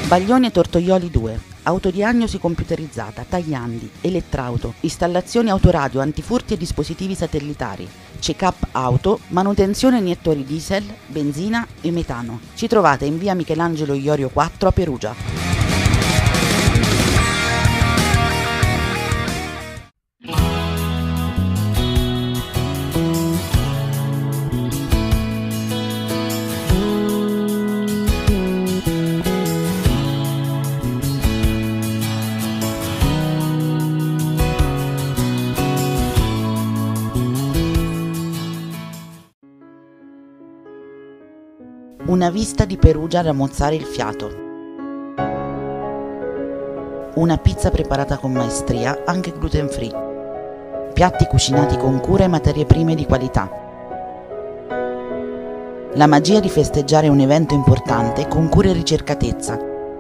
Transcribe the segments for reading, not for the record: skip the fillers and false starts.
Baglioni e Tortoioli 2. Autodiagnosi computerizzata, tagliandi, elettrauto, installazioni autoradio, antifurti e dispositivi satellitari, check-up auto, manutenzione iniettori diesel, benzina e metano. Ci trovate in via Michelangelo Iorio 4 a Perugia. Una vista di Perugia da mozzare il fiato. Una pizza preparata con maestria, anche gluten free. Piatti cucinati con cura e materie prime di qualità. La magia di festeggiare un evento importante con cura e ricercatezza.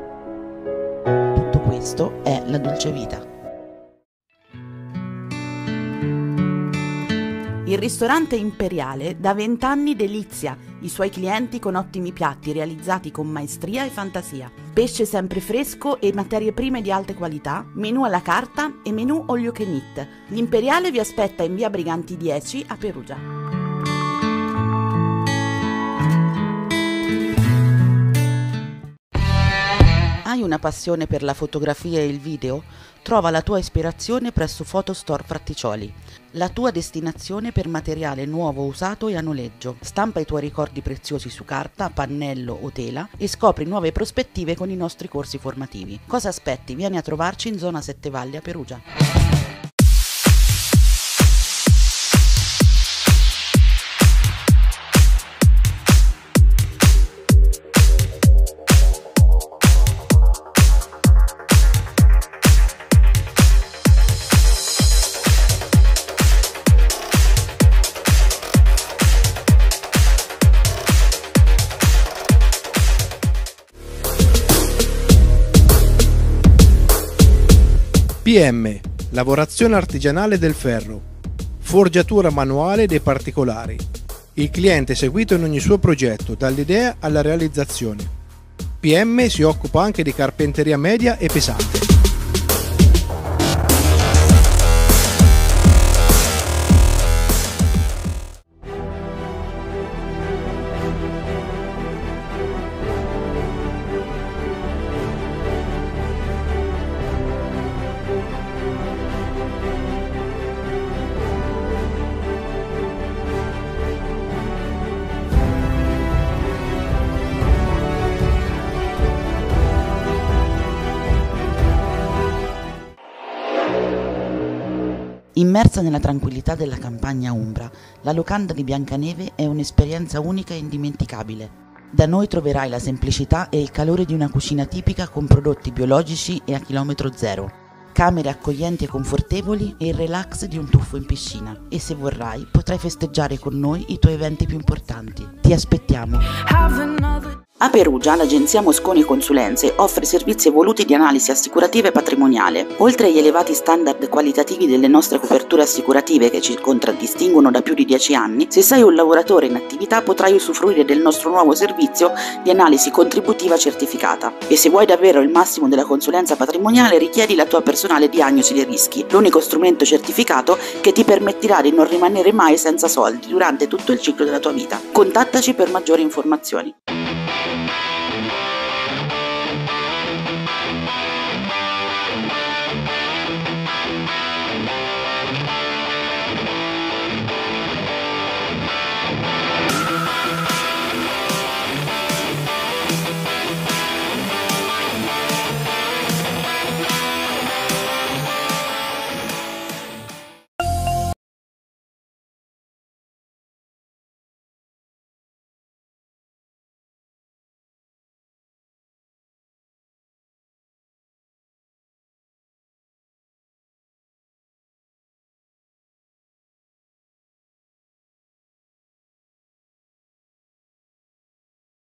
Tutto questo è la dolce vita. Il ristorante Imperiale da 20 anni delizia i suoi clienti con ottimi piatti realizzati con maestria e fantasia. Pesce sempre fresco e materie prime di alta qualità, menù alla carta e menù all you can eat. L'Imperiale vi aspetta in via Briganti 10 a Perugia. Hai una passione per la fotografia e il video? Trova la tua ispirazione presso Photostore Fratticcioli, la tua destinazione per materiale nuovo, usato e a noleggio. Stampa i tuoi ricordi preziosi su carta, pannello o tela e scopri nuove prospettive con i nostri corsi formativi. Cosa aspetti? Vieni a trovarci in zona Sette Valli a Perugia. PM, lavorazione artigianale del ferro, forgiatura manuale dei particolari. Il cliente è seguito in ogni suo progetto, dall'idea alla realizzazione. PM si occupa anche di carpenteria media e pesante. Immersa nella tranquillità della campagna umbra, la locanda di Biancaneve è un'esperienza unica e indimenticabile. Da noi troverai la semplicità e il calore di una cucina tipica con prodotti biologici e a chilometro zero, camere accoglienti e confortevoli e il relax di un tuffo in piscina. E se vorrai, potrai festeggiare con noi i tuoi eventi più importanti. Ti aspettiamo! A Perugia l'agenzia Mosconi Consulenze offre servizi evoluti di analisi assicurativa e patrimoniale. Oltre agli elevati standard qualitativi delle nostre coperture assicurative che ci contraddistinguono da più di 10 anni, se sei un lavoratore in attività potrai usufruire del nostro nuovo servizio di analisi contributiva certificata. E se vuoi davvero il massimo della consulenza patrimoniale, richiedi la tua personale diagnosi dei rischi, l'unico strumento certificato che ti permetterà di non rimanere mai senza soldi durante tutto il ciclo della tua vita. Contattaci per maggiori informazioni.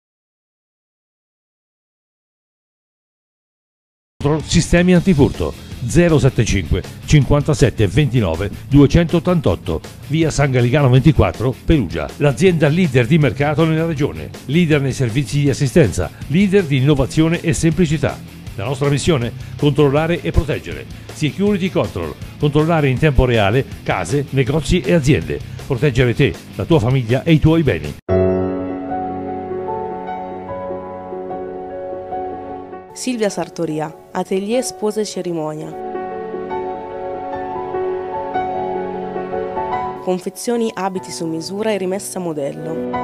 Sistemi antifurto. 075 57 29 288, via San Gallicano 24, Perugia. L'azienda leader di mercato nella regione, leader nei servizi di assistenza, leader di innovazione e semplicità. La nostra missione? Controllare e proteggere. Security Control. Controllare in tempo reale case, negozi e aziende. Proteggere te, la tua famiglia e i tuoi beni. Silvia Sartoria, Atelier Spose e Cerimonia. Confezioni abiti su misura e rimessa modello.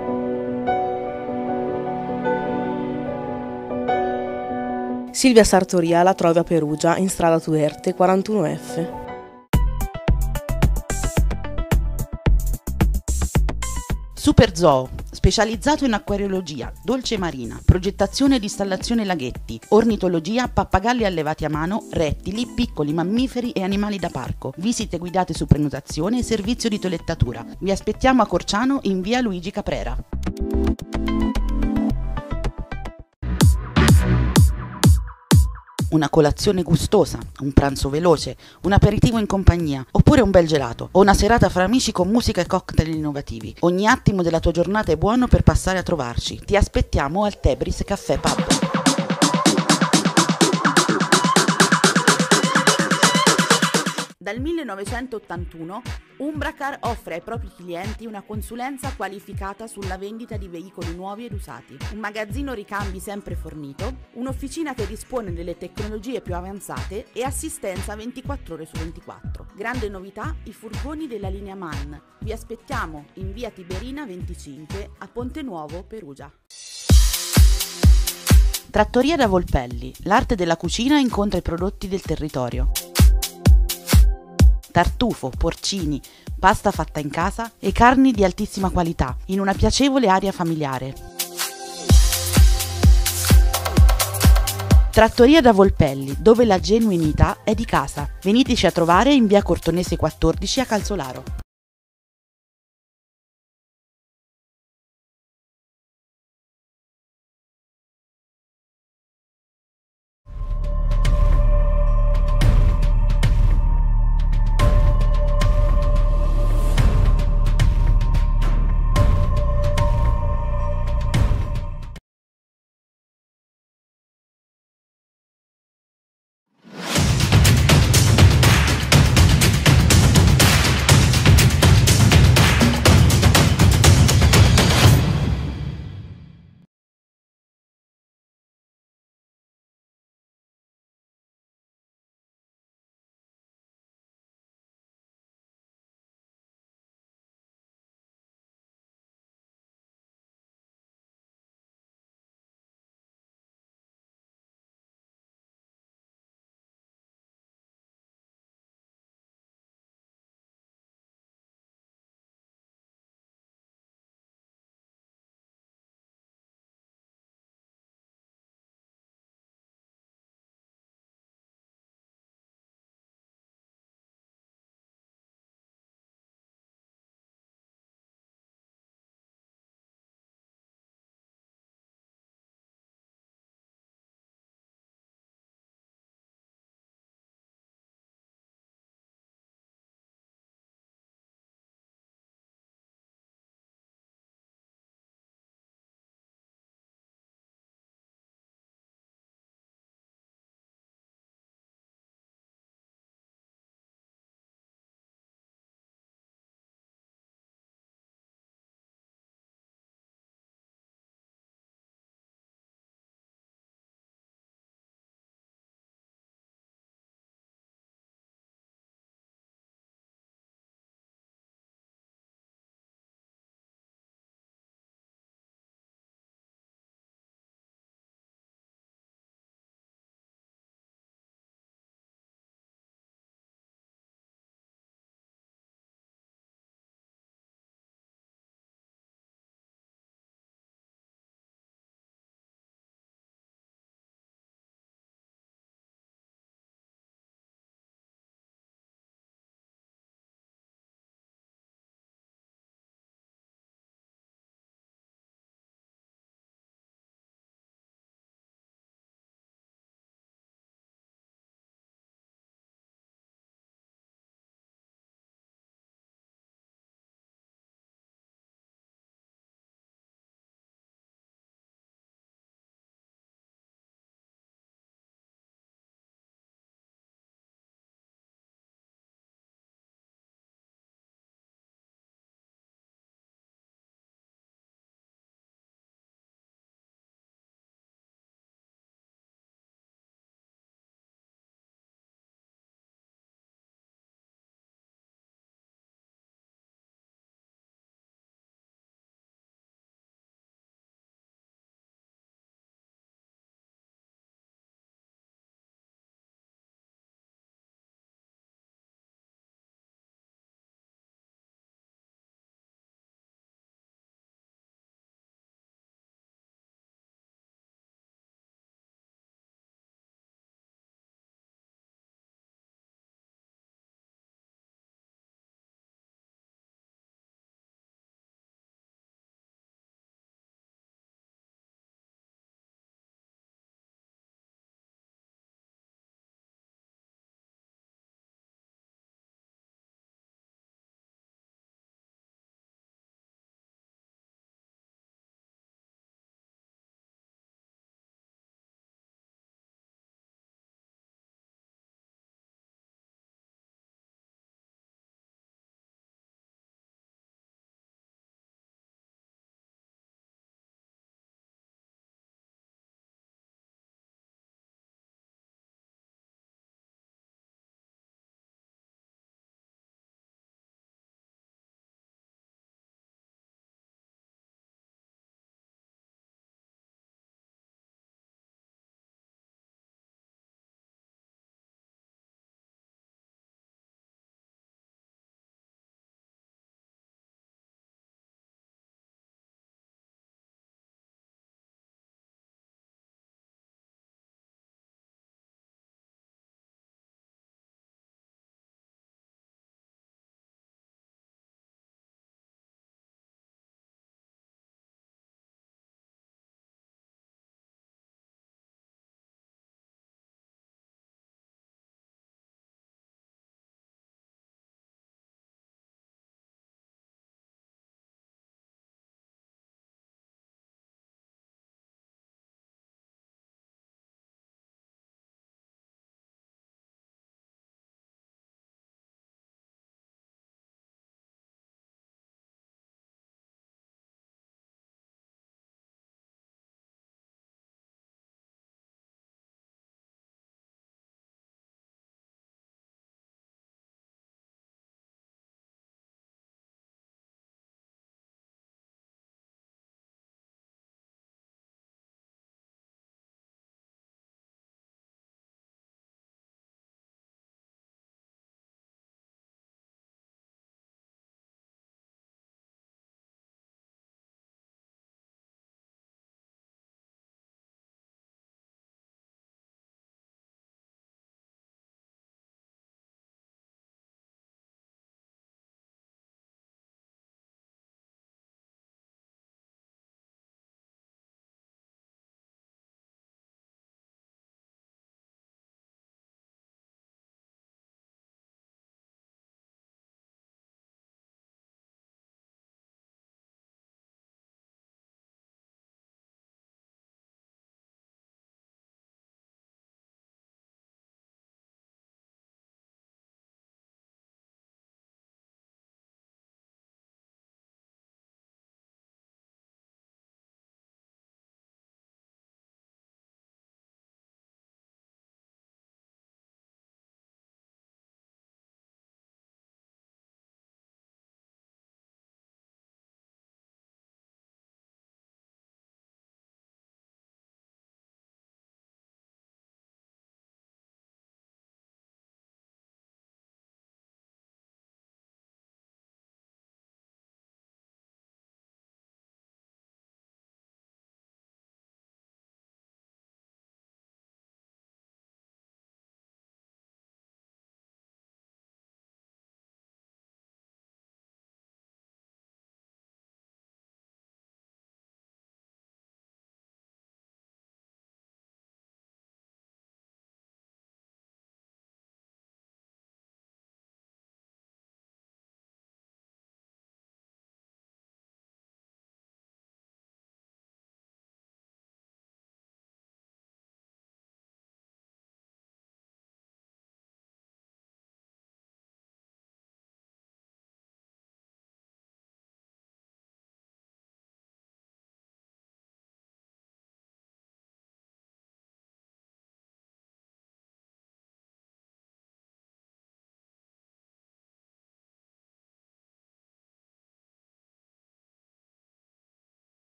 Silvia Sartoria la trovi a Perugia, in strada Tuerte 41F. Super Zoo, specializzato in acquariologia, dolce marina, progettazione ed installazione laghetti, ornitologia, pappagalli allevati a mano, rettili, piccoli mammiferi e animali da parco, visite guidate su prenotazione e servizio di toilettatura. Vi aspettiamo a Corciano in via Luigi Caprera. Una colazione gustosa, un pranzo veloce, un aperitivo in compagnia, oppure un bel gelato, o una serata fra amici con musica e cocktail innovativi. Ogni attimo della tua giornata è buono per passare a trovarci. Ti aspettiamo al Tebris Caffè Pub. Dal 1981 Umbracar offre ai propri clienti una consulenza qualificata sulla vendita di veicoli nuovi ed usati, un magazzino ricambi sempre fornito, un'officina che dispone delle tecnologie più avanzate e assistenza 24 ore su 24. Grande novità, i furgoni della linea MAN. Vi aspettiamo in via Tiberina 25 a Ponte Nuovo, Perugia. Trattoria da Volpelli, l'arte della cucina incontra i prodotti del territorio. Tartufo, porcini, pasta fatta in casa e carni di altissima qualità, in una piacevole area familiare. Trattoria da Volpelli, dove la genuinità è di casa. Veniteci a trovare in via Cortonese 14 a Calzolaro.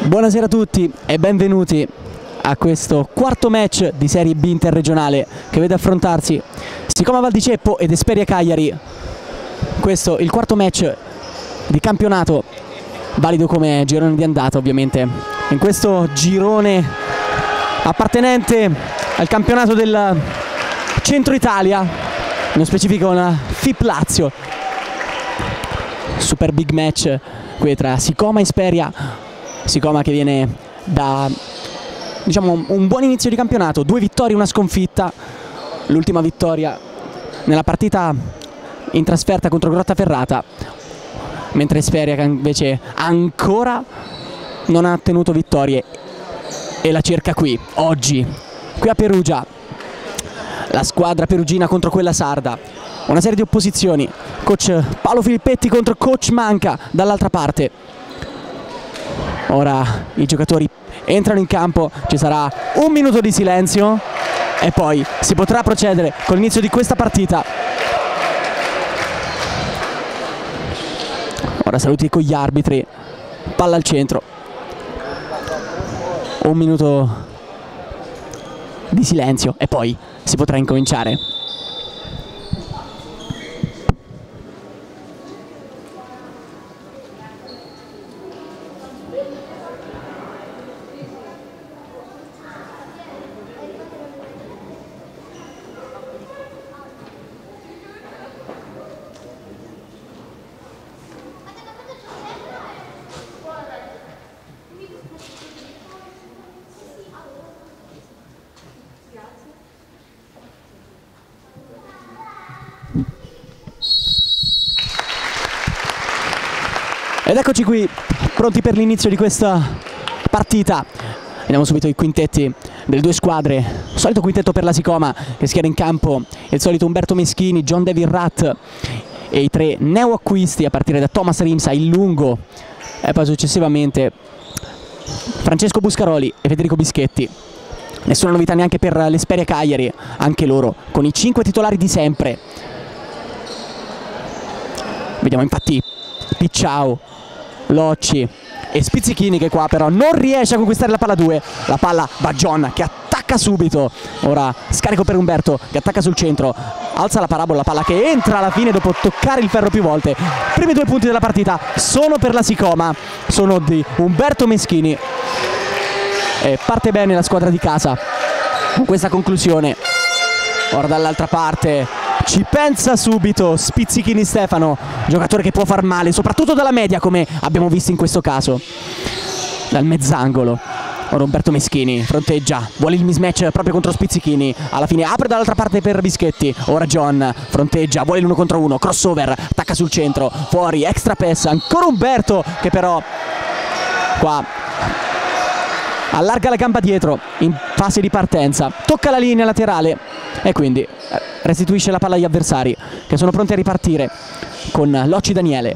Buonasera a tutti e benvenuti a questo quarto match di Serie B interregionale che vede affrontarsi Sicoma Val di Ceppo ed Esperia Cagliari. Questo è il quarto match di campionato, valido come girone di andata ovviamente. In questo girone appartenente al campionato del Centro Italia, nello specifico una FIP Lazio. Super big match qui tra Sicoma e Esperia. Sicoma che viene da, diciamo, un buon inizio di campionato, 2 vittorie, una sconfitta. L'ultima vittoria nella partita in trasferta contro Grottaferrata, mentre Esperia che invece ancora non ha ottenuto vittorie e la cerca qui, oggi, qui a Perugia. La squadra perugina contro quella sarda, una serie di opposizioni, coach Paolo Filippetti contro coach Manca dall'altra parte. Ora i giocatori entrano in campo, ci sarà un minuto di silenzio e poi si potrà procedere con l'inizio di questa partita. Ora saluti con gli arbitri, palla al centro, un minuto di silenzio e poi si potrà incominciare. Ed eccoci qui, pronti per l'inizio di questa partita. Vediamo subito i quintetti delle due squadre. Solito quintetto per la Sicoma che schiera in campo il solito Umberto Meschini, John David Ratt e i 3 neoacquisti a partire da Thomas Rimsa, il lungo, e poi successivamente Francesco Buscaroli e Federico Bischetti. Nessuna novità neanche per l'Esperia Cagliari, anche loro con i 5 titolari di sempre. Vediamo infatti Picciao, Locci e Spizzichini che qua però non riesce a conquistare la palla 2. La palla va John che attacca subito. Ora scarico per Umberto che attacca sul centro, alza la parabola, la palla che entra alla fine dopo toccare il ferro più volte. Primi 2 punti della partita sono per la Sicoma, sono di Umberto Meschini e parte bene la squadra di casa con questa conclusione. Ora dall'altra parte ci pensa subito Spizzichini Stefano, giocatore che può far male soprattutto dalla media come abbiamo visto in questo caso, dal mezzangolo. Ora Umberto Meschini fronteggia, vuole il mismatch proprio contro Spizzichini, alla fine apre dall'altra parte per Bischetti. Ora John fronteggia, vuole l'1 contro 1, crossover, attacca sul centro, fuori, extra pass, ancora Umberto che però qua allarga la gamba dietro in fase di partenza, tocca la linea laterale e quindi restituisce la palla agli avversari che sono pronti a ripartire con Locci Daniele.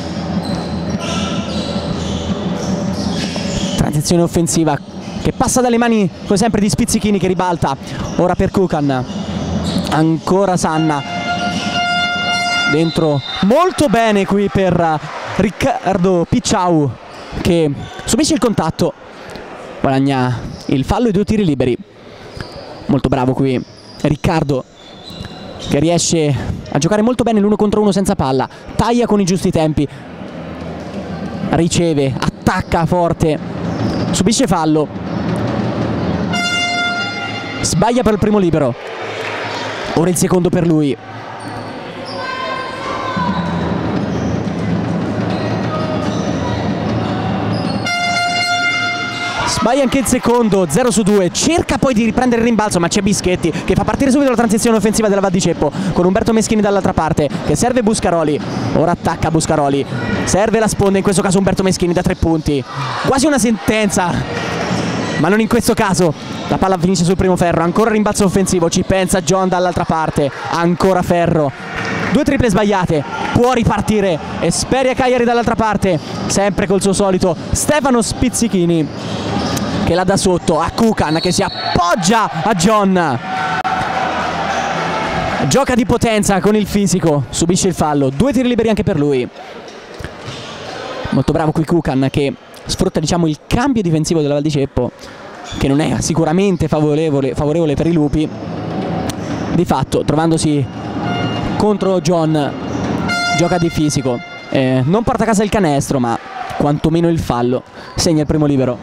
Transizione offensiva che passa dalle mani come sempre di Spizzichini che ribalta. Ora per Kukan, ancora Sanna dentro molto bene qui per Riccardo Picciau che subisce il contatto, guadagna il fallo e 2 tiri liberi. Molto bravo qui Riccardo che riesce a giocare molto bene l'1 contro 1 senza palla, taglia con i giusti tempi, riceve, attacca forte, subisce fallo, sbaglia per il primo libero, ora il secondo per lui. Sbaglia anche il secondo, 0 su 2, cerca poi di riprendere il rimbalzo ma c'è Bischetti che fa partire subito la transizione offensiva della Val di Ceppo con Umberto Meschini dall'altra parte che serve Buscaroli. Ora attacca Buscaroli, serve la sponda, in questo caso Umberto Meschini da 3 punti, quasi una sentenza ma non in questo caso. La palla finisce sul primo ferro, ancora rimbalzo offensivo, ci pensa John dall'altra parte, ancora ferro, 2 triple sbagliate, può ripartire Esperia Cagliari dall'altra parte, sempre col suo solito Stefano Spizzichini che la dà sotto a Kukan che si appoggia a John, gioca di potenza con il fisico, subisce il fallo, 2 tiri liberi anche per lui. Molto bravo qui Kukan che sfrutta diciamo il cambio difensivo della Val di Ceppo, che non è sicuramente favorevole per i lupi. Di fatto trovandosi contro John gioca di fisico, non porta a casa il canestro ma quantomeno il fallo, segna il primo libero.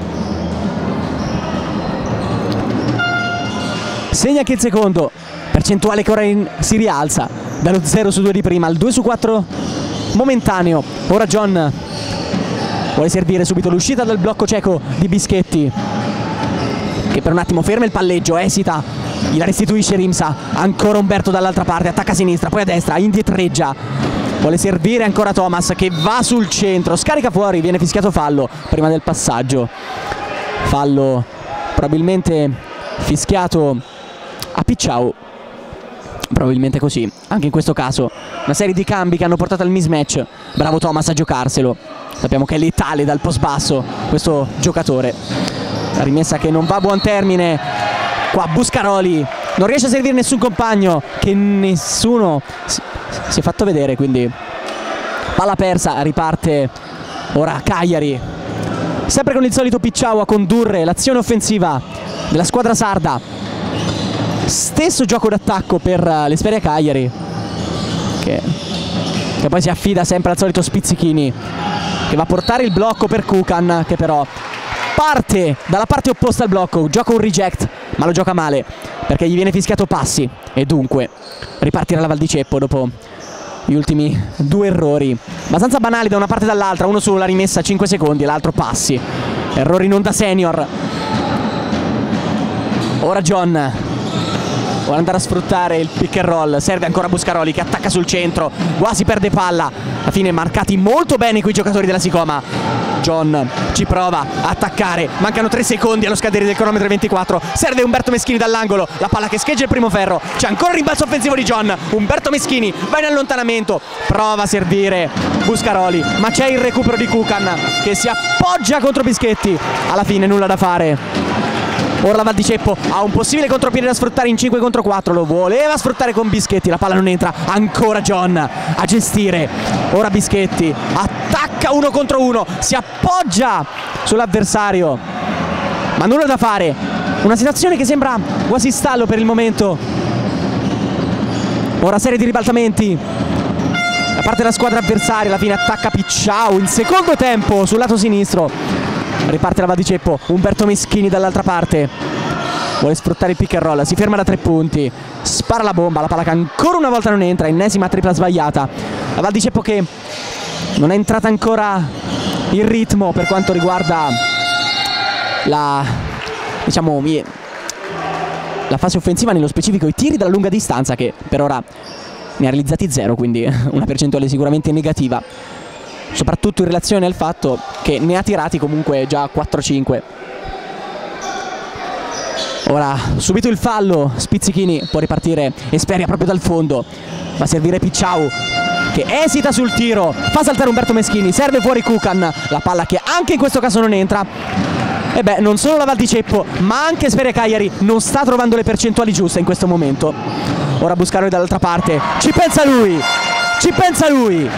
Segna anche il secondo, percentuale che ora si rialza dallo 0-2 di prima al 2-4 momentaneo. Ora John vuole servire subito l'uscita dal blocco cieco di Bischetti, che per un attimo ferma il palleggio, esita, gliela restituisce Rimsa. Ancora Umberto dall'altra parte, attacca a sinistra, poi a destra, indietreggia, vuole servire ancora Thomas che va sul centro, scarica fuori, viene fischiato fallo prima del passaggio. Fallo probabilmente fischiato a Picciau, probabilmente così. Anche in questo caso una serie di cambi che hanno portato al mismatch. Bravo Thomas a giocarselo, sappiamo che è letale dal post basso questo giocatore. La rimessa che non va a buon termine, qua Buscaroli non riesce a servire nessun compagno, che nessuno si è fatto vedere, quindi palla persa. Riparte ora Cagliari, sempre con il solito Picciau a condurre l'azione offensiva della squadra sarda. Stesso gioco d'attacco per l'Esperia Cagliari, che poi si affida sempre al solito Spizzichini, che va a portare il blocco per Kukan, che però parte dalla parte opposta al blocco, gioca un reject ma lo gioca male perché gli viene fischiato passi, e dunque ripartirà la Val di Ceppo dopo gli ultimi due errori abbastanza banali da una parte e dall'altra, uno sulla rimessa 5 secondi e l'altro passi, errori non da senior. Ora John vuole andare a sfruttare il pick and roll, serve ancora Buscaroli che attacca sul centro, quasi perde palla. Alla fine marcati molto bene quei giocatori della Sicoma. John ci prova a attaccare, mancano 3 secondi allo scadere del cronometro 24, serve Umberto Meschini dall'angolo, la palla che scheggia il primo ferro, c'è ancora il rimbalzo offensivo di John. Umberto Meschini va in allontanamento, prova a servire Buscaroli ma c'è il recupero di Kukan che si appoggia contro Bischetti. Alla fine nulla da fare. Ora la Val di Ceppo ha un possibile contropiede da sfruttare in 5 contro 4, lo voleva sfruttare con Bischetti, la palla non entra, ancora John a gestire. Ora Bischetti attacca 1 contro 1, si appoggia sull'avversario ma nulla da fare, una situazione che sembra quasi stallo per il momento. Ora serie di ribaltamenti da parte della squadra avversaria, alla fine attacca Picciau in secondo tempo sul lato sinistro. Riparte la Val di Ceppo, Umberto Meschini dall'altra parte, vuole sfruttare il pick and roll, si ferma da 3 punti, spara la bomba, la palla che ancora una volta non entra, ennesima tripla sbagliata. La Val di Ceppo che non è entrata ancora in ritmo per quanto riguarda la fase offensiva, nello specifico i tiri dalla lunga distanza, che per ora ne ha realizzati 0, quindi una percentuale sicuramente negativa, soprattutto in relazione al fatto che ne ha tirati comunque già 4-5. Ora subito il fallo, Spizzichini, può ripartire Esperia proprio dal fondo, va a servire Picciau che esita sul tiro, fa saltare Umberto Meschini, serve fuori Kukan, la palla che anche in questo caso non entra. E beh, non solo la Val di Ceppo ma anche Esperia Cagliari non sta trovando le percentuali giuste in questo momento. Ora Buscaroli dall'altra parte, ci pensa lui, ci pensa lui,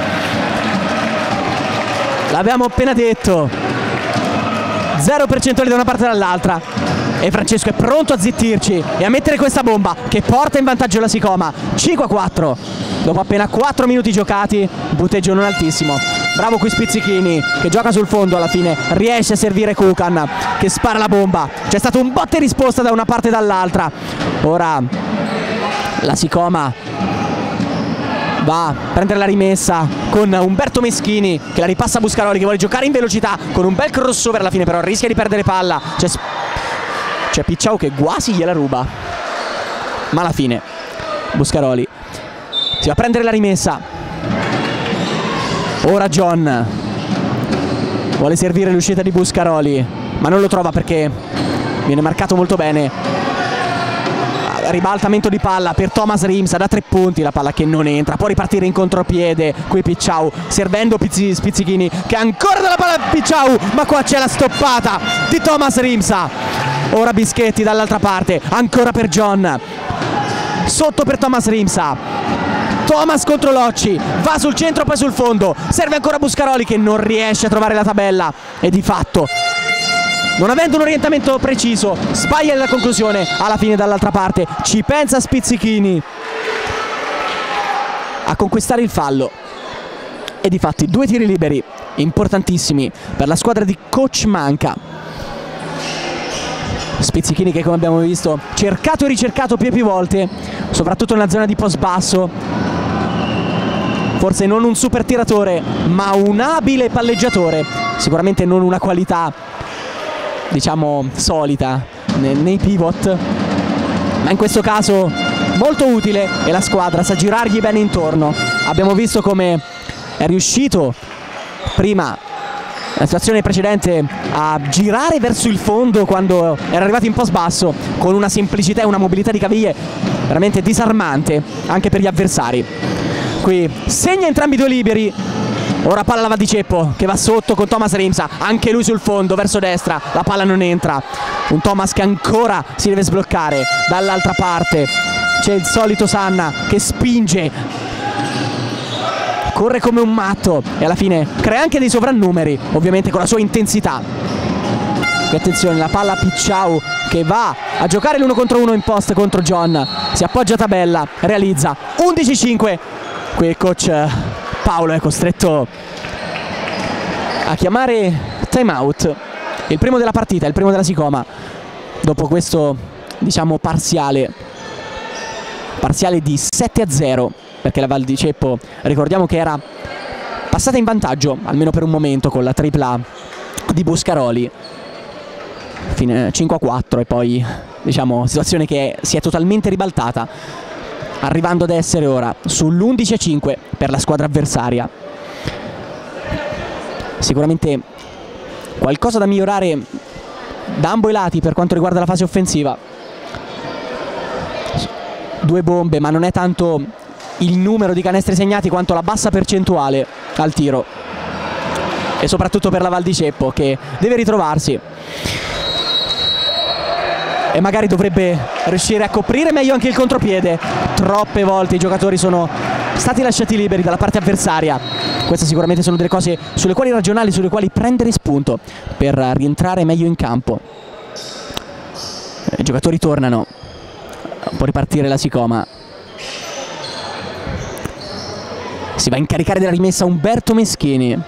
l'abbiamo appena detto, 0 percentuali da una parte e dall'altra, e Francesco è pronto a zittirci e a mettere questa bomba che porta in vantaggio la Sicoma. 5-4 dopo appena 4 minuti giocati, punteggio non altissimo. Bravo qui Spizzichini che gioca sul fondo, alla fine riesce a servire Kukan che spara la bomba, c'è stato un botta e risposta da una parte e dall'altra. Ora la Sicoma va a prendere la rimessa con Umberto Meschini che la ripassa a Buscaroli che vuole giocare in velocità con un bel crossover, alla fine però rischia di perdere palla. C'è Picciau che quasi gliela ruba, ma alla fine Buscaroli si va a prendere la rimessa. Ora John vuole servire l'uscita di Buscaroli ma non lo trova perché viene marcato molto bene. Ribaltamento di palla per Thomas Rimsa da 3 punti, la palla che non entra, può ripartire in contropiede qui Picciau servendo Spizzichini che ancora dalla palla Picciau, ma qua c'è la stoppata di Thomas Rimsa. Ora Bischetti dall'altra parte, ancora per John, sotto per Thomas Rimsa, Thomas contro Locci, va sul centro poi sul fondo, serve ancora Buscaroli che non riesce a trovare la tabella e di fatto, non avendo un orientamento preciso, sbaglia nella conclusione. Alla fine dall'altra parte ci pensa Spizzichini a conquistare il fallo e di fatti 2 tiri liberi importantissimi per la squadra di coach Manca. Spizzichini che, come abbiamo visto, cercato e ricercato più volte, soprattutto nella zona di post basso. Forse non un super tiratore, ma un abile palleggiatore. Sicuramente non una qualità, diciamo, solita nei pivot, ma in questo caso molto utile e la squadra sa girargli bene intorno. Abbiamo visto come è riuscito prima, nella situazione precedente, a girare verso il fondo quando era arrivato in post basso con una semplicità e una mobilità di caviglie veramente disarmante anche per gli avversari. Qui segna entrambi i 2 liberi. Ora palla alla Val di Ceppo che va sotto con Thomas Rimsa, anche lui sul fondo verso destra, la palla non entra. Un Thomas che ancora si deve sbloccare. Dall'altra parte c'è il solito Sanna che spinge, corre come un matto e alla fine crea anche dei sovrannumeri, ovviamente con la sua intensità. E attenzione, la palla a Picciau che va a giocare l'1 contro 1 in post contro John, si appoggia a tabella, realizza 11-5. Qui il coach Paolo è costretto a chiamare time out, il primo della partita, il primo della Sicoma, dopo questo, diciamo, parziale di 7-0, perché la Val di Ceppo, ricordiamo che era passata in vantaggio almeno per un momento con la tripla di Buscaroli, fine 5-4, e poi, diciamo, situazione che si è totalmente ribaltata, arrivando ad essere ora sull'11-5 per la squadra avversaria. Sicuramente qualcosa da migliorare da ambo i lati per quanto riguarda la fase offensiva. 2 bombe, ma non è tanto il numero di canestri segnati quanto la bassa percentuale al tiro, e soprattutto per la Val di Ceppo che deve ritrovarsi e magari dovrebbe riuscire a coprire meglio anche il contropiede. Troppe volte i giocatori sono stati lasciati liberi dalla parte avversaria. Queste sicuramente sono delle cose sulle quali ragionare, sulle quali prendere spunto per rientrare meglio in campo. I giocatori tornano, può ripartire la Sicoma. Si va a incaricare della rimessa Umberto Meschini.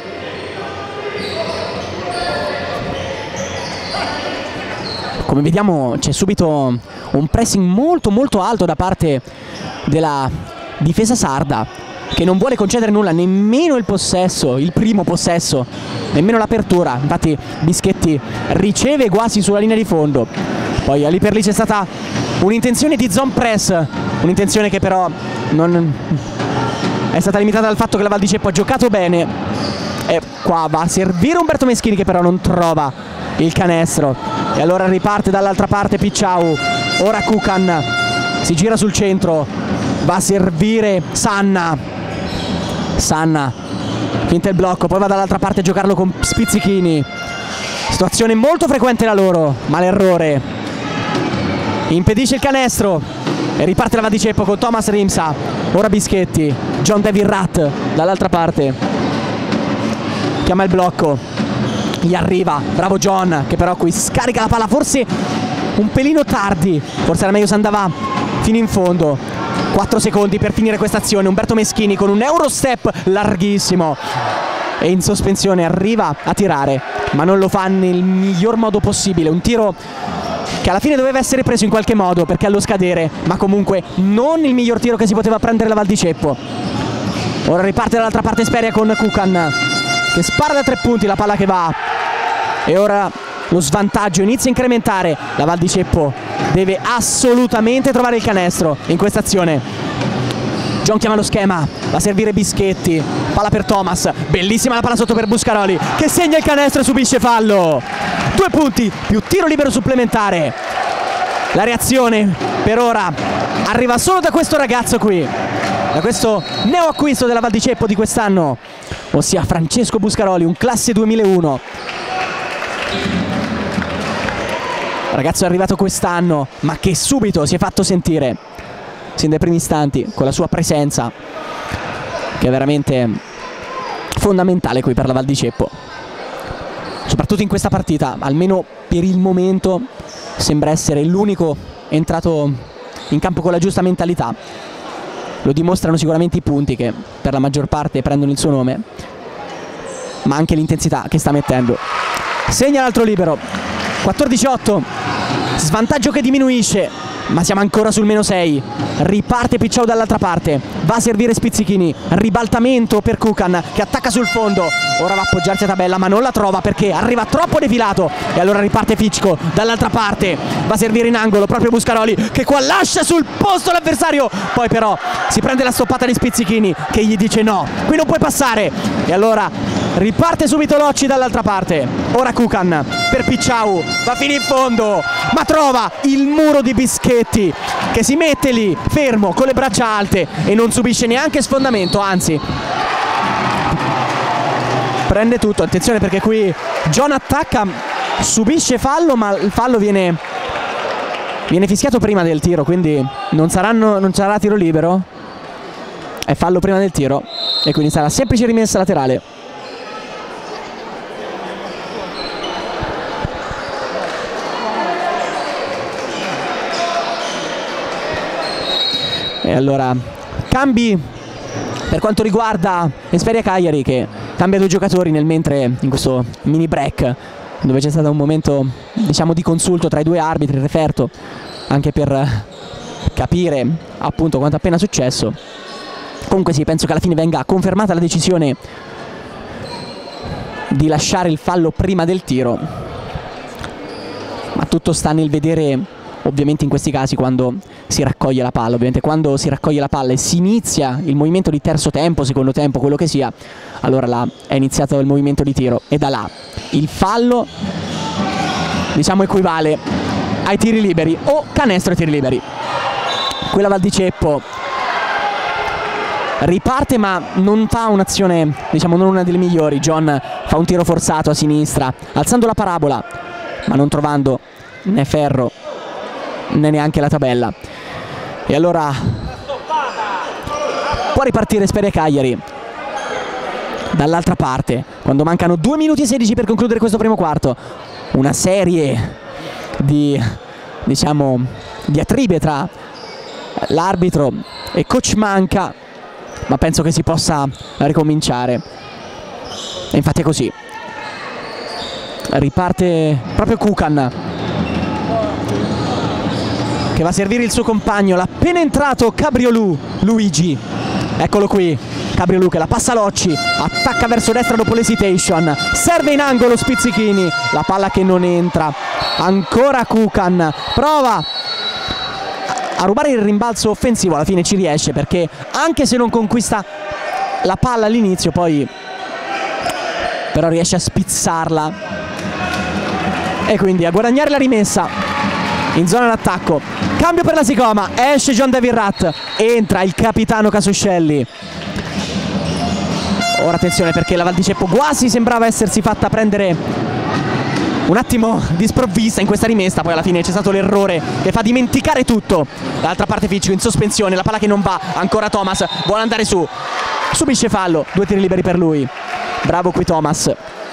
Come vediamo c'è subito un pressing molto alto da parte della difesa sarda, che non vuole concedere nulla, nemmeno il possesso, il primo possesso, nemmeno l'apertura. Infatti Bischetti riceve quasi sulla linea di fondo. Poi lì per lì c'è stata un'intenzione di zone press, un'intenzione che però non è stata limitata dal fatto che la Val di Ceppo ha giocato bene. E qua va a servire Umberto Meschini che però non trova il canestro, e allora riparte dall'altra parte Picciau. Ora Kukan si gira sul centro, va a servire Sanna, finta il blocco, poi va dall'altra parte a giocarlo con Spizzichini. Situazione molto frequente la loro, ma l'errore impedisce il canestro e riparte la Val di Ceppo con Thomas Rimsa. Ora Bischetti, John David Ratt dall'altra parte, chiama il blocco, gli arriva, bravo John che però qui scarica la palla forse un pelino tardi, forse era meglio se andava fino in fondo. 4 secondi per finire questa azione. Umberto Meschini con un Eurostep larghissimo e in sospensione arriva a tirare, ma non lo fa nel miglior modo possibile. Un tiro che alla fine doveva essere preso in qualche modo perché allo scadere, ma comunque non il miglior tiro che si poteva prendere la Val di Ceppo. Ora riparte dall'altra parte Speria con Kukan che spara da 3 punti, la palla che va, e ora lo svantaggio inizia a incrementare. La Val di Ceppo deve assolutamente trovare il canestro in questa azione. John chiama lo schema, va a servire Bischetti, palla per Thomas, bellissima la palla sotto per Buscaroli che segna il canestro e subisce fallo. 2 punti più tiro libero supplementare. La reazione per ora arriva solo da questo ragazzo qui, da questo neoacquisto della Val di Ceppo di quest'anno, ossia Francesco Buscaroli, un classe 2001. Ragazzo è arrivato quest'anno ma che subito si è fatto sentire. sin dai primi istanti con la sua presenza, che è veramente fondamentale qui per la Val di Ceppo, soprattutto in questa partita. Almeno per il momento sembra essere l'unico entrato in campo con la giusta mentalità. Lo dimostrano sicuramente i punti, che per la maggior parte prendono il suo nome, ma anche l'intensità che sta mettendo. Segna l'altro libero, 14-8, svantaggio che diminuisce, ma siamo ancora sul -6. Riparte Picciao dall'altra parte, va a servire Spizzichini, ribaltamento per Kukan che attacca sul fondo, ora va a appoggiarsi a tabella ma non la trova perché arriva troppo defilato, e allora riparte Ficco dall'altra parte, va a servire in angolo proprio Buscaroli, che qua lascia sul posto l'avversario, poi però si prende la stoppata di Spizzichini che gli dice no, qui non puoi passare, e allora riparte subito Locci dall'altra parte. Ora Kukan per Picciao, va fino in fondo, ma trova il muro di Bischetti che si mette lì fermo con le braccia alte e non subisce neanche sfondamento, anzi prende tutto. Attenzione perché qui John attacca, subisce fallo, ma il fallo viene fischiato prima del tiro, quindi non sarà tiro libero, è fallo prima del tiro e quindi sarà semplice rimessa laterale. E allora cambi per quanto riguarda Esperia Cagliari, che cambia 2 giocatori nel mentre in questo mini break, dove c'è stato un momento diciamo di consulto tra i 2 arbitri, il referto, anche per capire appunto quanto appena successo. Comunque sì, penso che alla fine venga confermata la decisione di lasciare il fallo prima del tiro, ma tutto sta nel vedere ovviamente in questi casi quando si raccoglie la palla. Ovviamente quando si raccoglie la palla e si inizia il movimento di terzo tempo, secondo tempo, quello che sia, allora là è iniziato il movimento di tiro e da là il fallo diciamo equivale ai tiri liberi o canestro ai tiri liberi. Quella Val di Ceppo riparte ma non fa un'azione, diciamo non una delle migliori. John fa un tiro forzato a sinistra alzando la parabola ma non trovando né ferro né neanche la tabella, e allora può ripartire Esperia Cagliari dall'altra parte quando mancano 2 minuti e 16 per concludere questo primo quarto. Una serie di diciamo diatribe tra l'arbitro e coach Manca, ma penso che si possa ricominciare, e infatti è così. Riparte proprio Kukan che va a servire il suo compagno, l'appena entrato Cabriolù Luigi, eccolo qui Cabriolù che la passa Locci, attacca verso destra dopo l'hesitation, serve in angolo Spizzichini, la palla che non entra, ancora Kukan prova a rubare il rimbalzo offensivo, alla fine ci riesce perché anche se non conquista la palla all'inizio poi però riesce a spizzarla e quindi a guadagnare la rimessa in zona d'attacco. Cambio per la Sicoma, esce John David Ratt, entra il capitano Casuscelli. Ora attenzione perché la Val di Ceppo quasi sembrava essersi fatta prendere un attimo di sprovvista in questa rimessa, poi alla fine c'è stato l'errore che fa dimenticare tutto. Dall'altra parte Ficco in sospensione, la palla che non va, ancora Thomas, vuole andare su, subisce fallo, 2 tiri liberi per lui. Bravo qui Thomas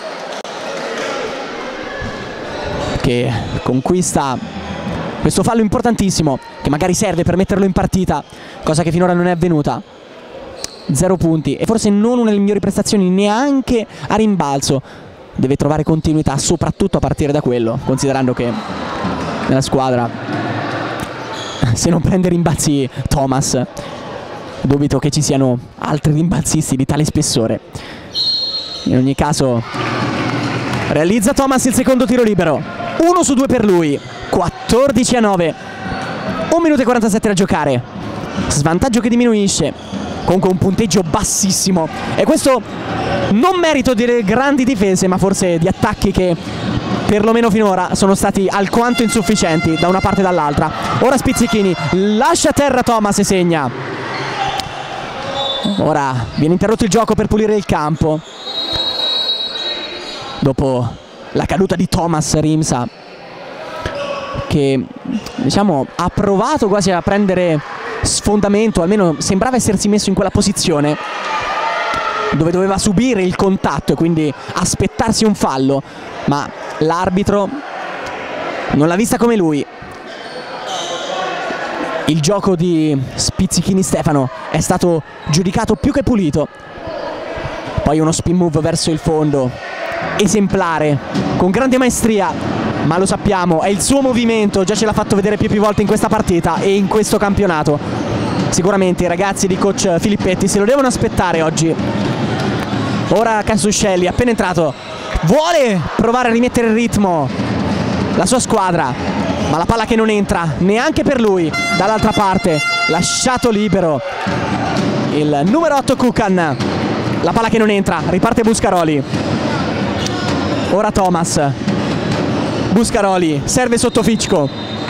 che conquista questo fallo importantissimo che magari serve per metterlo in partita, cosa che finora non è avvenuta. 0 punti e forse non una delle migliori prestazioni neanche a rimbalzo. Deve trovare continuità soprattutto a partire da quello, considerando che nella squadra se non prende rimbalzi Thomas dubito che ci siano altri rimbalzisti di tale spessore. In ogni caso realizza Thomas il secondo tiro libero, 1 su 2 per lui, 14-9, 1 minuto e 47 da giocare, svantaggio che diminuisce, comunque un punteggio bassissimo e questo non merito delle grandi difese ma forse di attacchi che perlomeno finora sono stati alquanto insufficienti da una parte e dall'altra. Ora Spizzichini lascia a terra Thomas e segna. Ora viene interrotto il gioco per pulire il campo dopo la caduta di Thomas Rimsa, che diciamo ha provato quasi a prendere sfondamento, almeno sembrava essersi messo in quella posizione dove doveva subire il contatto e quindi aspettarsi un fallo, ma l'arbitro non l'ha vista come lui. Il gioco di Spizzichini Stefano è stato giudicato più che pulito. Poi uno spin move verso il fondo, esemplare, con grande maestria, ma lo sappiamo, è il suo movimento, già ce l'ha fatto vedere più volte in questa partita e in questo campionato. Sicuramente i ragazzi di coach Filippetti se lo devono aspettare oggi. Ora Casuscelli, appena entrato, vuole provare a rimettere il ritmo la sua squadra, ma la palla che non entra neanche per lui. Dall'altra parte lasciato libero il numero 8 Kukan, la palla che non entra, riparte Buscaroli. Ora Thomas, Buscaroli serve sotto Ficzko,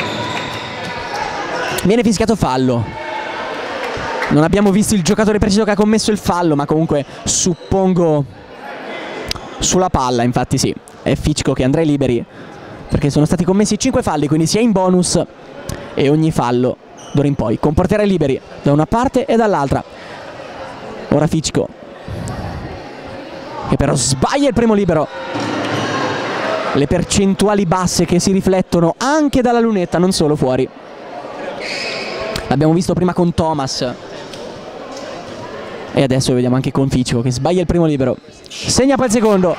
viene fischiato fallo. Non abbiamo visto il giocatore preciso che ha commesso il fallo, ma comunque suppongo sulla palla, infatti sì, è Ficzko che andrà ai liberi, perché sono stati commessi 5 falli, quindi si è in bonus e ogni fallo d'ora in poi comporterà i liberi da una parte e dall'altra. Ora Ficzko, che però sbaglia il primo libero. Le percentuali basse che si riflettono anche dalla lunetta, non solo fuori. L'abbiamo visto prima con Thomas e adesso lo vediamo anche con Ficzko che sbaglia il primo libero. Segna poi il secondo.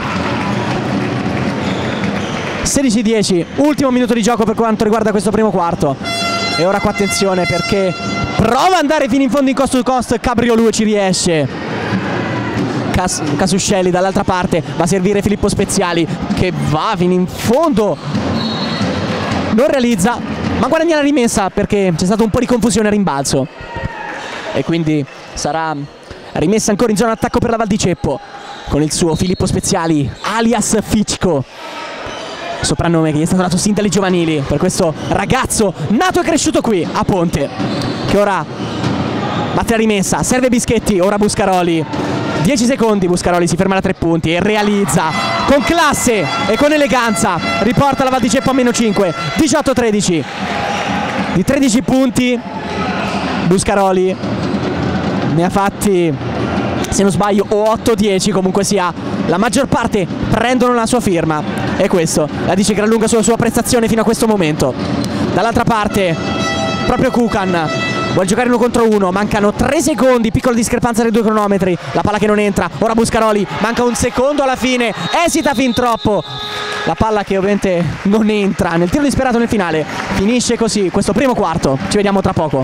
16-10, ultimo minuto di gioco per quanto riguarda questo primo quarto. E ora qua attenzione, perché prova ad andare fino in fondo in cost to cost, Cabriolù e ci riesce. Casuscelli dall'altra parte, va a servire Filippo Speziali che va fino in fondo, non realizza, ma guadagna la rimessa perché c'è stato un po' di confusione a rimbalzo e quindi sarà rimessa ancora in zona attacco per la Val di Ceppo con il suo Filippo Speziali alias Ficzko, soprannome che gli è stato dato sin dalle giovanili per questo ragazzo nato e cresciuto qui a Ponte, che ora batte la rimessa, serve Bischetti, ora Buscaroli. 10 secondi, Buscaroli si ferma da 3 punti e realizza con classe e con eleganza, riporta la Val di Ceppo a -5, 18-13. Di 13 punti Buscaroli ne ha fatti, se non sbaglio, o 8-10, comunque sia la maggior parte prendono la sua firma e questo la dice gran lunga sulla sua prestazione fino a questo momento. Dall'altra parte proprio Kukan vuole giocare 1 contro 1, mancano 3 secondi, piccola discrepanza dei 2 cronometri, la palla che non entra, ora Buscaroli, manca un secondo alla fine, esita fin troppo, la palla che ovviamente non entra nel tiro disperato nel finale. Finisce così questo primo quarto, ci vediamo tra poco.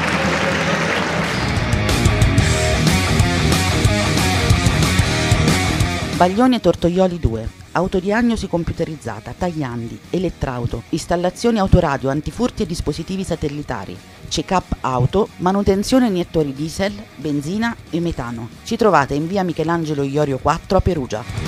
Baglioni e Tortoioli 2, autodiagnosi computerizzata, tagliandi, elettrauto, installazioni autoradio, antifurti e dispositivi satellitari, check-up auto, manutenzione iniettori diesel, benzina e metano. Ci trovate in via Michelangelo Iorio 4 a Perugia.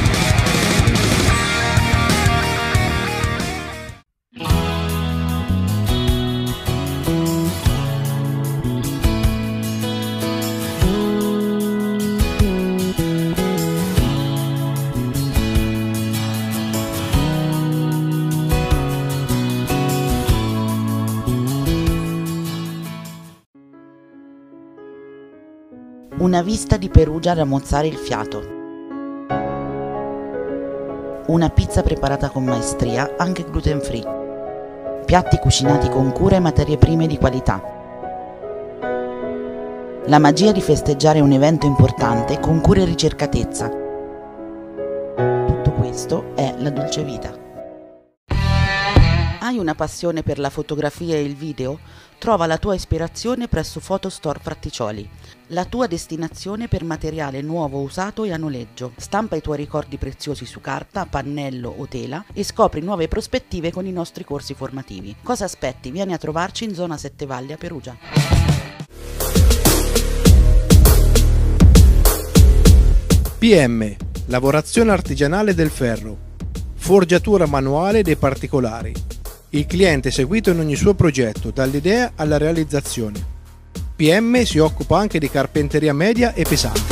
Una vista di Perugia da mozzare il fiato. Una pizza preparata con maestria, anche gluten free. Piatti cucinati con cura e materie prime di qualità. La magia di festeggiare un evento importante con cura e ricercatezza. Tutto questo è la dolce vita. Hai una passione per la fotografia e il video? Trova la tua ispirazione presso Photostore Fratticcioli, la tua destinazione per materiale nuovo, usato e a noleggio. Stampa i tuoi ricordi preziosi su carta, pannello o tela e scopri nuove prospettive con i nostri corsi formativi. Cosa aspetti? Vieni a trovarci in zona Sette Valli a Perugia. PM, lavorazione artigianale del ferro, forgiatura manuale dei particolari. Il cliente è seguito in ogni suo progetto, dall'idea alla realizzazione. PM si occupa anche di carpenteria media e pesante.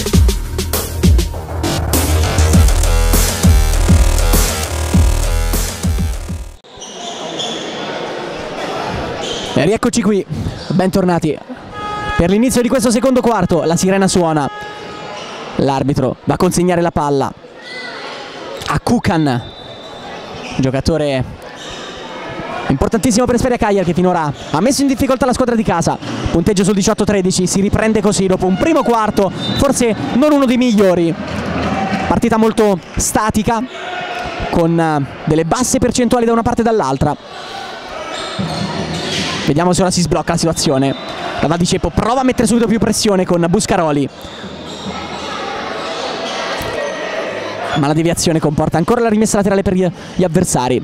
E rieccoci qui Bentornati per l'inizio di questo secondo quarto. La sirena suona, l'arbitro va a consegnare la palla a Kukan, giocatore importantissimo per Esperia Cagliari, che finora ha messo in difficoltà la squadra di casa. Punteggio sul 18-13, si riprende così dopo un primo quarto forse non uno dei migliori. Partita molto statica, con delle basse percentuali da una parte e dall'altra. Vediamo se ora si sblocca la situazione. La Val di Ceppo prova a mettere subito più pressione con Buscaroli, ma la deviazione comporta ancora la rimessa laterale per gli avversari.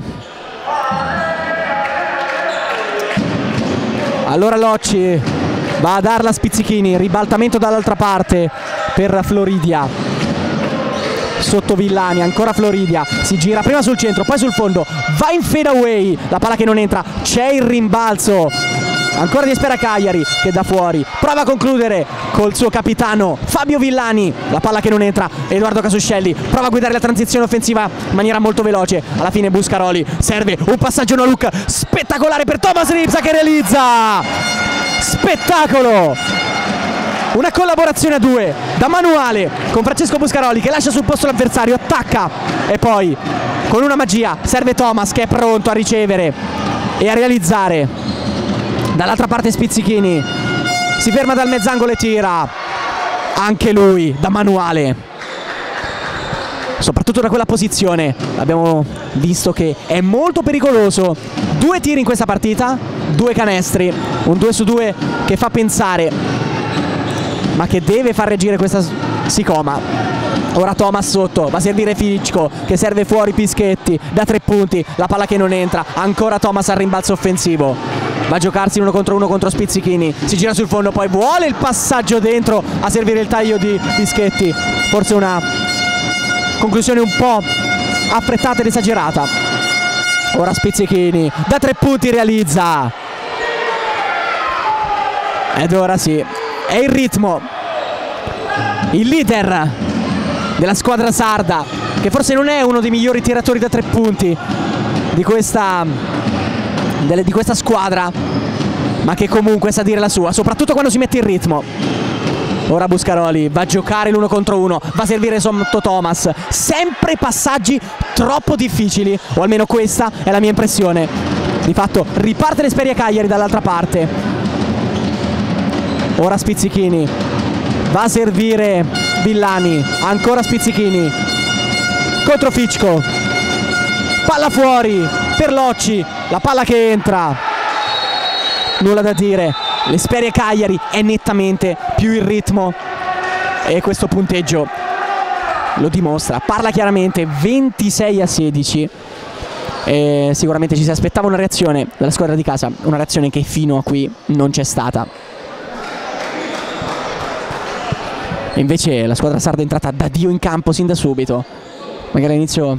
Allora Locci va a darla a Spizzichini, ribaltamento dall'altra parte per Floridia. Sotto Villani, ancora Floridia, si gira prima sul centro, poi sul fondo, va in fade away, la palla che non entra, c'è il rimbalzo ancora di Esperia Cagliari, che da fuori prova a concludere col suo capitano Fabio Villani, la palla che non entra. Edoardo Casuscelli prova a guidare la transizione offensiva in maniera molto veloce, alla fine Buscaroli serve un passaggio no look spettacolare per Thomas Ripsa, che realizza spettacolo, una collaborazione a due da manuale con Francesco Buscaroli, che lascia sul posto l'avversario, attacca e poi con una magia serve Thomas, che è pronto a ricevere e a realizzare. Dall'altra parte Spizzichini si ferma dal mezz'angolo e tira anche lui da manuale. Soprattutto da quella posizione abbiamo visto che è molto pericoloso. 2 tiri in questa partita, 2 canestri, un 2 su 2 che fa pensare, ma che deve far reagire questa Sicoma. Ora Thomas sotto, va a servire Ficco, che serve fuori Pischetti da 3 punti, la palla che non entra, ancora Thomas al rimbalzo offensivo, va a giocarsi 1 contro 1 contro Spizzichini, si gira sul fondo, poi vuole il passaggio dentro a servire il taglio di Pischetti, forse una conclusione un po' affrettata ed esagerata. Ora Spizzichini da 3 punti realizza, ed ora sì, è il ritmo, il leader della squadra sarda, che forse non è uno dei migliori tiratori da 3 punti di questa squadra, ma che comunque sa dire la sua, soprattutto quando si mette in ritmo. Ora Buscaroli va a giocare l'1 contro 1, va a servire sotto Thomas, sempre passaggi troppo difficili, o almeno questa è la mia impressione. Di fatto riparte l'Esperia Cagliari dall'altra parte. Ora Spizzichini va a servire Villani, ancora Spizzichini contro Ficco, palla fuori per Locci, la palla che entra, nulla da dire, l'Esperia Cagliari è nettamente più in ritmo e questo punteggio lo dimostra, parla chiaramente. 26-16 e sicuramente ci si aspettava una reazione dalla squadra di casa, una reazione che fino a qui non c'è stata. E invece la squadra sarda è entrata da Dio in campo sin da subito. Magari all'inizio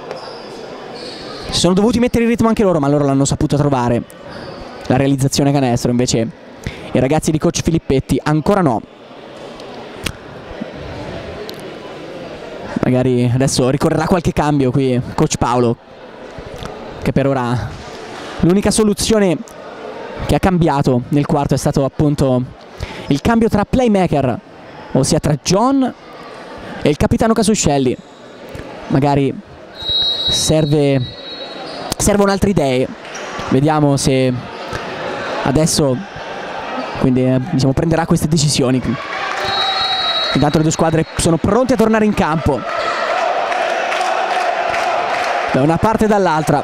si sono dovuti mettere in ritmo anche loro, ma loro l'hanno saputo trovare la realizzazione canestro. Invece i ragazzi di coach Filippetti ancora no. Magari adesso ricorrerà qualche cambio qui coach Paolo, che per ora l'unica soluzione che ha cambiato nel quarto è stato appunto il cambio tra playmaker, ossia tra John e il Casuscelli. Magari servono altre idee, vediamo se adesso quindi diciamo prenderà queste decisioni. Intanto le due squadre sono pronte a tornare in campo da una parte e dall'altra,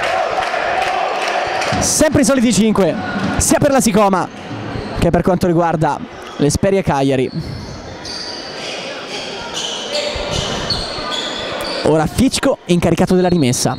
sempre i soliti 5 sia per la Sicoma che per quanto riguarda l'Esperia Cagliari. Ora Ficco incaricato della rimessa,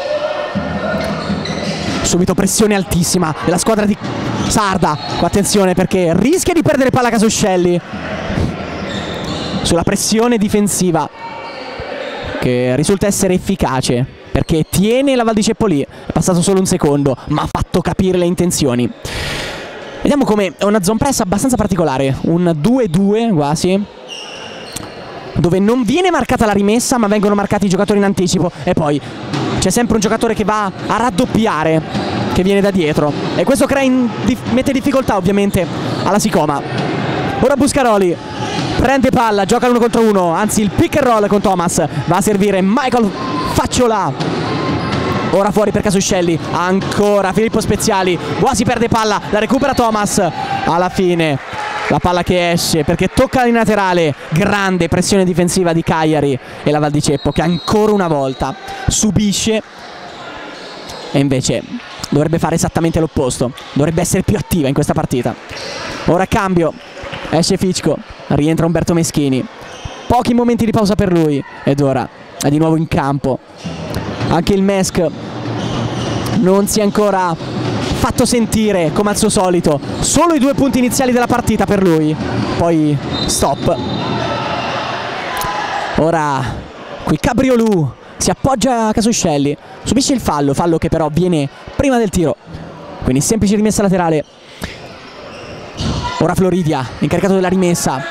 subito pressione altissima della squadra di sarda. Attenzione perché rischia di perdere palla Casuscelli sulla pressione difensiva, che risulta essere efficace perché tiene la Val di Ceppo lì. È passato solo un secondo ma ha fatto capire le intenzioni. Vediamo come è una zone press abbastanza particolare, un 2-2 quasi, dove non viene marcata la rimessa ma vengono marcati i giocatori in anticipo, e poi c'è sempre un giocatore che va a raddoppiare, che che viene da dietro e questo mette in difficoltà ovviamente alla Sicoma. Ora Buscaroli prende palla, gioca l'1 contro 1, anzi il pick and roll con Thomas, va a servire Michael Facciola. Ora fuori per Casuscelli, ancora Filippo Speziali, quasi perde palla, la recupera Thomas, alla fine la palla che esce perché tocca in laterale. Grande pressione difensiva di Cagliari e la Val di Ceppo che ancora una volta subisce e invece dovrebbe fare esattamente l'opposto, dovrebbe essere più attiva in questa partita. Ora cambio, esce Ficco, rientra Umberto Meschini, pochi momenti di pausa per lui ed ora è di nuovo in campo. Anche il Mesk non si è ancora fatto sentire come al suo solito, solo i 2 punti iniziali della partita per lui, poi stop. Ora qui Cabriolù si appoggia a Casuscelli, subisce il fallo che però viene prima del tiro, quindi semplice rimessa laterale. Ora Floridia, incaricato della rimessa,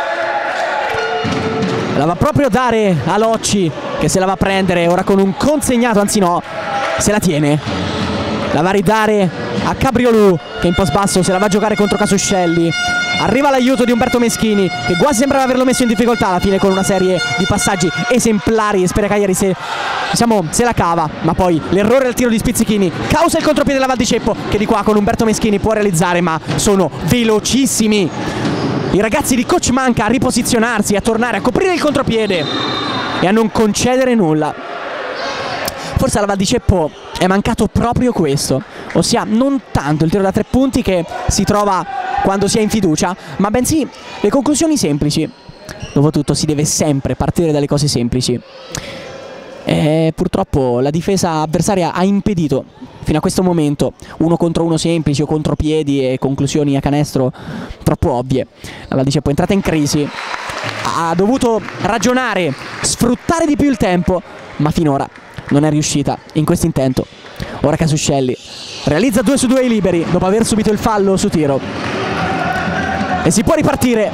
la va proprio a dare a Locci che se la va a prendere ora con un consegnato, anzi no, se la tiene, la va a ridare a Cabriolù che in post basso se la va a giocare contro Casuscelli. Arriva l'aiuto di Umberto Meschini che quasi sembrava averlo messo in difficoltà alla fine con una serie di passaggi esemplari. Spera Cagliari se la cava, ma poi l'errore al tiro di Spizzichini causa il contropiede della Val di Ceppo che di qua con Umberto Meschini può realizzare, ma sono velocissimi i ragazzi di Coach Manca a riposizionarsi, a tornare a coprire il contropiede e a non concedere nulla. Forse alla Val di Ceppo è mancato proprio questo, ossia non tanto il tiro da 3 punti che si trova quando si è in fiducia, ma bensì le conclusioni semplici. Dopotutto si deve sempre partire dalle cose semplici e purtroppo la difesa avversaria ha impedito fino a questo momento 1 contro 1 semplici o contropiedi e conclusioni a canestro troppo ovvie. La Val di Ceppo è entrata in crisi, ha dovuto ragionare, sfruttare di più il tempo, ma finora non è riuscita in questo intento. Ora Casuscelli realizza 2 su 2 ai liberi dopo aver subito il fallo su tiro e si può ripartire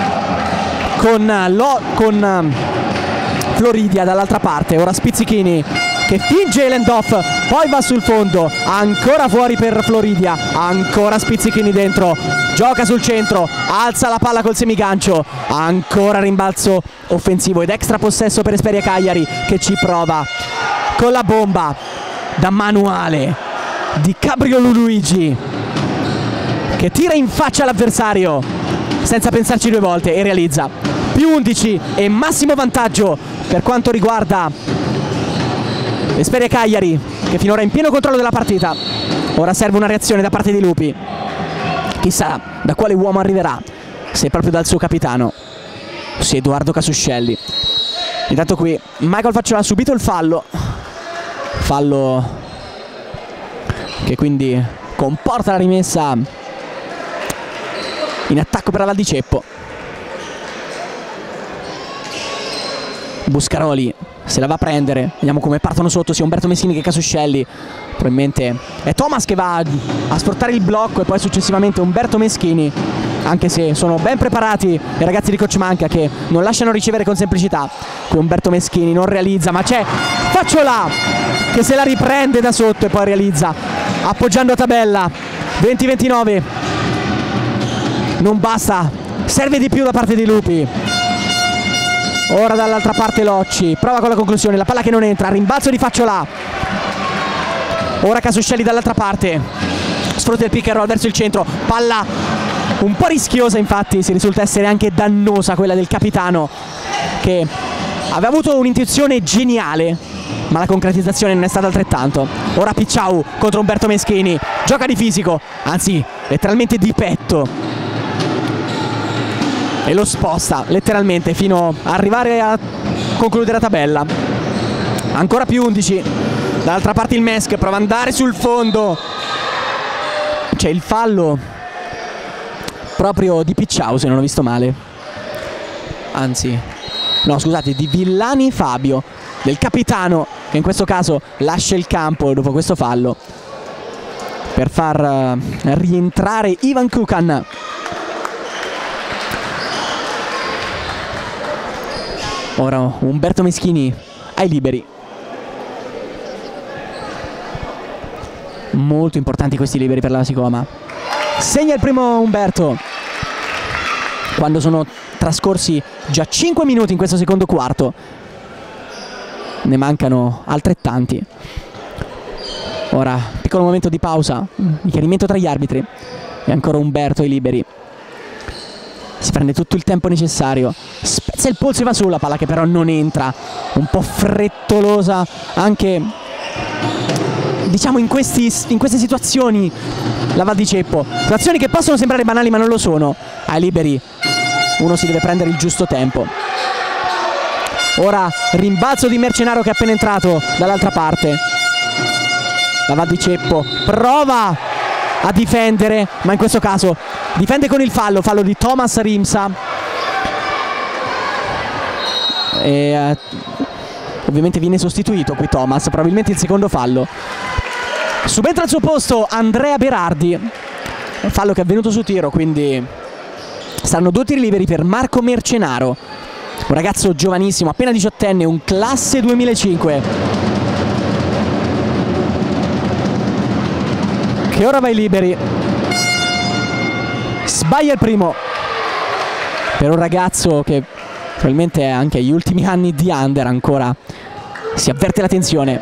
con Floridia dall'altra parte. Ora Spizzichini che finge l'end-off, poi va sul fondo, ancora fuori per Floridia, ancora Spizzichini dentro, gioca sul centro, alza la palla col semigancio, ancora rimbalzo offensivo ed extra possesso per Esperia Cagliari che ci prova con la bomba da manuale di Cabriolù Luigi che tira in faccia l'avversario senza pensarci 2 volte e realizza più 11 e massimo vantaggio per quanto riguarda Esperia Cagliari che finora è in pieno controllo della partita. Ora serve una reazione da parte di Lupi, chissà da quale uomo arriverà, se proprio dal suo capitano, se Edoardo Casuscelli. Intanto qui Michael Facciola ha subito il fallo che quindi comporta la rimessa in attacco per la Val di Ceppo. Buscaroli se la va a prendere, vediamo come partono sotto sia Umberto Meschini che Casuscelli. Probabilmente è Thomas che va a sfruttare il blocco e poi successivamente Umberto Meschini, anche se sono ben preparati i ragazzi di Coach Manca che non lasciano ricevere con semplicità. Qui Umberto Meschini non realizza, ma c'è Facciola che se la riprende da sotto e poi realizza appoggiando a tabella. 20-29, non basta, serve di più da parte di Lupi. Ora dall'altra parte Locci prova con la conclusione, la palla che non entra, rimbalzo di Facciola. Ora Casuscelli dall'altra parte, sfrutta il pick and roll verso il centro, palla un po' rischiosa, infatti si risulta essere anche dannosa quella del capitano che aveva avuto un'intuizione geniale ma la concretizzazione non è stata altrettanto. Ora Picciau contro Umberto Meschini, gioca di fisico, anzi letteralmente di petto, e lo sposta letteralmente fino a arrivare a concludere la tabella. Ancora più 11, dall'altra parte il Mesk prova ad andare sul fondo, c'è il fallo proprio di Picciau se non ho visto male, anzi no scusate, di Villani Fabio, del capitano, che in questo caso lascia il campo dopo questo fallo per far rientrare Ivan Kukan. Ora Umberto Meschini ai liberi, molto importanti questi liberi per la Sicoma. Segna il primo Umberto quando sono trascorsi già 5 minuti in questo secondo quarto. Ne mancano altrettanti. Ora piccolo momento di pausa, di chiarimento tra gli arbitri, e ancora Umberto ai liberi. Si prende tutto il tempo necessario, spezza il polso e va su, la palla che però non entra, un po' frettolosa anche, diciamo, in queste situazioni la Val di Ceppo, situazioni che possono sembrare banali ma non lo sono. Ai liberi uno si deve prendere il giusto tempo. Ora rimbalzo di Mercenaro che è appena entrato dall'altra parte. La Val di Ceppo prova a difendere, ma in questo caso difende con il fallo di Thomas Rimsa. E ovviamente viene sostituito qui Thomas, probabilmente il secondo fallo. Subentra al suo posto Andrea Berardi, fallo che è avvenuto su tiro, quindi saranno 2 tiri liberi per Marco Mercenaro, un ragazzo giovanissimo, appena 18enne, un classe 2005, che ora va ai liberi. Sbaglia il primo per un ragazzo che probabilmente anche agli ultimi anni di under ancora si avverte la tensione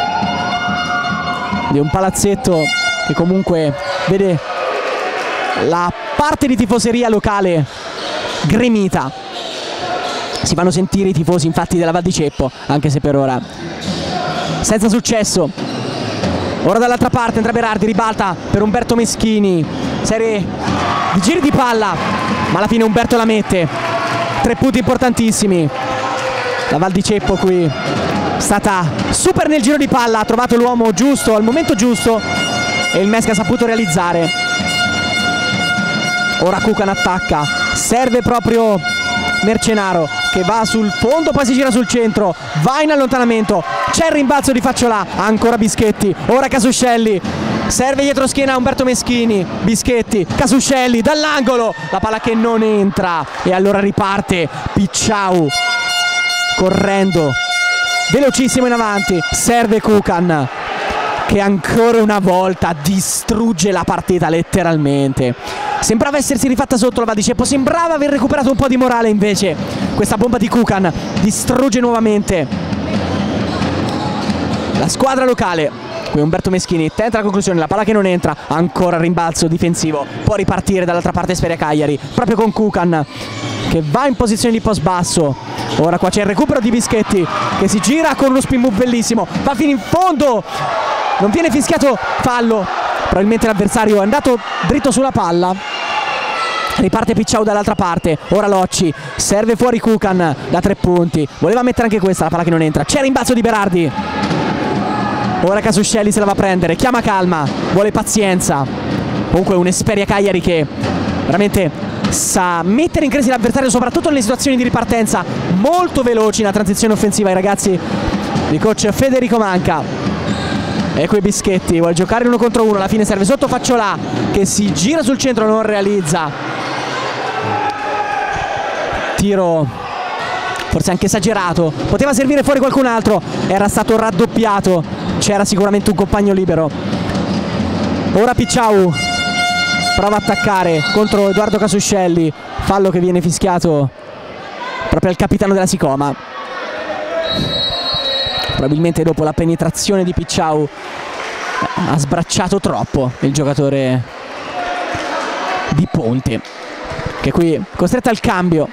di un palazzetto che comunque vede la parte di tifoseria locale gremita. Si fanno sentire i tifosi infatti della Val di Ceppo, anche se per ora senza successo. Ora dall'altra parte Andrea Berardi ribalta per Umberto Meschini, serie di giri di palla, ma alla fine Umberto la mette. 3 punti importantissimi. La Val di Ceppo qui è stata super nel giro di palla, ha trovato l'uomo giusto al momento giusto e il Mesca ha saputo realizzare. Ora Kukan attacca, serve proprio Mercenaro che va sul fondo, poi si gira sul centro, va in allontanamento, c'è il rimbalzo di Facciola, ancora Bischetti, ora Casuscelli, serve dietro schiena Umberto Meschini, Bischetti, Casuscelli dall'angolo, la palla che non entra e allora riparte Picciau correndo velocissimo in avanti, serve Kukan che ancora una volta distrugge la partita letteralmente. Sembrava essersi rifatta sotto la Val di Ceppo, sembrava aver recuperato un po' di morale, invece questa bomba di Kukan distrugge nuovamente la squadra locale. Qui Umberto Meschini tenta la conclusione, la palla che non entra, ancora rimbalzo difensivo, può ripartire dall'altra parte Sferia Cagliari, proprio con Kukan che va in posizione di post basso. Ora qua c'è il recupero di Bischetti che si gira con uno spin move bellissimo, va fino in fondo, non viene fischiato fallo, probabilmente l'avversario è andato dritto sulla palla. Riparte Picciau dall'altra parte, ora Locci, serve fuori Kukan da 3 punti, voleva mettere anche questa, la palla che non entra, c'è rimbalzo di Berardi. Ora Casuscelli se la va a prendere, chiama calma, vuole pazienza. Comunque un'Esperia Cagliari che veramente sa mettere in crisi l'avversario, soprattutto nelle situazioni di ripartenza, molto veloci nella transizione offensiva i ragazzi di coach Federico Manca. E qui Bischetti vuole giocare 1 contro 1, alla fine serve sotto Facciola che si gira sul centro, non realizza. Tiro forse anche esagerato, poteva servire fuori qualcun altro, era stato raddoppiato, c'era sicuramente un compagno libero. Ora Picciau prova a attaccare contro Edoardo Casuscelli, fallo che viene fischiato proprio al capitano della Sicoma, probabilmente dopo la penetrazione di Picciau ha sbracciato troppo il giocatore di Ponte, che qui costretto al cambio.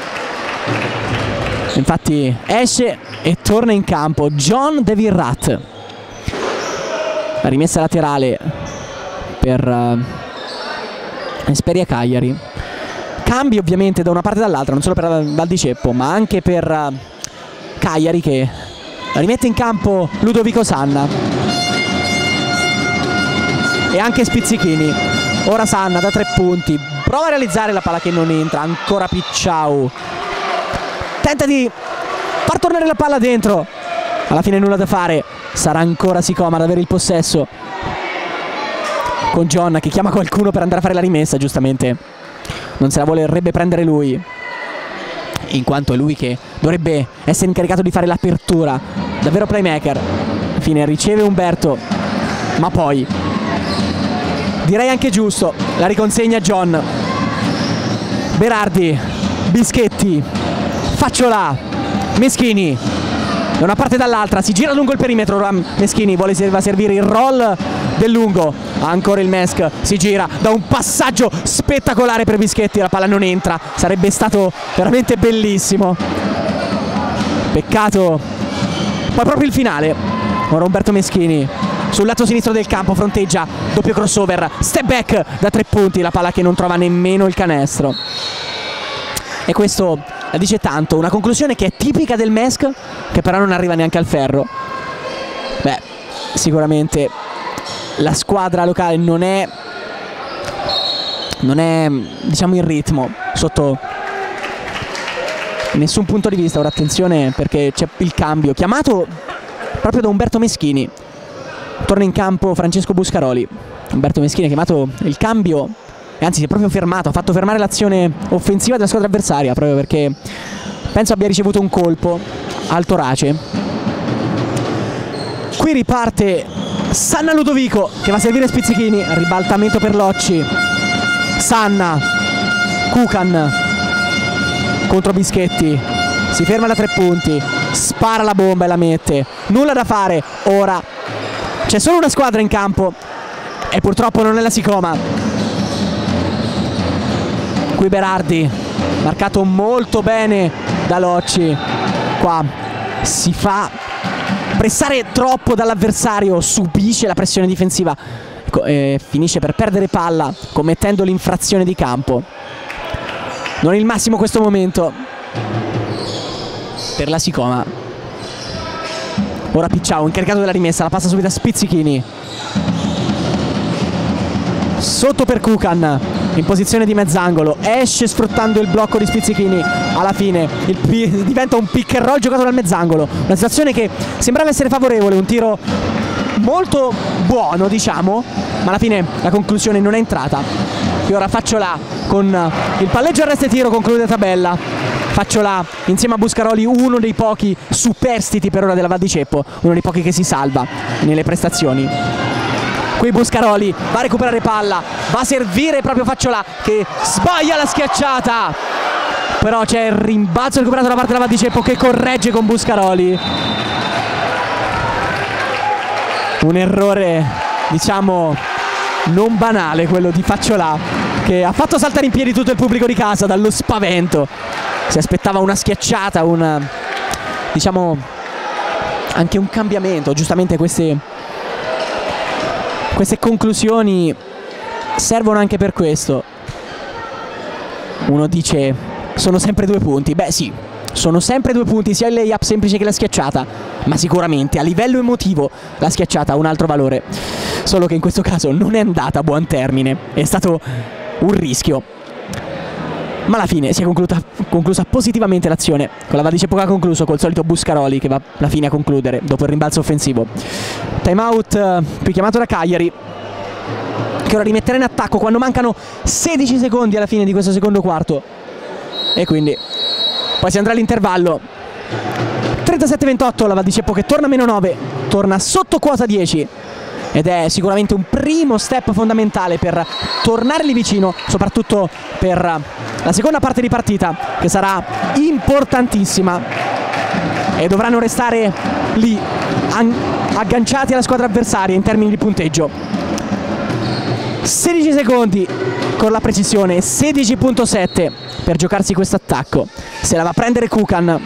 Infatti esce e torna in campo John De Virrat. La rimessa laterale per Esperia Cagliari. Cambi ovviamente da una parte e dall'altra, non solo per Val di Ceppo ma anche per Cagliari, che rimette in campo Ludovico Sanna e anche Spizzichini. Ora Sanna da 3 punti, prova a realizzare, la palla che non entra, ancora Picciau tenta di far tornare la palla dentro, alla fine nulla da fare, sarà ancora Sicoma ad avere il possesso con John che chiama qualcuno per andare a fare la rimessa. Giustamente non se la vorrebbe prendere lui, in quanto è lui che dovrebbe essere incaricato di fare l'apertura, davvero playmaker. Alla fine riceve Umberto, ma poi direi anche giusto, la riconsegna John. Berardi, Bischetti, Facciola, Meschini, da una parte e dall'altra, si gira lungo il perimetro. Ora Meschini va a servire il roll del lungo, ancora il Mesk, si gira da un passaggio spettacolare per Bischetti, la palla non entra, sarebbe stato veramente bellissimo, peccato. Poi proprio il finale, ora Umberto Meschini sul lato sinistro del campo, fronteggia, doppio crossover, step back da 3 punti, la palla che non trova nemmeno il canestro. E questo la dice tanto, una conclusione che è tipica del Mesk, che però non arriva neanche al ferro. Beh, sicuramente la squadra locale non è diciamo in ritmo sotto nessun punto di vista. Ora attenzione, perché c'è il cambio chiamato proprio da Umberto Meschini. Torna in campo Francesco Buscaroli. Umberto Meschini ha chiamato il cambio e anzi si è proprio fermato, ha fatto fermare l'azione offensiva della squadra avversaria, proprio perché penso abbia ricevuto un colpo al torace. Qui riparte Sanna Ludovico che va a servire Spizzichini, ribaltamento per Locci, Sanna, Kukan contro Bischetti, si ferma da 3 punti, spara la bomba e la mette, nulla da fare. Ora c'è solo una squadra in campo e purtroppo non è la Sicoma. Qui Berardi, marcato molto bene da Locci, qua si fa pressare troppo dall'avversario, subisce la pressione difensiva e finisce per perdere palla commettendo l'infrazione di campo. Non il massimo questo momento per la Sicoma. Ora Picciao incaricato della rimessa, la passa subito a Spizzichini, sotto per Kukan in posizione di mezz'angolo, esce sfruttando il blocco di Spizzichini. Alla fine diventa un pick and roll giocato dal mezz'angolo, una situazione che sembrava essere favorevole, un tiro molto buono diciamo, ma alla fine la conclusione non è entrata. E ora Facciola con il palleggio arresto e tiro conclude tabella. Facciola insieme a Buscaroli, uno dei pochi superstiti per ora della Val di Ceppo, uno dei pochi che si salva nelle prestazioni. Qui Buscaroli va a recuperare palla, va a servire proprio Facciola che sbaglia la schiacciata, però c'è il rimbalzo recuperato da parte della Val di Ceppo che corregge con Buscaroli. Un errore diciamo non banale quello di Facciola, che ha fatto saltare in piedi tutto il pubblico di casa dallo spavento. Si aspettava una schiacciata, diciamo anche un cambiamento. Giustamente queste conclusioni servono anche per questo. Uno dice sono sempre 2 punti. Beh sì, sono sempre 2 punti sia il layup semplice che la schiacciata, ma sicuramente a livello emotivo la schiacciata ha un altro valore, solo che in questo caso non è andata a buon termine, è stato un rischio, ma alla fine si è conclusa positivamente l'azione, con la Val di Ceppo che ha concluso col solito Buscaroli che va alla fine a concludere dopo il rimbalzo offensivo. Time out qui chiamato da Cagliari, che ora rimetterà in attacco quando mancano 16 secondi alla fine di questo secondo quarto, e quindi poi si andrà all'intervallo. 37-28, la Val di Ceppo che torna a -9, torna sotto quota 10, ed è sicuramente un primo step fondamentale per tornare lì vicino, soprattutto per la seconda parte di partita che sarà importantissima, e dovranno restare lì agganciati alla squadra avversaria in termini di punteggio. 16 secondi con la precisione, 16.7 per giocarsi questo attacco. Se la va a prendere Kukan.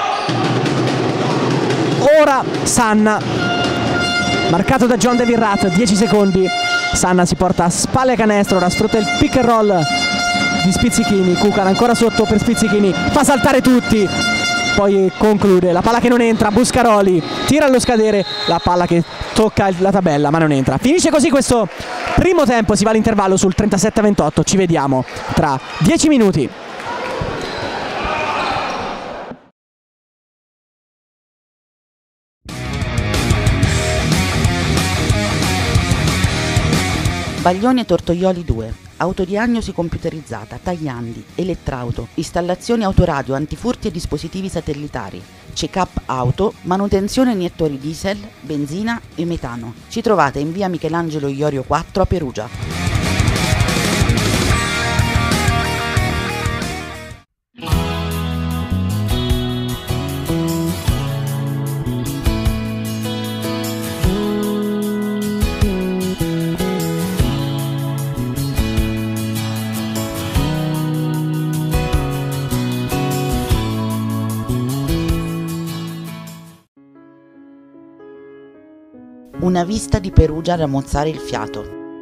Ora Sanna, marcato da John David Rath, 10 secondi. Sanna si porta a spalle a canestro, ora sfrutta il pick and roll di Spizzichini. Kukan ancora sotto per Spizzichini, fa saltare tutti, poi conclude, la palla che non entra. Buscaroli tira allo scadere, la palla che tocca la tabella ma non entra. Finisce così questo primo tempo, si va all'intervallo sul 37-28, ci vediamo tra 10 minuti. Baglioni e Tortoioli 2. autodiagnosi computerizzata, tagliandi, elettrauto, installazioni autoradio, antifurti e dispositivi satellitari, check-up auto, manutenzione iniettori diesel, benzina e metano. Ci trovate in via Michelangelo Iorio 4 a Perugia. Una vista di Perugia da mozzare il fiato.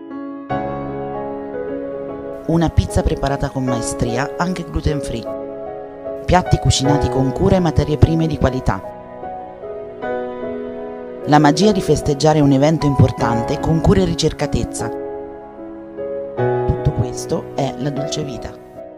Una pizza preparata con maestria, anche gluten free. Piatti cucinati con cura e materie prime di qualità. La magia di festeggiare un evento importante con cura e ricercatezza. Tutto questo è la dolce vita.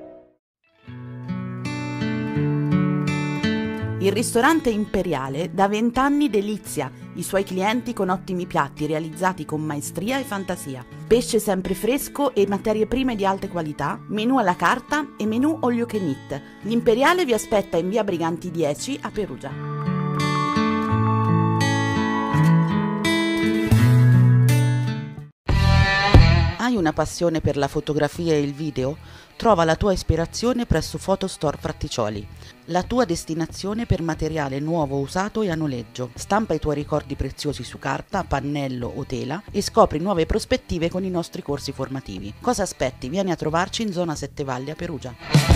Il ristorante Imperiale da 20 anni delizia i suoi clienti con ottimi piatti realizzati con maestria e fantasia. Pesce sempre fresco e materie prime di alta qualità, menù alla carta e menù all you can eat. L'Imperiale vi aspetta in via Briganti 10 a Perugia. Hai una passione per la fotografia e il video? Trova la tua ispirazione presso Photostore Fratticcioli, la tua destinazione per materiale nuovo, usato e a noleggio. Stampa i tuoi ricordi preziosi su carta, pannello o tela e scopri nuove prospettive con i nostri corsi formativi. Cosa aspetti? Vieni a trovarci in zona Sette Valli a Perugia.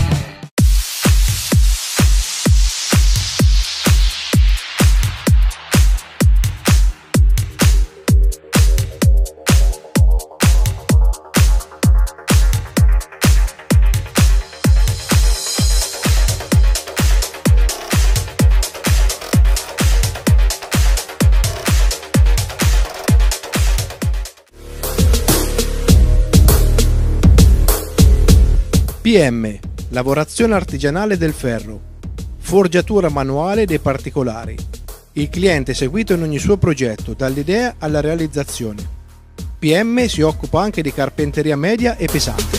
PM, lavorazione artigianale del ferro, forgiatura manuale dei particolari. Il cliente è seguito in ogni suo progetto, dall'idea alla realizzazione. PM si occupa anche di carpenteria media e pesante.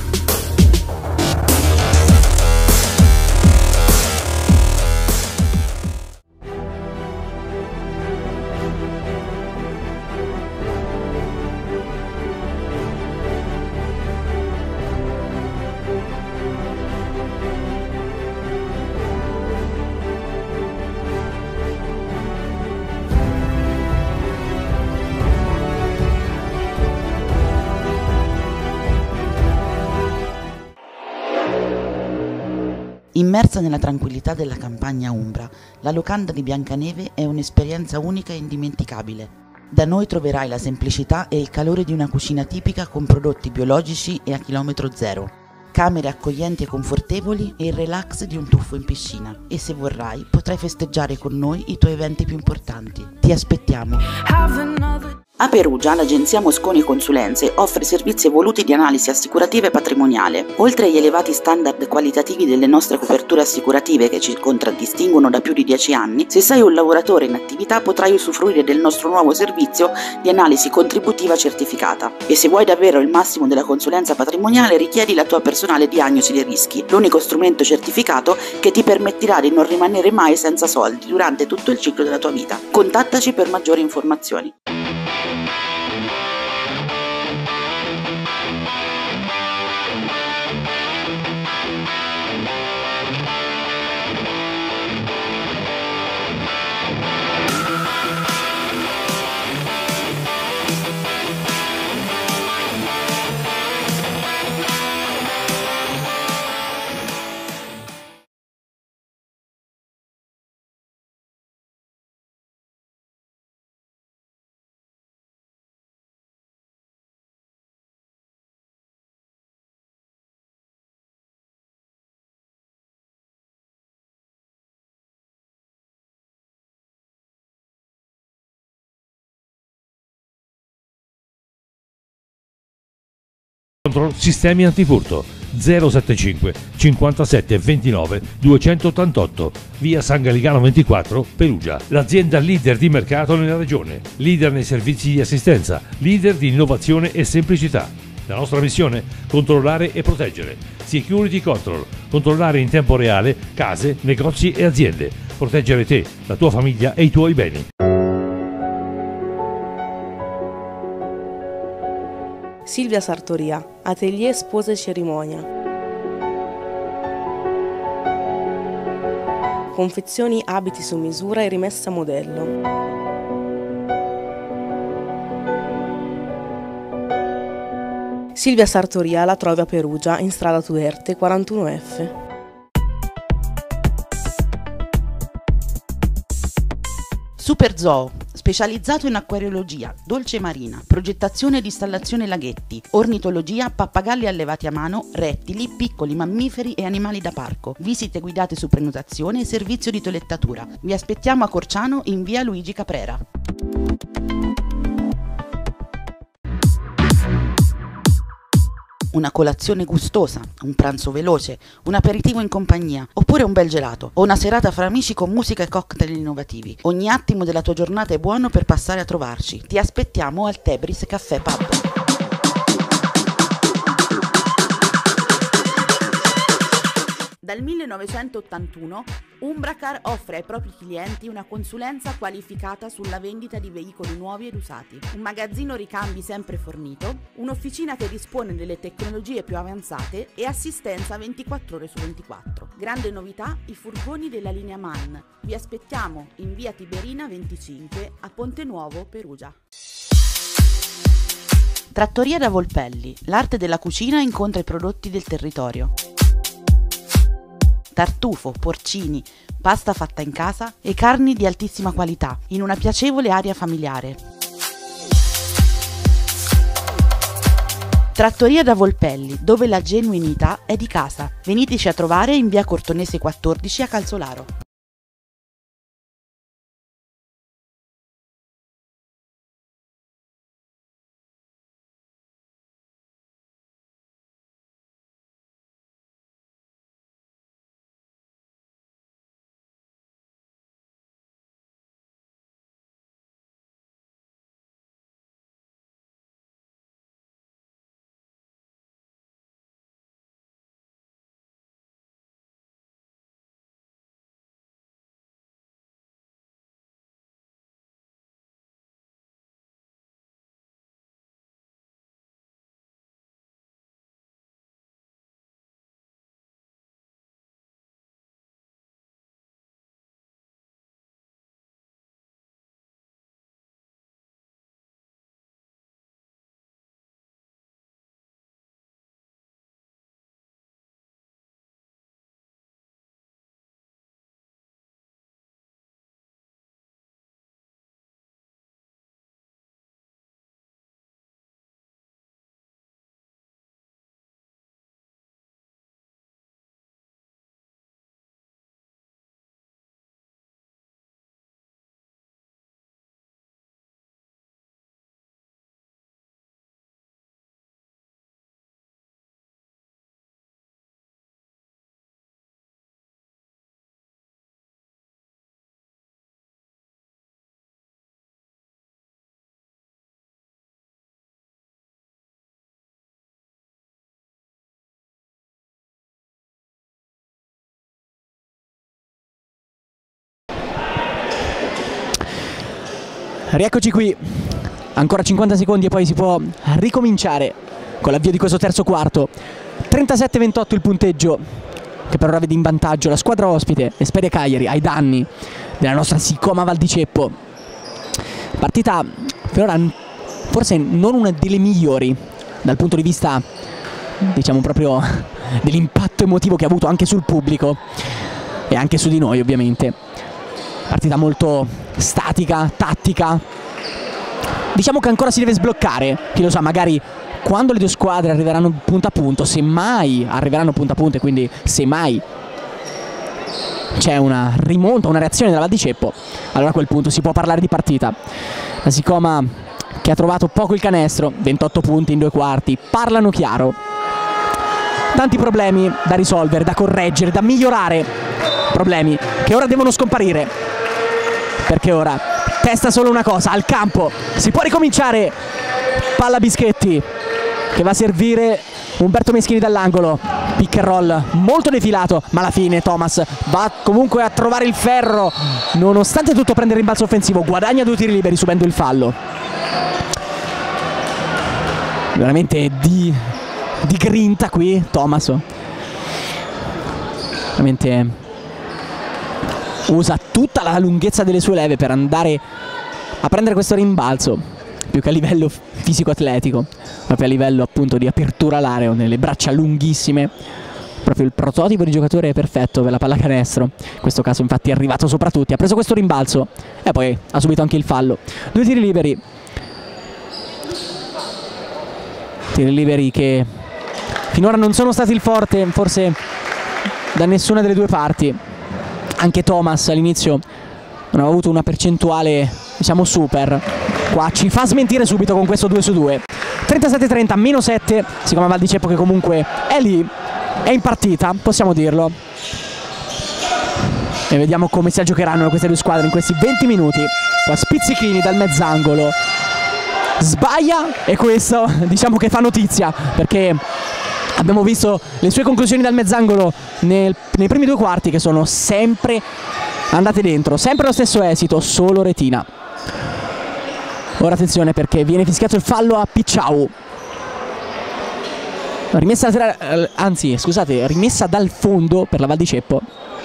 Immersa nella tranquillità della campagna umbra, la locanda di Biancaneve è un'esperienza unica e indimenticabile. Da noi troverai la semplicità e il calore di una cucina tipica con prodotti biologici e a chilometro zero, camere accoglienti e confortevoli e il relax di un tuffo in piscina. E se vorrai, potrai festeggiare con noi i tuoi eventi più importanti. Ti aspettiamo! A Perugia l'agenzia Mosconi Consulenze offre servizi evoluti di analisi assicurativa e patrimoniale. Oltre agli elevati standard qualitativi delle nostre coperture assicurative che ci contraddistinguono da più di 10 anni, se sei un lavoratore in attività potrai usufruire del nostro nuovo servizio di analisi contributiva certificata. E se vuoi davvero il massimo della consulenza patrimoniale, richiedi la tua personale diagnosi dei rischi, l'unico strumento certificato che ti permetterà di non rimanere mai senza soldi durante tutto il ciclo della tua vita. Contattaci per maggiori informazioni. Control Sistemi Antifurto 075 57 29 288 via San Gallicano 24 Perugia. L'azienda leader di mercato nella regione, leader nei servizi di assistenza, leader di innovazione e semplicità. La nostra missione? Controllare e proteggere. Security Control. Controllare in tempo reale case, negozi e aziende. Proteggere te, la tua famiglia e i tuoi beni. Silvia Sartoria, Atelier Spose e Cerimonia. Confezioni abiti su misura e rimessa a modello. Silvia Sartoria la trovi a Perugia, in strada Tuerte 41F. Super Zoo, specializzato in acquariologia, dolce marina, progettazione ed installazione laghetti, ornitologia, pappagalli allevati a mano, rettili, piccoli mammiferi e animali da parco, visite guidate su prenotazione e servizio di toilettatura. Vi aspettiamo a Corciano in via Luigi Caprera. Una colazione gustosa, un pranzo veloce, un aperitivo in compagnia, oppure un bel gelato, o una serata fra amici con musica e cocktail innovativi. Ogni attimo della tua giornata è buono per passare a trovarci. Ti aspettiamo al Tebris Caffè Pub. Dal 1981 Umbracar offre ai propri clienti una consulenza qualificata sulla vendita di veicoli nuovi ed usati, un magazzino ricambi sempre fornito, un'officina che dispone delle tecnologie più avanzate e assistenza 24 ore su 24. Grande novità, i furgoni della linea MAN. Vi aspettiamo in via Tiberina 25 a Ponte Nuovo, Perugia. Trattoria da Volpelli, l'arte della cucina incontra i prodotti del territorio. Tartufo, porcini, pasta fatta in casa e carni di altissima qualità, in una piacevole area familiare. Trattoria da Volpelli, dove la genuinità è di casa. Veniteci a trovare in via Cortonese 14 a Calzolaro. Rieccoci qui, ancora 50 secondi e poi si può ricominciare con l'avvio di questo terzo quarto. 37-28 il punteggio, che per ora vede in vantaggio la squadra ospite, Esperia Cagliari, ai danni della nostra Sicoma Val di Ceppo. Partita per ora forse non una delle migliori dal punto di vista, diciamo, proprio dell'impatto emotivo che ha avuto anche sul pubblico e anche su di noi, ovviamente. Partita molto statica, tattica. Diciamo che ancora si deve sbloccare, chi lo sa, magari quando le due squadre arriveranno punto a punto, se mai arriveranno punto a punto, e quindi se mai c'è una rimonta, una reazione della Val di Ceppo, allora a quel punto si può parlare di partita. La Sicoma, che ha trovato poco il canestro, 28 punti in 2 quarti, parlano chiaro. Tanti problemi da risolvere, da correggere, da migliorare, problemi che ora devono scomparire, perché ora testa solo una cosa, al campo si può ricominciare. Palla Bischetti, che va a servire Umberto Meschini dall'angolo. Pick and roll molto defilato, ma alla fine Thomas va comunque a trovare il ferro, nonostante tutto prende il rimbalzo offensivo, guadagna 2 tiri liberi subendo il fallo. Veramente di grinta qui Thomas, veramente usa tutta la lunghezza delle sue leve per andare a prendere questo rimbalzo, più che a livello fisico-atletico, proprio a livello appunto di apertura all'area, nelle braccia lunghissime, proprio il prototipo di giocatore perfetto per la pallacanestro. In questo caso infatti è arrivato sopra tutti, ha preso questo rimbalzo e poi ha subito anche il fallo. 2 tiri liberi che finora non sono stati il forte forse da nessuna delle due parti. Anche Thomas all'inizio non aveva avuto una percentuale diciamo super, qua ci fa smentire subito con questo 2 su 2. 37-30, meno 7, siccome Val di Ceppo che comunque è lì, è in partita, possiamo dirlo. E vediamo come si giocheranno queste due squadre in questi 20 minuti. Qua Spizzichini dal mezz'angolo sbaglia e questo diciamo che fa notizia, perché abbiamo visto le sue conclusioni dal mezz'angolo nei primi 2 quarti che sono sempre andate dentro, sempre lo stesso esito, solo retina. Ora attenzione perché viene fischiato il fallo a Picciau. Rimessa laterale, anzi scusate, rimessa dal fondo per la Val di Ceppo.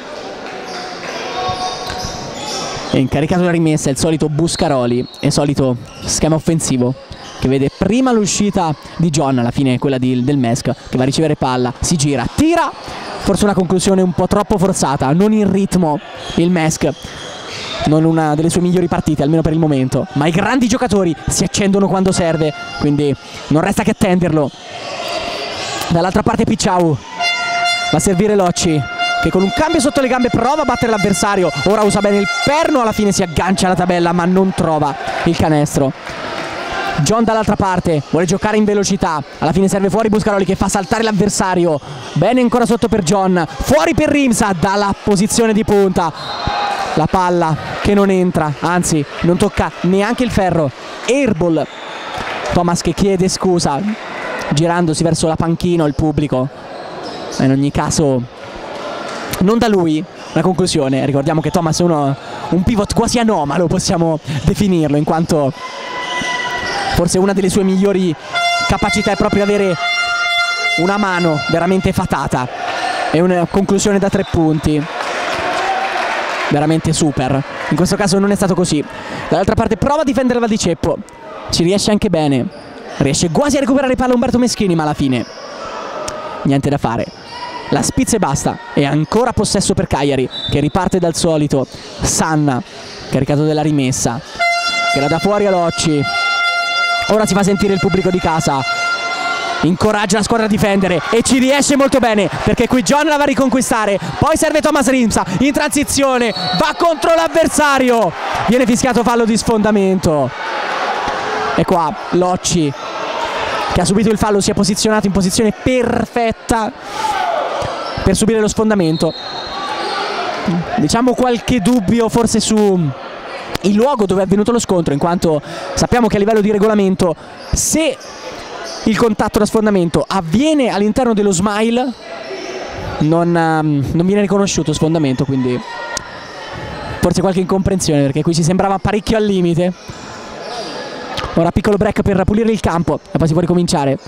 È incaricato la rimessa il solito Buscaroli, è il solito schema offensivo che vede prima l'uscita di John, alla fine quella del Mesk, che va a ricevere palla, si gira, tira, forse una conclusione un po' troppo forzata, non in ritmo il Mesk, non una delle sue migliori partite almeno per il momento, ma i grandi giocatori si accendono quando serve, quindi non resta che attenderlo. Dall'altra parte Picciau va a servire Locci, che con un cambio sotto le gambe prova a battere l'avversario, ora usa bene il perno, alla fine si aggancia alla tabella ma non trova il canestro. John dall'altra parte vuole giocare in velocità, alla fine serve fuori Buscaroli che fa saltare l'avversario, bene ancora sotto per John, fuori per Rimsa dalla posizione di punta, la palla che non entra, anzi non tocca neanche il ferro. Airball, Thomas che chiede scusa girandosi verso la panchina, il pubblico, ma in ogni caso non da lui la conclusione. Ricordiamo che Thomas è un pivot quasi anomalo, possiamo definirlo, in quanto forse una delle sue migliori capacità è proprio avere una mano veramente fatata e una conclusione da 3 punti veramente super. In questo caso non è stato così. Dall'altra parte prova a difendere Val di Ceppo, ci riesce anche bene, riesce quasi a recuperare palla Umberto Meschini, ma alla fine niente da fare. La spizza e basta, e ancora possesso per Cagliari che riparte dal solito. Sanna caricato della rimessa che la dà fuori a Locci. Ora si fa sentire il pubblico di casa, incoraggia la squadra a difendere e ci riesce molto bene, perché qui John la va a riconquistare, poi serve Thomas Rimsa in transizione, va contro l'avversario, viene fischiato fallo di sfondamento e qua Locci, che ha subito il fallo, si è posizionato in posizione perfetta per subire lo sfondamento. Diciamo qualche dubbio forse su il luogo dove è avvenuto lo scontro, in quanto sappiamo che a livello di regolamento, se il contatto da sfondamento avviene all'interno dello smile, non viene riconosciuto sfondamento, quindi forse qualche incomprensione, perché qui ci sembrava parecchio al limite. Ora piccolo break per pulire il campo e poi si può ricominciare.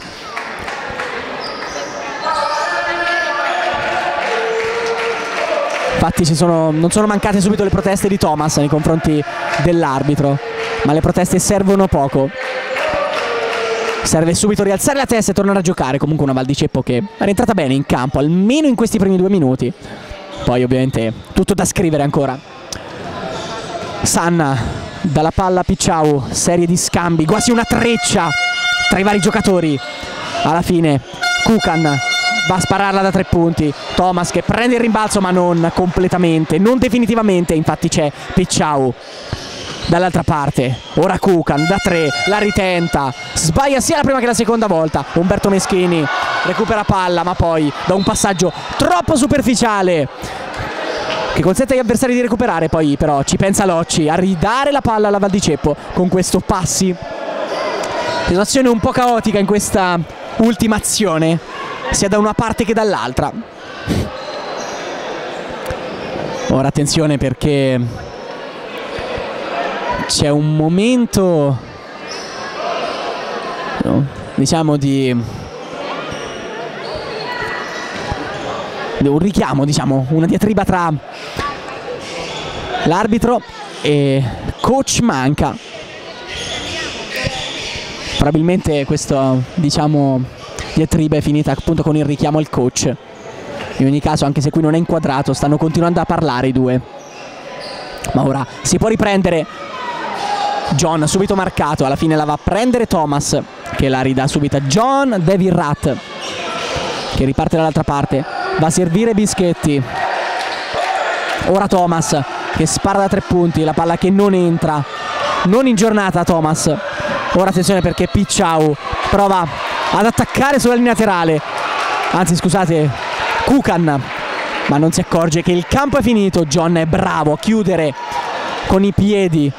Infatti non sono mancate subito le proteste di Thomas nei confronti dell'arbitro, ma le proteste servono poco. Serve subito rialzare la testa e tornare a giocare. Comunque una Val di Ceppo che è rientrata bene in campo, almeno in questi primi 2 minuti. Poi ovviamente tutto da scrivere ancora. Sanna dalla palla a Picciau, serie di scambi, quasi una treccia tra i vari giocatori. Alla fine Kukan va a spararla da 3 punti. Thomas che prende il rimbalzo ma non completamente, non definitivamente, infatti c'è Picciau dall'altra parte. Ora Kukan da 3, la ritenta, sbaglia sia la prima che la seconda volta. Umberto Meschini recupera palla ma poi da un passaggio troppo superficiale che consente agli avversari di recuperare, poi però ci pensa Locci a ridare la palla alla Val di Ceppo con questo passi. Situazione un po' caotica in questa ultima azione, sia da una parte che dall'altra. Ora attenzione, perché c'è un momento, diciamo, un richiamo, diciamo, una diatriba tra l'arbitro e coach Manca. Probabilmente questo, diciamo, diatriba è finita appunto con il richiamo al coach. In ogni caso, anche se qui non è inquadrato, stanno continuando a parlare i due. Ma ora si può riprendere. John subito marcato, alla fine la va a prendere Thomas, che la ridà subito a John. David Ratt, che riparte dall'altra parte, va a servire Bischetti. Ora Thomas, che spara da 3 punti, la palla che non entra. Non in giornata Thomas. Ora attenzione, perché Picciau prova ad attaccare sulla linea laterale, anzi scusate, Kukan, ma non si accorge che il campo è finito. John è bravo a chiudere con i piedi,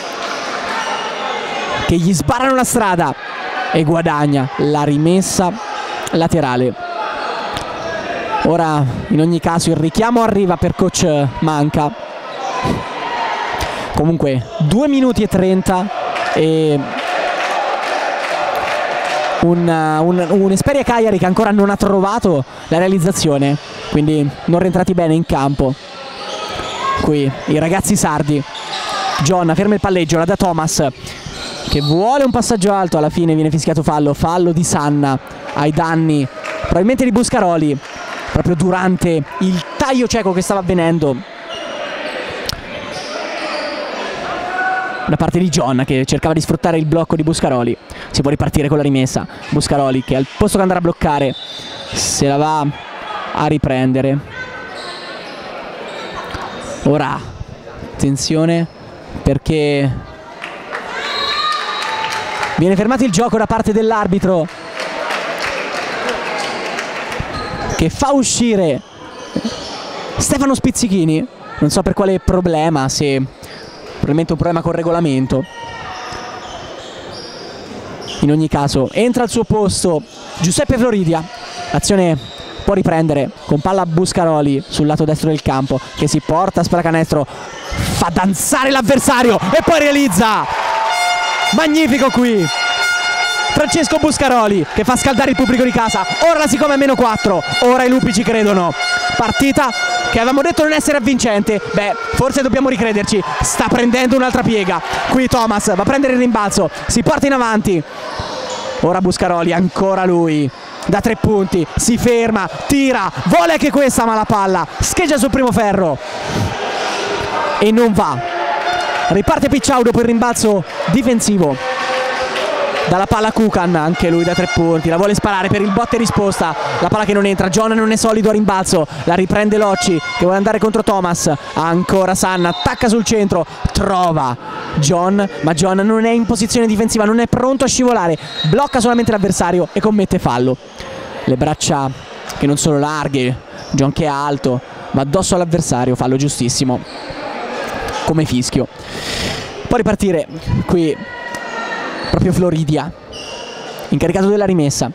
che gli sbarrano la strada, e guadagna la rimessa laterale. Ora in ogni caso il richiamo arriva per coach Manca. Comunque 2 minuti e 30 e un Esperia Cagliari che ancora non ha trovato la realizzazione, quindi non rientrati bene in campo qui i ragazzi sardi. John ferma il palleggio, la da Thomas, che vuole un passaggio alto, alla fine viene fischiato fallo di Sanna ai danni probabilmente di Buscaroli, proprio durante il taglio cieco che stava avvenendo da parte di John, che cercava di sfruttare il blocco di Buscaroli. Si può ripartire con la rimessa. Buscaroli, che al posto che andare a bloccare se la va a riprendere. Ora attenzione, perché viene fermato il gioco da parte dell'arbitro, che fa uscire Stefano Spizzichini. Non so per quale problema, se probabilmente un problema col regolamento. In ogni caso entra al suo posto Giuseppe Floridia. L'azione può riprendere con palla Buscaroli sul lato destro del campo, che si porta a sparacanestro, fa danzare l'avversario e poi realizza. Magnifico qui Francesco Buscaroli, che fa scaldare il pubblico di casa. Ora la si come a -4, ora i lupi ci credono. Partita che avevamo detto non essere avvincente, beh, forse dobbiamo ricrederci. Sta prendendo un'altra piega. Qui Thomas va a prendere il rimbalzo, si porta in avanti. Ora Buscaroli, ancora lui, da 3 punti, si ferma, tira, vuole anche questa, ma la palla scheggia sul primo ferro e non va. Riparte Picciau dopo il rimbalzo difensivo. Dalla palla Kukan, anche lui da 3 punti, la vuole sparare per il botte e risposta, la palla che non entra. John non è solido a rimbalzo, la riprende Locci, che vuole andare contro Thomas. Ancora Sanna, attacca sul centro, trova John, ma John non è in posizione difensiva, non è pronto a scivolare, blocca solamente l'avversario e commette fallo. Le braccia che non sono larghe, John che è alto, va addosso all'avversario, fallo giustissimo come fischio. Può ripartire qui proprio Floridia, incaricato della rimessa.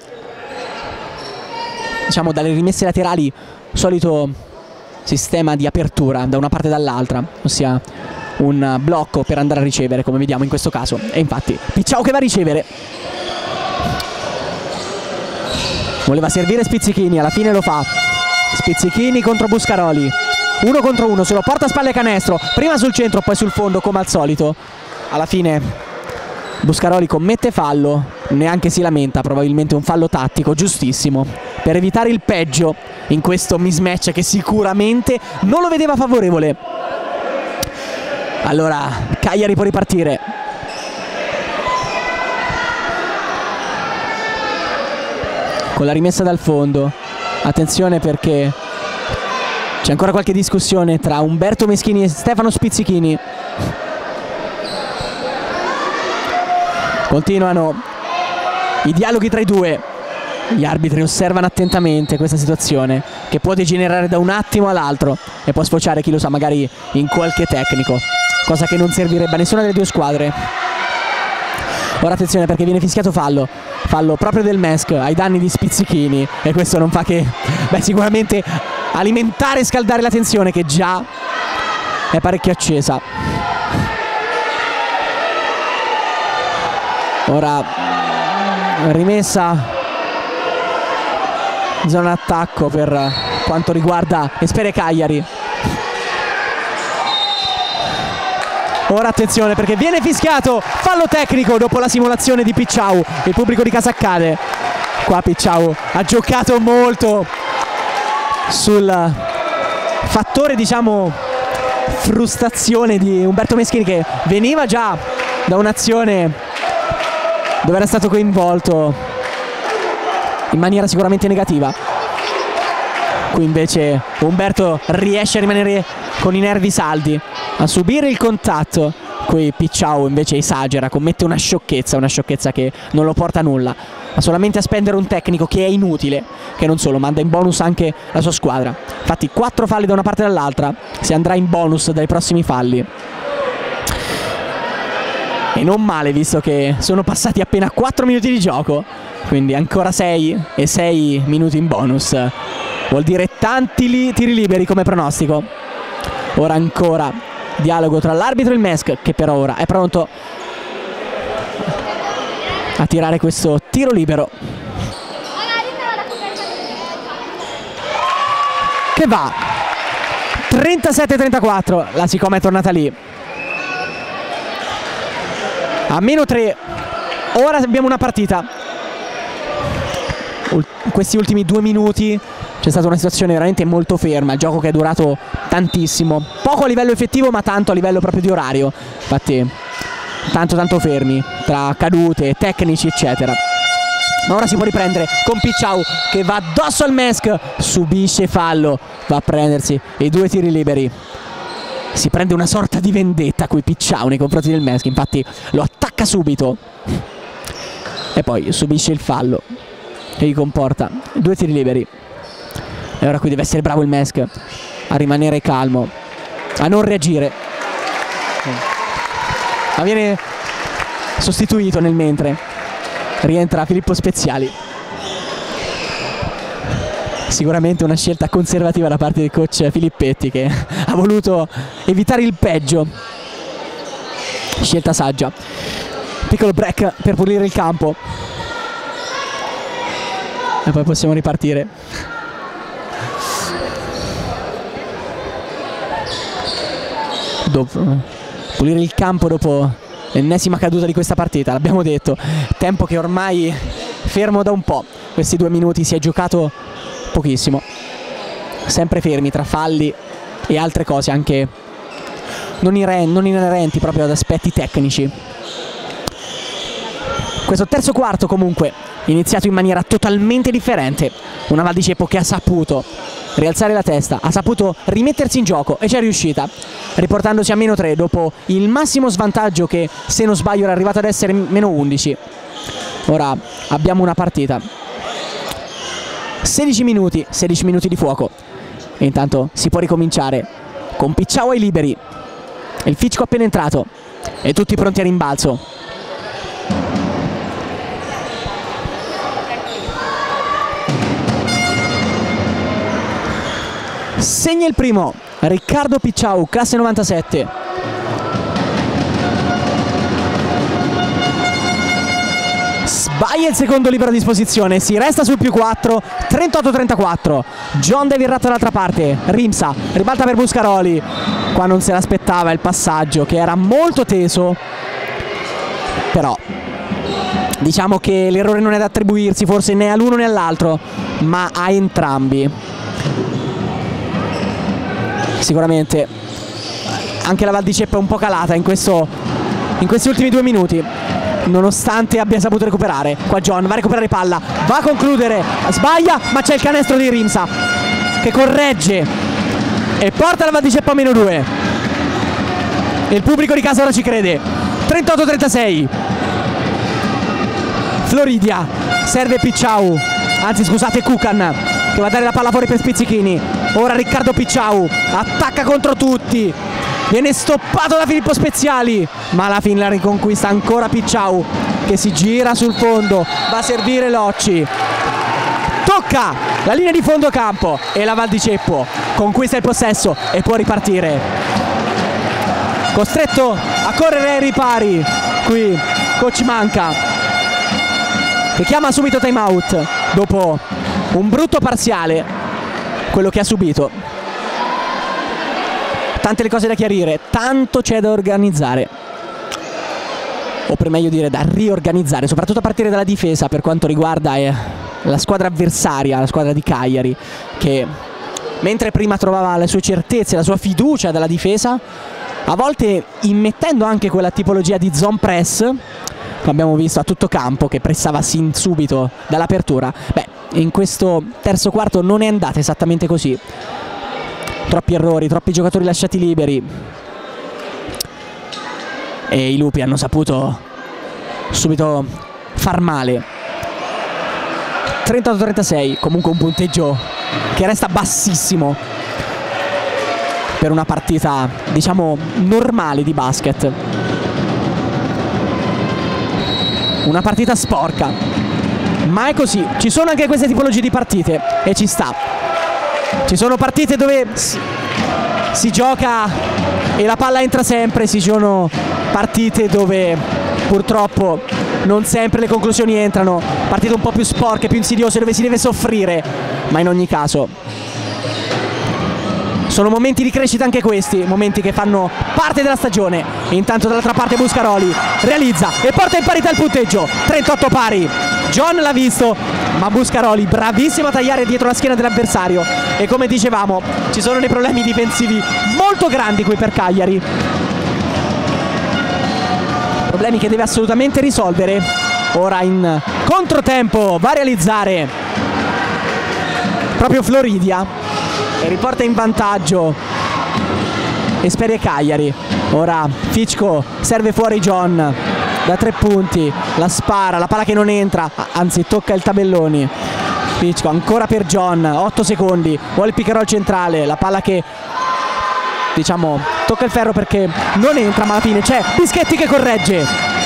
Diciamo dalle rimesse laterali, solito sistema di apertura da una parte e dall'altra, ossia un blocco per andare a ricevere, come vediamo in questo caso. E infatti Picciau che va a ricevere, voleva servire Spizzichini, alla fine lo fa. Spizzichini contro Buscaroli, 1 contro 1, se lo porta a spalle canestro, prima sul centro poi sul fondo come al solito. Alla fine Buscaroli commette fallo, neanche si lamenta, probabilmente un fallo tattico, giustissimo, per evitare il peggio in questo mismatch che sicuramente non lo vedeva favorevole. Allora Cagliari può ripartire. Con la rimessa dal fondo, attenzione perché c'è ancora qualche discussione tra Umberto Meschini e Stefano Spizzichini. Continuano i dialoghi tra i due. Gli arbitri osservano attentamente questa situazione, che può degenerare da un attimo all'altro e può sfociare, chi lo sa, magari in qualche tecnico, cosa che non servirebbe a nessuna delle due squadre. Ora attenzione perché viene fischiato fallo. fallo proprio del MESC ai danni di Spizzichini, e questo non fa che sicuramente alimentare e scaldare la tensione, che già è parecchio accesa. Ora rimessa zona attacco per quanto riguarda Esperia Cagliari. Ora attenzione, perché viene fischiato fallo tecnico dopo la simulazione di Picciau. Il pubblico di casa accade. Qua Picciau ha giocato molto sul fattore, diciamo, frustrazione di Umberto Meschini, che veniva già da un'azione dove era stato coinvolto in maniera sicuramente negativa. Qui invece Umberto riesce a rimanere con i nervi saldi, a subire il contatto. Qui Picciau invece esagera, commette una sciocchezza che non lo porta a nulla, ma solamente a spendere un tecnico che è inutile, che non solo manda in bonus anche la sua squadra. Infatti 4 falli da una parte e dall'altra, si andrà in bonus dai prossimi falli. E non male, visto che sono passati appena 4 minuti di gioco, quindi ancora 6 e 6 minuti in bonus. Vuol dire tanti tiri liberi come pronostico. Ora ancora dialogo tra l'arbitro e il MESC, che per ora è pronto a tirare questo tiro libero, che va 37-34. La Sicoma è tornata lì a -3. Ora abbiamo una partita. In questi ultimi 2 minuti c'è stata una situazione veramente molto ferma, il gioco che è durato tantissimo, poco a livello effettivo ma tanto a livello proprio di orario. Infatti tanto fermi tra cadute, tecnici eccetera. Ma ora si può riprendere con Picciau che va addosso al MESC, subisce fallo, va a prendersi i 2 tiri liberi. Si prende una sorta di vendetta qui Picciau nei confronti del MESC, infatti lo attacca subito e poi subisce il fallo che gli comporta 2 tiri liberi. E ora qui deve essere bravo il MESC a rimanere calmo, a non reagire. Ma viene sostituito nel mentre. Rientra Filippo Speziali. Sicuramente una scelta conservativa da parte del coach Filippetti, che ha voluto evitare il peggio. Scelta saggia. Piccolo break per pulire il campo e poi possiamo ripartire. Pulire il campo dopo l'ennesima caduta di questa partita, l'abbiamo detto, tempo che ormai fermo da un po'. Questi 2 minuti si è giocato pochissimo, sempre fermi tra falli e altre cose anche non inerenti proprio ad aspetti tecnici. Questo terzo quarto comunque iniziato in maniera totalmente differente. Una Val di Ceppo che ha saputo rialzare la testa, ha saputo rimettersi in gioco e ci è riuscita, riportandosi a -3 dopo il massimo svantaggio che, se non sbaglio, era arrivato ad essere -11. Ora abbiamo una partita, 16 minuti di fuoco, e intanto si può ricominciare con Picciau ai liberi, il Ficco appena entrato e tutti pronti a rimbalzo. Segna il primo Riccardo Picciau, classe 97. Sbaglia il secondo libero a disposizione, si resta sul +4, 38-34. John deve irrata dall'altra parte, Rimsa ribalta per Buscaroli. Qua non se l'aspettava il passaggio, che era molto teso, però diciamo che l'errore non è da attribuirsi forse né all'uno né all'altro, ma a entrambi. Sicuramente anche la Val di Ceppo è un po' calata in questi ultimi 2 minuti, nonostante abbia saputo recuperare. Qua John va a recuperare palla, va a concludere, sbaglia, ma c'è il canestro di Rimsa che corregge e porta la Val di Ceppo a -2. Il pubblico di casa ora ci crede. 38-36. Floridia serve Picciau, anzi scusate, Kukan, che va a dare la palla fuori per Spizzichini. Ora Riccardo Picciau attacca contro tutti, viene stoppato da Filippo Speziali, ma alla fine la riconquista ancora Picciau, che si gira sul fondo, va a servire Locci, tocca la linea di fondo campo e la Val di Ceppo conquista il possesso e può ripartire. Costretto a correre ai ripari qui coach Manca, che chiama subito time out dopo un brutto parziale, quello che ha subito. Tante le cose da chiarire, tanto c'è da organizzare, o per meglio dire da riorganizzare, soprattutto a partire dalla difesa per quanto riguarda la squadra avversaria, la squadra di Cagliari, che mentre prima trovava le sue certezze, la sua fiducia dalla difesa, a volte immettendo anche quella tipologia di zone press che abbiamo visto a tutto campo, che pressava sin subito dall'apertura. Beh, in questo terzo quarto non è andata esattamente così. Troppi errori, troppi giocatori lasciati liberi e i lupi hanno saputo subito far male. 38-36, comunque un punteggio che resta bassissimo per una partita, diciamo, normale di basket. Una partita sporca, ma è così. Ci sono anche queste tipologie di partite e ci sta. Ci sono partite dove si gioca e la palla entra sempre, ci sono partite dove purtroppo non sempre le conclusioni entrano, partite un po' più sporche, più insidiose, dove si deve soffrire, ma in ogni caso sono momenti di crescita anche questi, momenti che fanno parte della stagione. E intanto dall'altra parte Buscaroli realizza e porta in parità il punteggio, 38 pari. John l'ha visto, ma Buscaroli bravissimo a tagliare dietro la schiena dell'avversario. E come dicevamo, ci sono dei problemi difensivi molto grandi qui per Cagliari, problemi che deve assolutamente risolvere. Ora in controtempo va a realizzare proprio Floridia e riporta in vantaggio Esperia Cagliari. Ora Ficzko serve fuori John da 3 punti, la spara, la palla che non entra, anzi tocca il tabelloni. Ficzko ancora per John, 8 secondi, vuole il pick and roll centrale, la palla che diciamo tocca il ferro perché non entra, ma alla fine c'è Bischetti che corregge.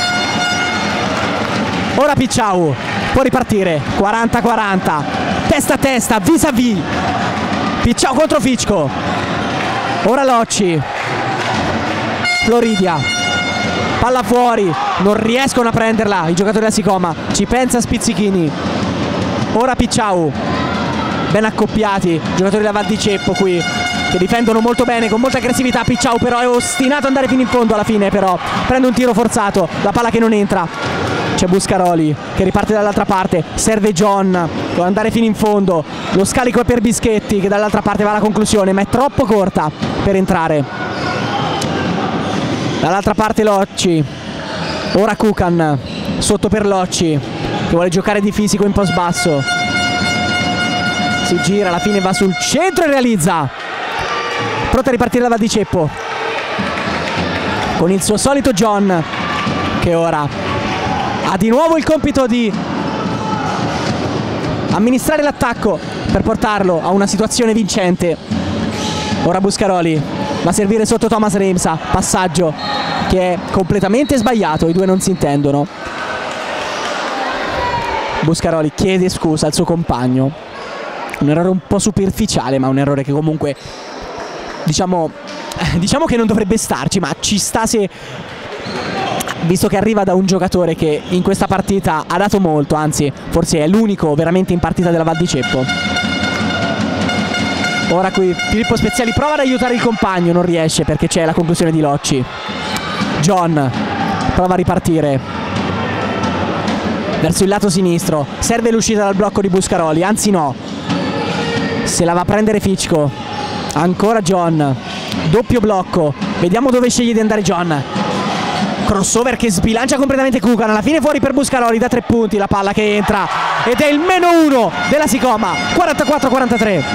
Ora Picciau può ripartire, 40-40, testa a testa, vis-à-vis. Picciau contro Ficzko. Ora Locci, Floridia, palla fuori, non riescono a prenderla i giocatori della Sicoma, ci pensa Spizzichini. Ora Picciau, ben accoppiati, giocatori della Val di Ceppo qui che difendono molto bene, con molta aggressività. Picciau però è ostinato ad andare fino in fondo, alla fine però prende un tiro forzato, la palla che non entra. C'è Buscaroli che riparte dall'altra parte, serve John, vuole andare fino in fondo, lo scarico è per Bischetti che dall'altra parte va alla conclusione, ma è troppo corta per entrare. Dall'altra parte Locci, ora Kukan sotto per Locci che vuole giocare di fisico in post basso, si gira, alla fine va sul centro e realizza. Pronta a ripartire la Val di Ceppo con il suo solito John, che ora ha di nuovo il compito di amministrare l'attacco per portarlo a una situazione vincente. Ora Buscaroli va a servire sotto Thomas Remsa, passaggio che è completamente sbagliato, i due non si intendono. Buscaroli chiede scusa al suo compagno, un errore un po' superficiale, ma un errore che comunque diciamo che non dovrebbe starci, ma ci sta se, visto che arriva da un giocatore che in questa partita ha dato molto, anzi forse è l'unico veramente in partita della Val di Ceppo. Ora qui Filippo Speziali prova ad aiutare il compagno, non riesce perché c'è la conclusione di Locci. John prova a ripartire verso il lato sinistro, serve l'uscita dal blocco di Buscaroli, anzi no, se la va a prendere Ficzko. Ancora John, doppio blocco, vediamo dove sceglie di andare John. Crossover che sbilancia completamente Kukan, alla fine fuori per Buscaroli da 3 punti, la palla che entra ed è il -1 della Sicoma, 44-43.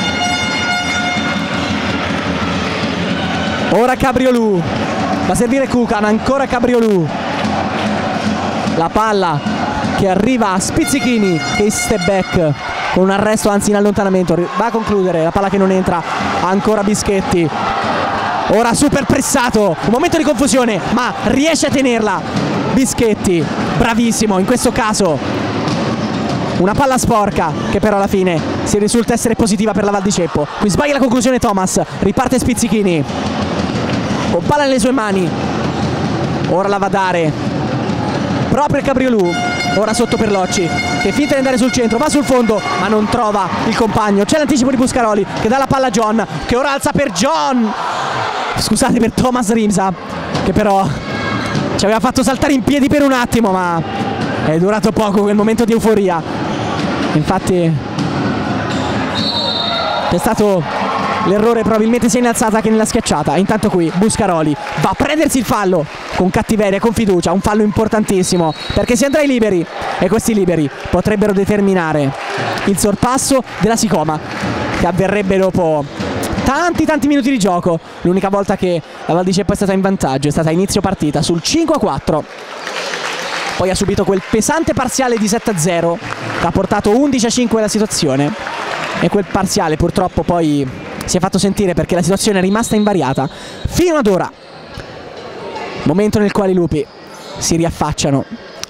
Ora Cabriolù, va a servire Kukan, ancora Cabriolù, la palla che arriva a Spizzichini che step back con un arresto, anzi in allontanamento, va a concludere, la palla che non entra, ancora Bischetti. Ora super pressato, un momento di confusione, ma riesce a tenerla. Bischetti, bravissimo in questo caso. Una palla sporca che però alla fine si risulta essere positiva per la Val di Ceppo. Qui sbaglia la conclusione Thomas, riparte Spizzichini con palla nelle sue mani. Ora la va a dare proprio il Cabriolù. Ora sotto per Locci che finta di andare sul centro, va sul fondo ma non trova il compagno. C'è l'anticipo di Buscaroli che dà la palla a John, che ora alza per John, scusate, per Thomas Rimsa, che però ci aveva fatto saltare in piedi per un attimo, ma è durato poco quel momento di euforia. Infatti è stato l'errore probabilmente sia in alzata che nella schiacciata. Intanto qui Buscaroli va a prendersi il fallo con cattiveria, con fiducia, un fallo importantissimo perché si andrà ai liberi e questi liberi potrebbero determinare il sorpasso della Sicoma, che avverrebbe dopo tanti minuti di gioco. L'unica volta che la Val di Ceppo è stata in vantaggio è stata a inizio partita sul 5-4. Poi ha subito quel pesante parziale di 7-0 che ha portato 11-5 la situazione, e quel parziale purtroppo poi si è fatto sentire perché la situazione è rimasta invariata fino ad ora, momento nel quale i lupi si riaffacciano.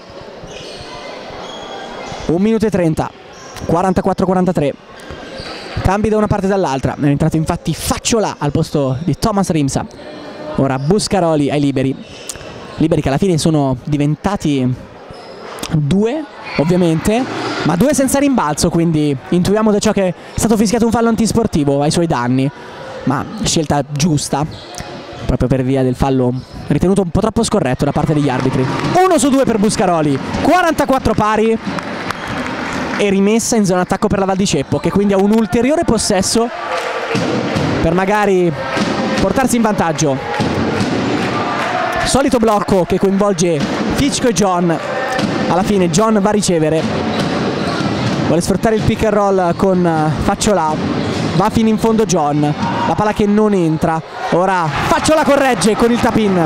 1 minuto e 30, 44-43, cambi da una parte e dall'altra. È entrato infatti Facciola al posto di Thomas Rimsa. Ora Buscaroli ai liberi che alla fine sono diventati 2 ovviamente, ma 2 senza rimbalzo, quindi intuiamo da ciò che è stato fischiato un fallo antisportivo ai suoi danni, ma scelta giusta proprio per via del fallo ritenuto un po' troppo scorretto da parte degli arbitri. 1 su 2 per Buscaroli, 44 pari e rimessa in zona attacco per la Val di Ceppo, che quindi ha un ulteriore possesso per magari portarsi in vantaggio. Solito blocco che coinvolge Ficzko e John. Alla fine John va a ricevere, vuole sfruttare il pick and roll con Facciola, va fino in fondo John, la palla che non entra. Ora Facciola corregge con il tap-in,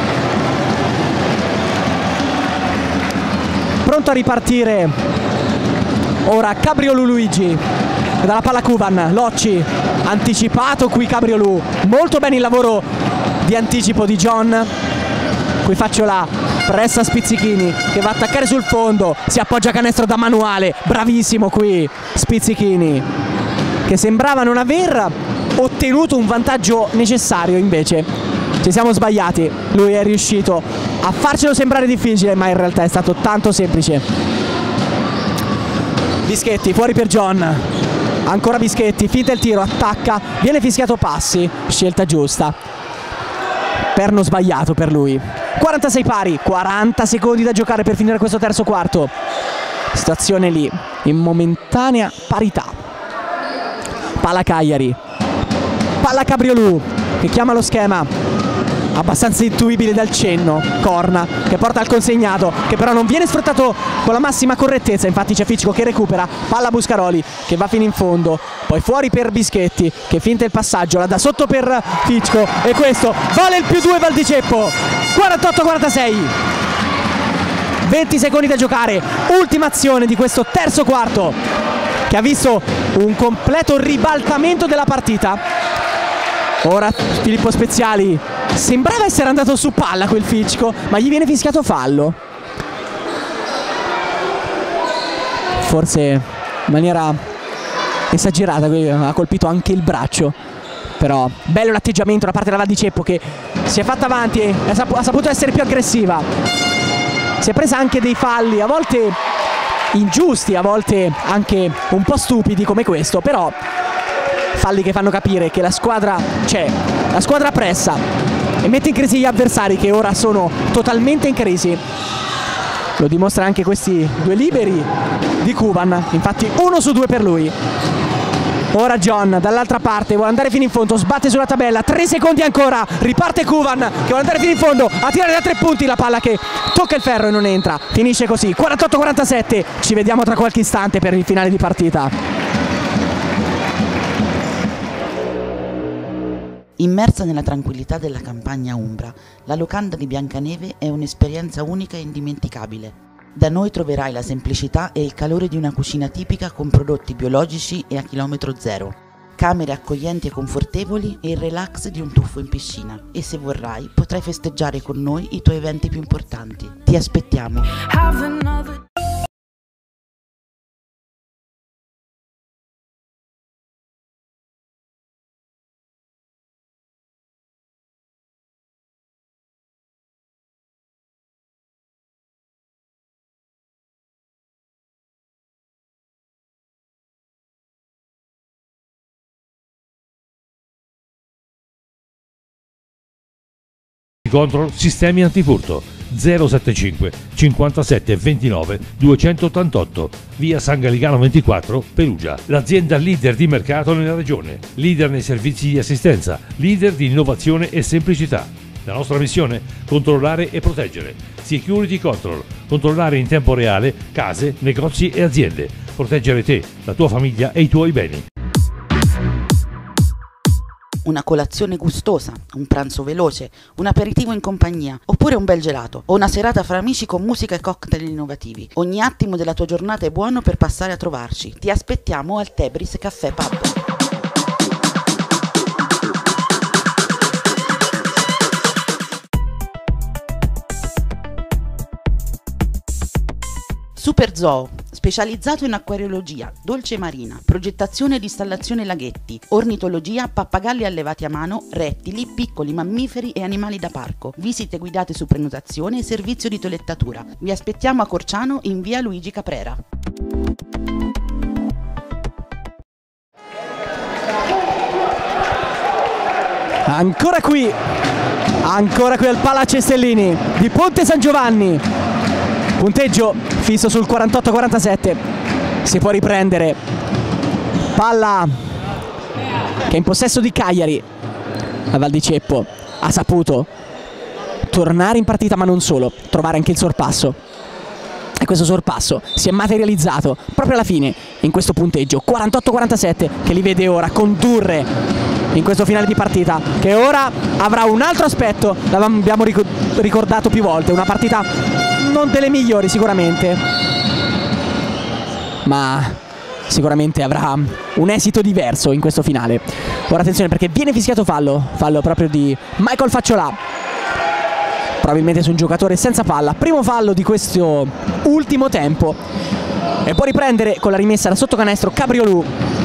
pronto a ripartire ora Cabriolù Luigi, dalla palla Kuvan. Locci anticipato qui Cabriolù, molto bene il lavoro di anticipo di John. Qui Facciola pressa Spizzichini che va a attaccare sul fondo, si appoggia a canestro da manuale, bravissimo qui Spizzichini, che sembrava non aver ottenuto un vantaggio necessario, invece ci siamo sbagliati, lui è riuscito a farcelo sembrare difficile ma in realtà è stato tanto semplice. Bischetti fuori per John, ancora Bischetti, finta il tiro, attacca, viene fischiato passi, scelta giusta, perno sbagliato per lui. 46 pari, 40 secondi da giocare per finire questo terzo quarto, situazione lì in momentanea parità. Palla Cagliari, palla Cabriolù che chiama lo schema abbastanza intuibile dal cenno, corna che porta al consegnato, che però non viene sfruttato con la massima correttezza. Infatti c'è Ficzko che recupera, palla Buscaroli che va fino in fondo, poi fuori per Bischetti che finta il passaggio, la dà sotto per Ficzko e questo vale il +2 Val di Ceppo. 48-46, 20 secondi da giocare, ultima azione di questo terzo quarto che ha visto un completo ribaltamento della partita. Ora Filippo Speziali, sembrava essere andato su palla quel Ficzko, ma gli viene fischiato fallo, forse in maniera esagerata, ha colpito anche il braccio. Però bello l'atteggiamento da parte della Val di Ceppo che si è fatta avanti e ha saputo essere più aggressiva. Si è presa anche dei falli, a volte ingiusti, a volte anche un po' stupidi come questo, però falli che fanno capire che la squadra c'è, la squadra pressa e mette in crisi gli avversari che ora sono totalmente in crisi. Lo dimostra anche questi 2 liberi di Kuvan, infatti 1 su 2 per lui. Ora John dall'altra parte vuole andare fino in fondo, sbatte sulla tabella, 3 secondi ancora, riparte Kuvan che vuole andare fino in fondo a tirare da 3 punti, la palla che tocca il ferro e non entra, finisce così 48-47. Ci vediamo tra qualche istante per il finale di partita. Immersa nella tranquillità della campagna umbra, la locanda di Biancaneve è un'esperienza unica e indimenticabile. Da noi troverai la semplicità e il calore di una cucina tipica con prodotti biologici e a chilometro zero. camere accoglienti e confortevoli e il relax di un tuffo in piscina. E se vorrai, potrai festeggiare con noi i tuoi eventi più importanti. Ti aspettiamo! Control Sistemi Antifurto 075 57 29 288 via San Gallicano 24, Perugia. L'azienda leader di mercato nella regione, leader nei servizi di assistenza, leader di innovazione e semplicità. La nostra missione? Controllare e proteggere. Security Control. Controllare in tempo reale case, negozi e aziende. Proteggere te, la tua famiglia e i tuoi beni. Una colazione gustosa, un pranzo veloce, un aperitivo in compagnia, oppure un bel gelato, o una serata fra amici con musica e cocktail innovativi. Ogni attimo della tua giornata è buono per passare a trovarci. Ti aspettiamo al Tebris Caffè Pub. Super Zoo, specializzato in acquariologia, dolce marina, progettazione ed installazione laghetti, ornitologia, pappagalli allevati a mano, rettili, piccoli mammiferi e animali da parco, visite guidate su prenotazione e servizio di toilettatura. Vi aspettiamo a Corciano in via Luigi Caprera. Ancora qui al Pala Cestellini di Ponte San Giovanni. Punteggio fisso sul 48-47. Si può riprendere. Palla che è in possesso di Cagliari. La Val di Ceppo ha saputo tornare in partita, ma non solo, trovare anche il sorpasso. E questo sorpasso si è materializzato proprio alla fine in questo punteggio 48-47 che li vede ora condurre in questo finale di partita, che ora avrà un altro aspetto. L'abbiamo ricordato più volte, una partita non delle migliori sicuramente, ma sicuramente avrà un esito diverso in questo finale. Ora attenzione, perché viene fischiato fallo proprio di Michael Facciolà, probabilmente su un giocatore senza palla. Primo fallo di questo ultimo tempo, e può riprendere con la rimessa da sotto canestro Cabriolù.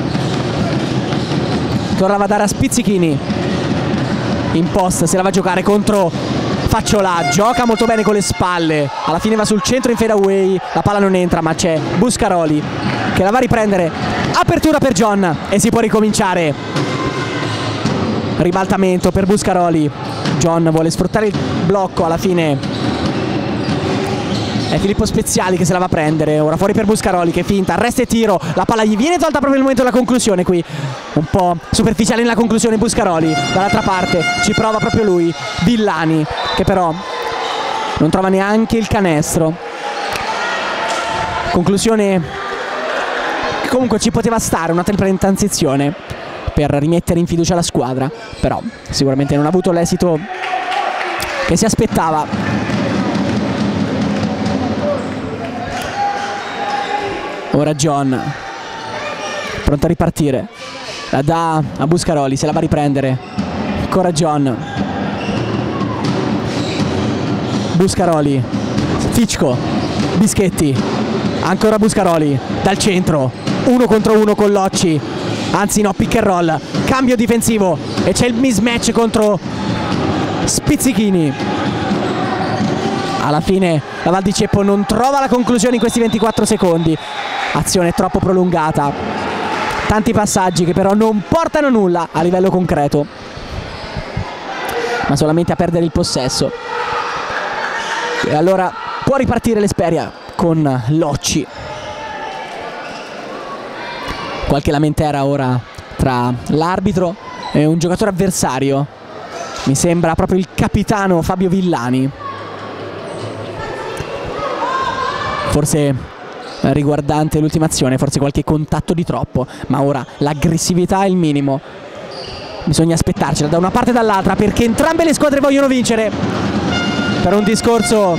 Tornava a dare a Spizzichini, in post se la va a giocare contro Facciolà, gioca molto bene con le spalle, alla fine va sul centro in fadeaway, la palla non entra, ma c'è Buscaroli che la va a riprendere. Apertura per John e si può ricominciare. Ribaltamento per Buscaroli, John vuole sfruttare il blocco, alla fine è Filippo Speziali che se la va a prendere. Ora fuori per Buscaroli che finta, arresta e tiro, la palla gli viene tolta proprio nel momento della conclusione. Qui un po' superficiale nella conclusione Buscaroli, dall'altra parte ci prova proprio lui, Villani, che però non trova neanche il canestro. Conclusione che comunque ci poteva stare, una tripla in transizione per rimettere in fiducia la squadra, però sicuramente non ha avuto l'esito che si aspettava. Ora John, pronto a ripartire, la dà a Buscaroli, se la va a riprendere. Ancora John, Buscaroli, Ficco, Bischetti, ancora Buscaroli, dal centro, 1 contro 1 con Locci, anzi no, pick and roll, cambio difensivo e c'è il mismatch contro Spizzichini. Alla fine la Val di Ceppo non trova la conclusione in questi 24 secondi. Azione troppo prolungata, tanti passaggi che però non portano nulla a livello concreto, ma solamente a perdere il possesso. E allora può ripartire l'Esperia con Locci. Qualche lamentela ora tra l'arbitro e un giocatore avversario, mi sembra proprio il capitano Fabio Villani, forse riguardante l'ultima azione, forse qualche contatto di troppo, ma ora l'aggressività è il minimo. Bisogna aspettarcela da una parte e dall'altra, perché entrambe le squadre vogliono vincere, per un discorso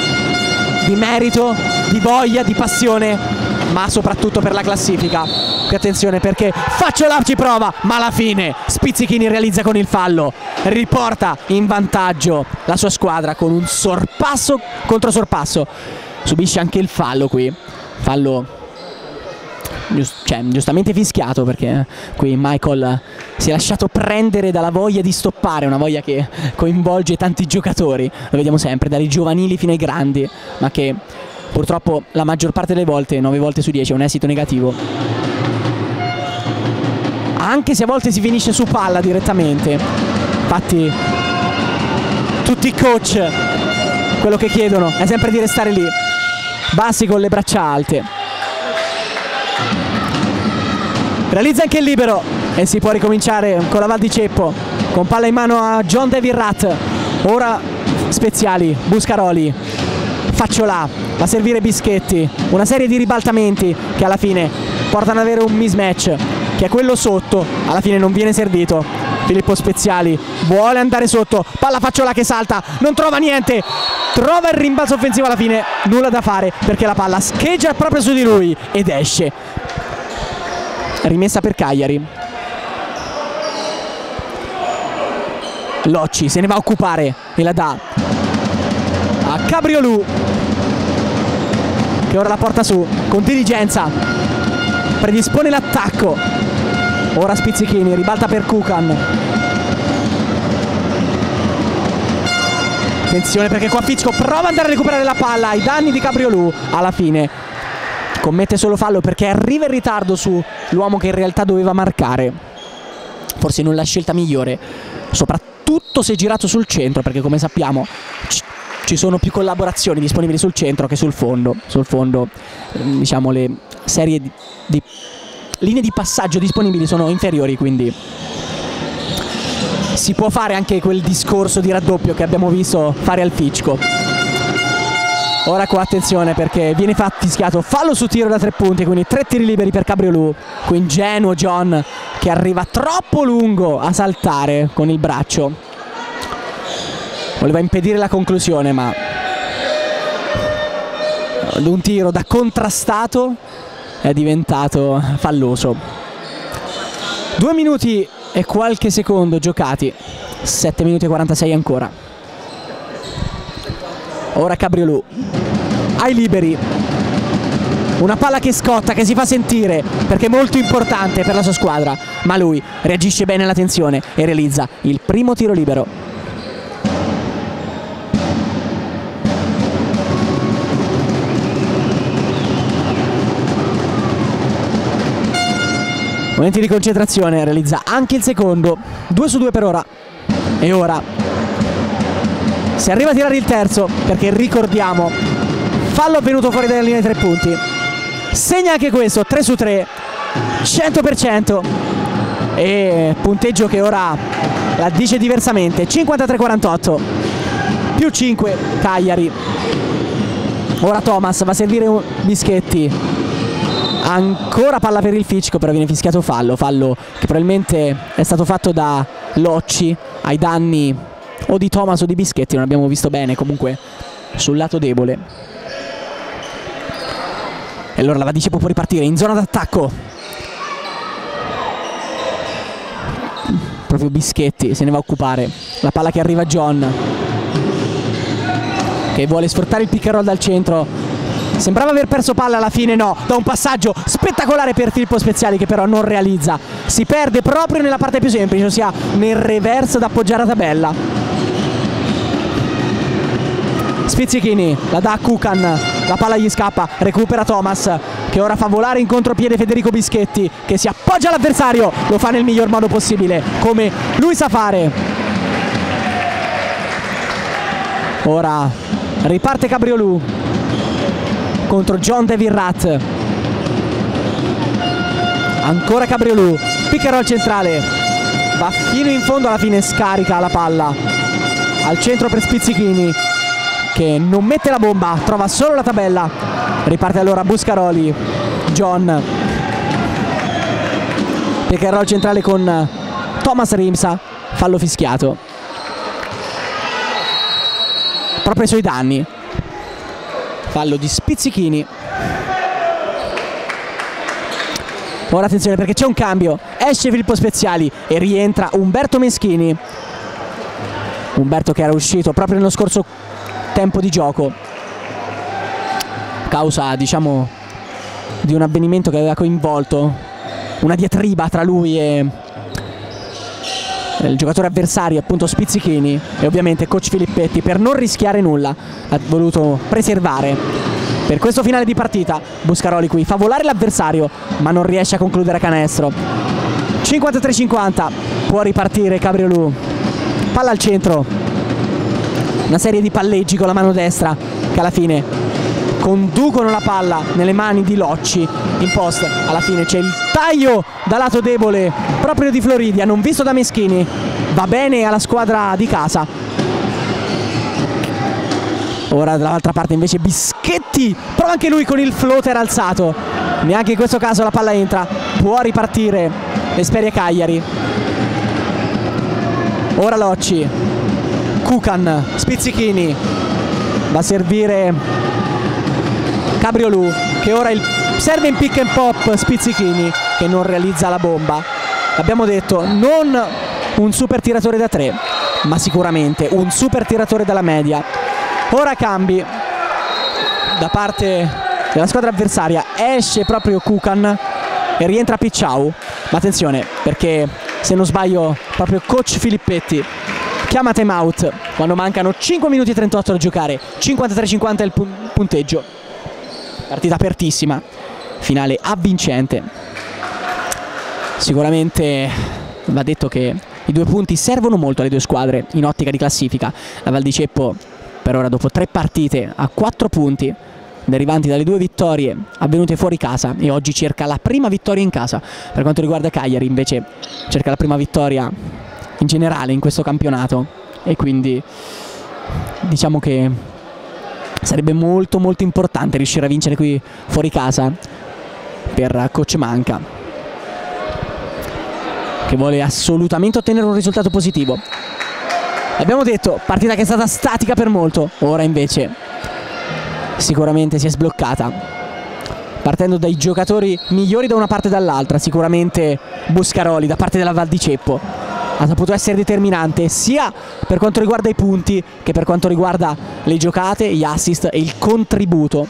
di merito, di voglia, di passione, ma soprattutto per la classifica. Qui attenzione perché Facciola ci prova, ma alla fine Spizzichini realizza con il fallo, riporta in vantaggio la sua squadra con un sorpasso contro sorpasso. Subisce anche il fallo qui, fallo giustamente fischiato, perché qui Michael si è lasciato prendere dalla voglia di stoppare, una voglia che coinvolge tanti giocatori, lo vediamo sempre, dai giovanili fino ai grandi, ma che purtroppo la maggior parte delle volte, 9 volte su 10, è un esito negativo, anche se a volte si finisce su palla direttamente. Infatti tutti i coach quello che chiedono è sempre di restare lì bassi con le braccia alte. Realizza anche il libero e si può ricominciare con la Val di Ceppo, con palla in mano a John David Ratt. Ora Speziali, Buscaroli, Facciola, va a servire Bischetti, una serie di ribaltamenti che alla fine portano ad avere un mismatch che è quello sotto, alla fine non viene servito. Filippo Speziali vuole andare sotto, palla Facciola che salta, non trova niente, trova il rimbalzo offensivo, alla fine nulla da fare perché la palla scheggia proprio su di lui ed esce. Rimessa per Cagliari. Locci se ne va a occupare e la dà a Cabriolù, che ora la porta su con diligenza, predispone l'attacco. Ora Spizzichini ribalta per Kukan. Attenzione perché qua Ficco prova ad andare a recuperare la palla ai danni di Cabriolù, alla fine commette solo fallo perché arriva in ritardo sull'uomo che in realtà doveva marcare. Forse non la scelta migliore, soprattutto se girato sul centro, perché come sappiamo ci sono più collaborazioni disponibili sul centro che sul fondo. Sul fondo diciamo le serie di linee di passaggio disponibili sono inferiori, quindi si può fare anche quel discorso di raddoppio che abbiamo visto fare al Ficco. Ora qua attenzione perché viene fischiato fallo su tiro da 3 punti, quindi 3 tiri liberi per Cabriolù. Qui ingenuo John che arriva troppo lungo a saltare con il braccio, voleva impedire la conclusione, ma un tiro da contrastato è diventato falloso. 2 minuti e qualche secondo giocati, 7 minuti e 46 ancora. Ora Cabriolù ai liberi, una palla che scotta, che si fa sentire perché è molto importante per la sua squadra, ma lui reagisce bene alla tensione e realizza il primo tiro libero. Momenti di concentrazione, realizza anche il secondo, 2 su 2 per ora. E ora si arriva a tirare il terzo perché ricordiamo fallo avvenuto fuori dalla linea dei 3 punti. Segna anche questo, 3 su 3, 100%, e punteggio che ora la dice diversamente, 53-48 più 5 Cagliari. Ora Thomas va a servire Bischetti, ancora palla per il Ficco, però viene fischiato fallo che probabilmente è stato fatto da Locci ai danni o di Thomas o di Bischetti, non abbiamo visto bene, comunque sul lato debole. E allora la Vadice può ripartire in zona d'attacco, proprio Bischetti se ne va a occupare, la palla che arriva a John che vuole sfruttare il pick and roll dal centro, sembrava aver perso palla, alla fine no, da un passaggio spettacolare per Filippo Speziali che però non realizza, si perde proprio nella parte più semplice, ossia nel reverse da appoggiare a tabella. Spizzichini la dà a Kukan, la palla gli scappa, recupera Thomas che ora fa volare in contropiede Federico Bischetti che si appoggia all'avversario, lo fa nel miglior modo possibile come lui sa fare. Ora riparte Cabriolù contro John David Ratt, ancora Cabriolù, pick and roll centrale, va fino in fondo, alla fine scarica la palla al centro per Spizzichini che non mette la bomba, trova solo la tabella. Riparte allora Buscaroli, John, pick and roll centrale con Thomas Rimsa, fallo fischiato proprio ai suoi danni, fallo di Spizzichini. Ora attenzione perché c'è un cambio, esce Filippo Speziali e rientra Umberto Meschini. Umberto che era uscito proprio nello scorso tempo di gioco, causa diciamo di un avvenimento che aveva coinvolto una diatriba tra lui e il giocatore avversario, appunto Spizzichini, e ovviamente coach Filippetti, per non rischiare nulla, ha voluto preservare per questo finale di partita Buscaroli qui, fa volare l'avversario ma non riesce a concludere a canestro. 53-50, può ripartire Cabriolù, palla al centro, una serie di palleggi con la mano destra che alla fine conducono la palla nelle mani di Locci in post. Alla fine c'è il taglio da lato debole proprio di Floridia, non visto da Meschini, va bene alla squadra di casa. Ora dall'altra parte invece Bischetti, prova anche lui con il floater alzato, neanche in questo caso la palla entra, può ripartire l'Esperia Cagliari. Ora Locci, Kukan, Spizzichini, va a servire Cabriolù che ora serve in pick and pop Spizzichini che non realizza la bomba. Abbiamo detto non un super tiratore da 3 ma sicuramente un super tiratore dalla media. Ora cambi da parte della squadra avversaria, esce proprio Kukan e rientra Picciau, ma attenzione perché se non sbaglio proprio coach Filippetti chiama time out quando mancano 5 minuti e 38 da giocare. 53-50 è il punteggio, partita apertissima, finale avvincente. Sicuramente va detto che i 2 punti servono molto alle 2 squadre in ottica di classifica. La Val di Ceppo per ora dopo 3 partite ha 4 punti derivanti dalle 2 vittorie avvenute fuori casa e oggi cerca la prima vittoria in casa. Per quanto riguarda Cagliari invece cerca la prima vittoria in generale in questo campionato e quindi diciamo che sarebbe molto importante riuscire a vincere qui fuori casa per coach Manca, che vuole assolutamente ottenere un risultato positivo. Abbiamo detto partita che è stata statica per molto, ora invece sicuramente si è sbloccata, partendo dai giocatori migliori da una parte e dall'altra. Sicuramente Buscaroli da parte della Val di Ceppo ha saputo essere determinante sia per quanto riguarda i punti che per quanto riguarda le giocate, gli assist e il contributo,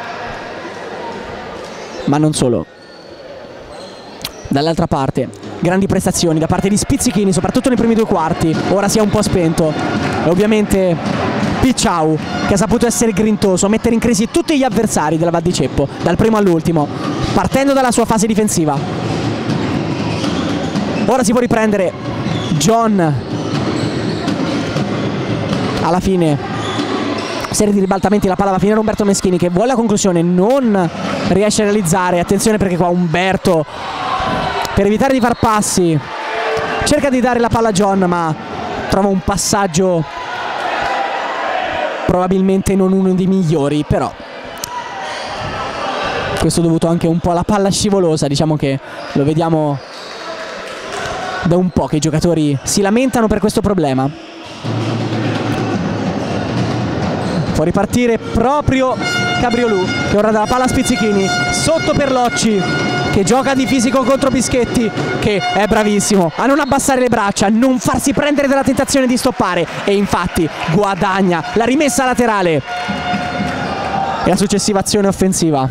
ma non solo. Dall'altra parte grandi prestazioni da parte di Spizzichini, soprattutto nei primi 2 quarti. Ora si è un po' spento e ovviamente Picciau che ha saputo essere grintoso, mettere in crisi tutti gli avversari della Val di Ceppo dal primo all'ultimo, partendo dalla sua fase difensiva. Ora si può riprendere John, alla fine serie di ribaltamenti, la palla va a finire Umberto Meschini che vuole la conclusione, non riesce a realizzare. Attenzione perché qua Umberto, per evitare di far passi, cerca di dare la palla a John ma trova un passaggio probabilmente non uno dei migliori, però questo dovuto anche un po' alla palla scivolosa. Diciamo che lo vediamo da un po' che i giocatori si lamentano per questo problema. Può ripartire proprio Cabriolù che ora dà la palla a Spizzichini, sotto per Locci che gioca di fisico contro Bischetti che è bravissimo a non abbassare le braccia, a non farsi prendere dalla tentazione di stoppare e infatti guadagna la rimessa laterale e la successiva azione offensiva.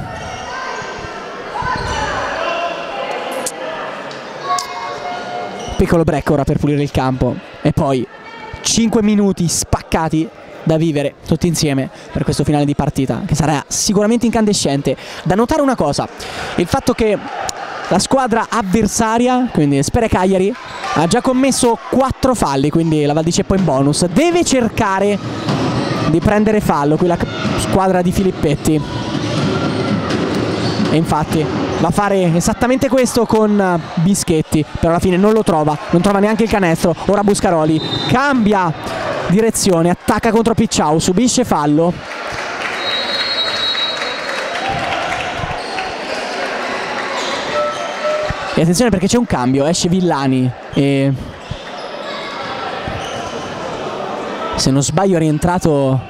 Piccolo break ora per pulire il campo e poi 5 minuti spaccati da vivere tutti insieme per questo finale di partita che sarà sicuramente incandescente. Da notare una cosa, il fatto che la squadra avversaria, quindi Esperia Cagliari, ha già commesso 4 falli, quindi la Val di Ceppo in bonus deve cercare di prendere fallo qui la squadra di Filippetti e infatti va a fare esattamente questo con Bischetti, però alla fine non lo trova, non trova neanche il canestro. Ora Buscaroli cambia direzione, attacca contro Picciau, subisce fallo e attenzione perché c'è un cambio, esce Villani e se non sbaglio è rientrato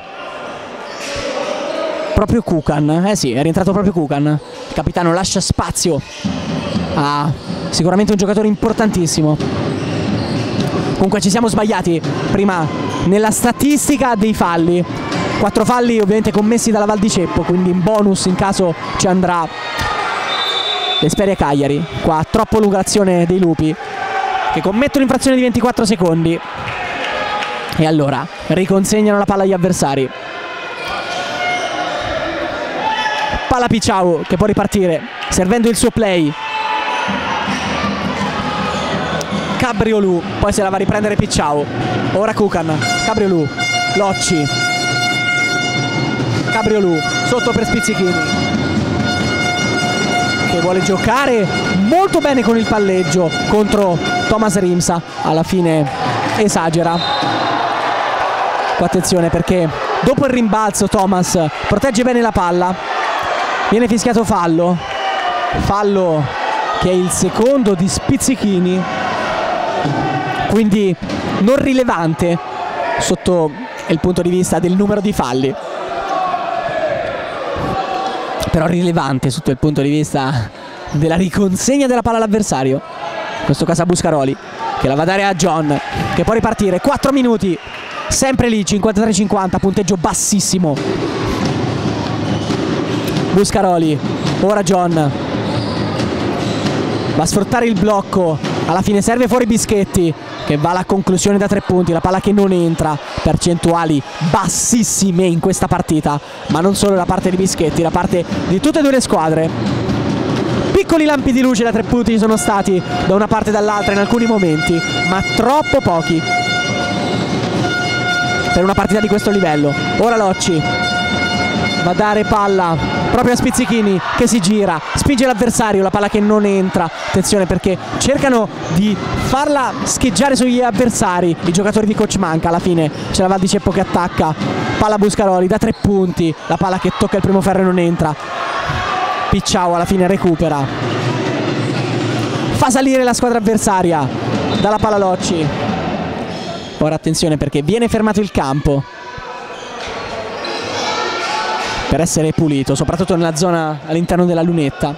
proprio Kukan. Sì, è rientrato proprio Kukan. Il capitano lascia spazio sicuramente un giocatore importantissimo. Comunque ci siamo sbagliati prima nella statistica dei falli. 4 falli ovviamente commessi dalla Val di Ceppo, quindi in bonus in caso ci andrà l'Esperia Cagliari. Qua troppo lunga l'azione dei lupi, che commettono infrazione di 24 secondi. E allora riconsegnano la palla agli avversari. Palla Picciau che può ripartire servendo il suo play. Cabriolù, poi se la va a riprendere Picciau. Ora Kukan, Cabriolù, Locci, Cabriolù sotto per Spizzichini, che vuole giocare molto bene con il palleggio contro Thomas Rimsa. Alla fine esagera. Qua attenzione, perché dopo il rimbalzo Thomas protegge bene la palla. Viene fischiato fallo che è il secondo di Spizzichini, quindi non rilevante sotto il punto di vista del numero di falli, però rilevante sotto il punto di vista della riconsegna della palla all'avversario. In questo caso a Buscaroli, che la va a dare a John, che può ripartire. 4 minuti, sempre lì, 53-50, punteggio bassissimo. Buscaroli, ora John va a sfruttare il blocco. Alla fine serve fuori Bischetti, che va alla conclusione da 3 punti. La palla che non entra, percentuali bassissime in questa partita, ma non solo da parte di Bischetti, da parte di tutte e due le squadre. Piccoli lampi di luce da 3 punti ci sono stati da una parte e dall'altra in alcuni momenti, ma troppo pochi per una partita di questo livello. Ora Locci va a dare palla proprio a Spizzichini, che si gira, spinge l'avversario, la palla che non entra. Attenzione, perché cercano di farla scheggiare sugli avversari i giocatori di Coach Manca. Alla fine c'è la Val di Ceppo che attacca, palla Buscaroli da 3 punti, la palla che tocca il primo ferro e non entra. Picciau alla fine recupera, fa salire la squadra avversaria dalla palla Locci. Ora attenzione, perché viene fermato il campo per essere pulito, soprattutto nella zona all'interno della lunetta.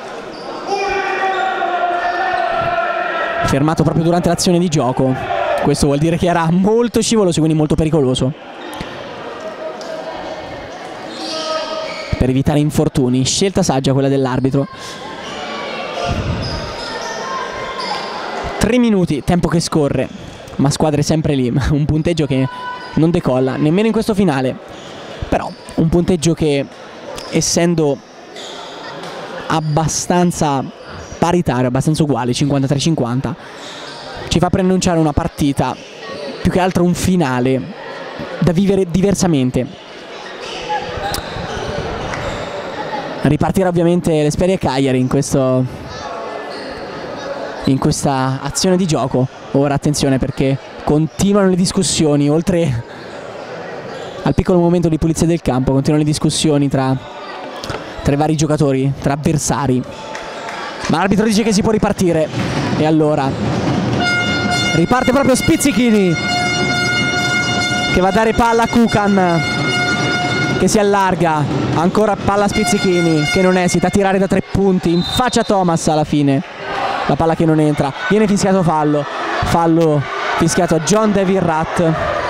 Fermato proprio durante l'azione di gioco. Questo vuol dire che era molto scivoloso, quindi molto pericoloso. Per evitare infortuni, scelta saggia quella dell'arbitro. 3 minuti, tempo che scorre, ma squadre sempre lì. Un punteggio che non decolla nemmeno in questo finale, però un punteggio che, essendo abbastanza paritario, abbastanza uguale, 53-50, ci fa preannunciare una partita, più che altro un finale da vivere diversamente. Ripartirà ovviamente l'Esperia Cagliari in questa azione di gioco. Ora attenzione, perché continuano le discussioni, oltre al piccolo momento di pulizia del campo, continuano le discussioni tra i vari giocatori, tra avversari, ma l'arbitro dice che si può ripartire. E allora riparte proprio Spizzichini, che va a dare palla a Kukan, che si allarga. Ancora palla a Spizzichini, che non esita a tirare da 3 punti in faccia a Thomas. Alla fine la palla che non entra, viene fischiato fallo fischiato a John David Ratt.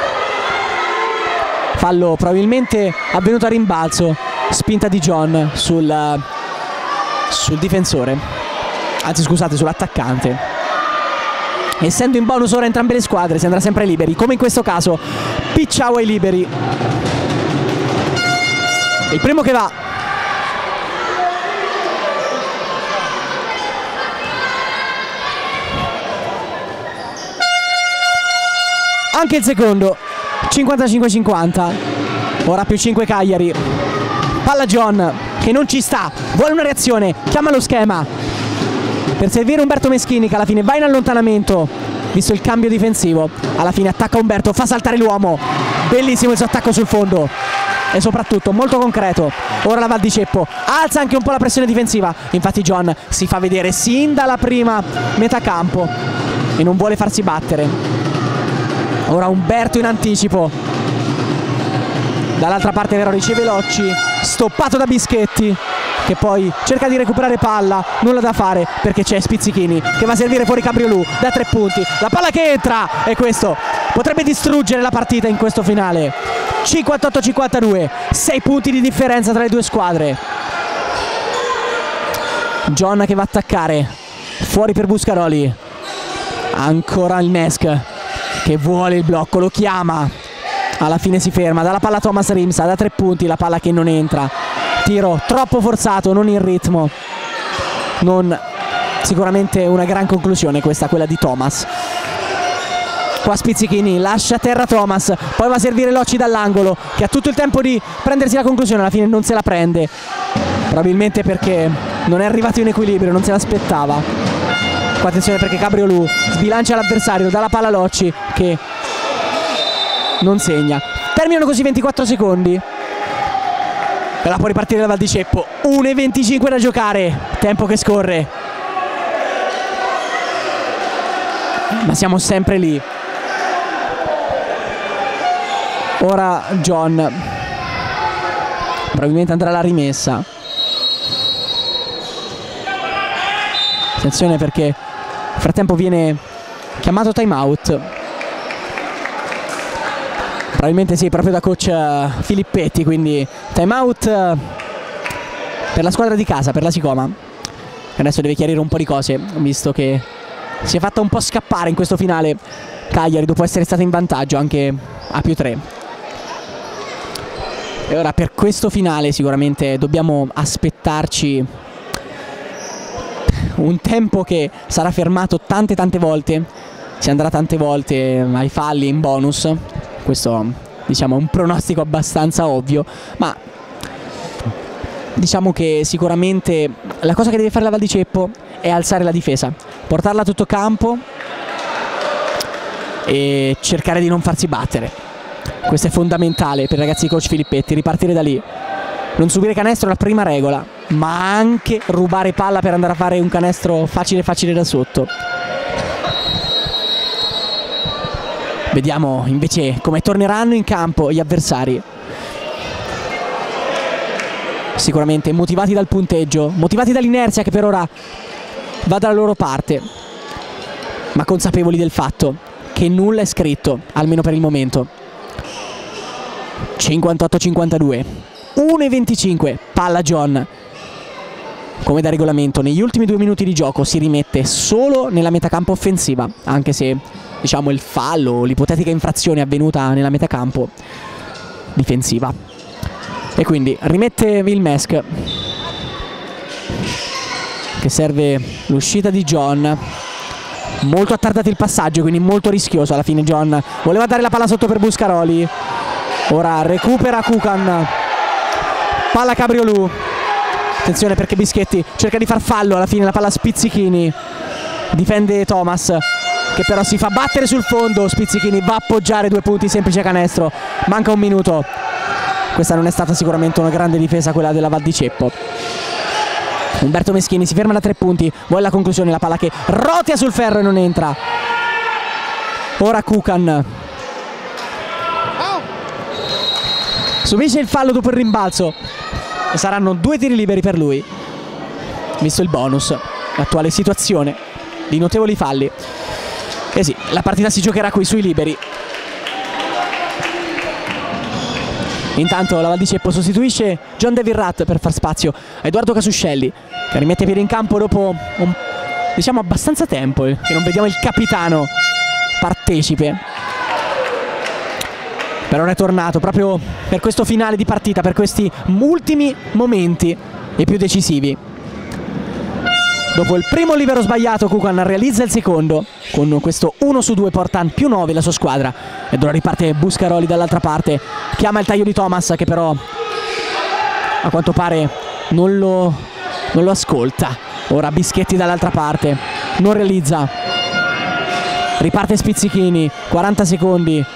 Fallo probabilmente avvenuto a rimbalzo, spinta di John sul difensore, anzi scusate, sull'attaccante. Essendo in bonus ora entrambe le squadre, si andrà sempre liberi, come in questo caso Picciau ai liberi. Il primo che va, anche il secondo. 55-50. Ora più 5 Cagliari. Palla John, che non ci sta, vuole una reazione, chiama lo schema per servire Umberto Meschini, che alla fine va in allontanamento visto il cambio difensivo. Alla fine attacca Umberto, fa saltare l'uomo. Bellissimo il suo attacco sul fondo e soprattutto molto concreto. Ora la Val di Ceppo alza anche un po' la pressione difensiva. Infatti John si fa vedere sin dalla prima metà campo e non vuole farsi battere. Ora Umberto in anticipo, dall'altra parte però riceve Locci, stoppato da Bischetti. che poi cerca di recuperare palla, nulla da fare perché c'è Spizzichini che va a servire fuori Cabriolù da 3 punti, la palla che entra e questo potrebbe distruggere la partita in questo finale. 58-52, 6 punti di differenza tra le due squadre. John che va a attaccare, fuori per Buscaroli, ancora il Mesk che vuole il blocco, lo chiama, alla fine si ferma, dalla palla Thomas Rimsa da 3 punti, la palla che non entra, tiro troppo forzato, non in ritmo, non sicuramente una gran conclusione questa, quella di Thomas. Qua Spizzichini lascia a terra Thomas, poi va a servire Locci dall'angolo che ha tutto il tempo di prendersi la conclusione, alla fine non se la prende, probabilmente perché non è arrivato in equilibrio, non se l'aspettava. Qua attenzione perché Cabriolù sbilancia l'avversario, dà la palla a Locci che non segna. Terminano così 24 secondi e la può ripartire la Val di Ceppo. 1:25 da giocare, tempo che scorre, ma siamo sempre lì. Ora John probabilmente andrà alla rimessa. Attenzione perché nel frattempo viene chiamato time out, probabilmente sì, proprio da coach Filippetti, quindi time out per la squadra di casa, per la Sicoma, che adesso deve chiarire un po' di cose visto che si è fatta un po' scappare in questo finale Cagliari dopo essere stata in vantaggio anche a +3. E ora per questo finale sicuramente dobbiamo aspettarci un tempo che sarà fermato tante volte, si andrà tante volte ai falli in bonus, questo diciamo è un pronostico abbastanza ovvio, ma diciamo che sicuramente la cosa che deve fare la Val di Ceppo è alzare la difesa, portarla a tutto campo e cercare di non farsi battere. Questo è fondamentale per i ragazzi di coach Filippetti, ripartire da lì, non subire canestro è la prima regola, ma anche rubare palla per andare a fare un canestro facile da sotto. Vediamo invece come torneranno in campo gli avversari. Sicuramente motivati dal punteggio, motivati dall'inerzia che per ora va dalla loro parte, ma consapevoli del fatto che nulla è scritto, almeno per il momento. 58-52, 1:25, palla John. Come da regolamento negli ultimi 2 minuti di gioco si rimette solo nella metacampo offensiva, anche se diciamo il fallo, l'ipotetica infrazione avvenuta nella metacampo difensiva. E quindi rimette il Mesk che serve l'uscita di John, molto attardato il passaggio, quindi molto rischioso alla fine. John voleva dare la palla sotto per Buscaroli, ora recupera Kukan, palla Cabriolù, attenzione perché Bischetti cerca di far fallo, alla fine la palla Spizzichini, difende Thomas che però si fa battere sul fondo, Spizzichini va a appoggiare 2 punti, semplice canestro, manca 1 minuto. Questa non è stata sicuramente una grande difesa quella della Val di Ceppo. Umberto Meschini si ferma da 3 punti, vuole la conclusione, la palla che rotea sul ferro e non entra. Ora Kukan subisce il fallo dopo il rimbalzo e saranno 2 tiri liberi per lui, visto il bonus, l'attuale situazione di notevoli falli. E sì, la partita si giocherà qui sui liberi. Intanto la Val di Ceppo sostituisce John Devirrat per far spazio a Edoardo Casuscelli, che rimette piede in campo dopo diciamo abbastanza tempo che non vediamo il capitano partecipe. Per ora è tornato proprio per questo finale di partita, per questi ultimi momenti e più decisivi. Dopo il primo libero sbagliato Kukan realizza il secondo, con questo 1/2 porta +9 la sua squadra. Ed ora riparte Buscaroli dall'altra parte, chiama il taglio di Thomas che però a quanto pare non lo ascolta. Ora Bischetti dall'altra parte, non realizza, riparte Spizzichini, 40 secondi.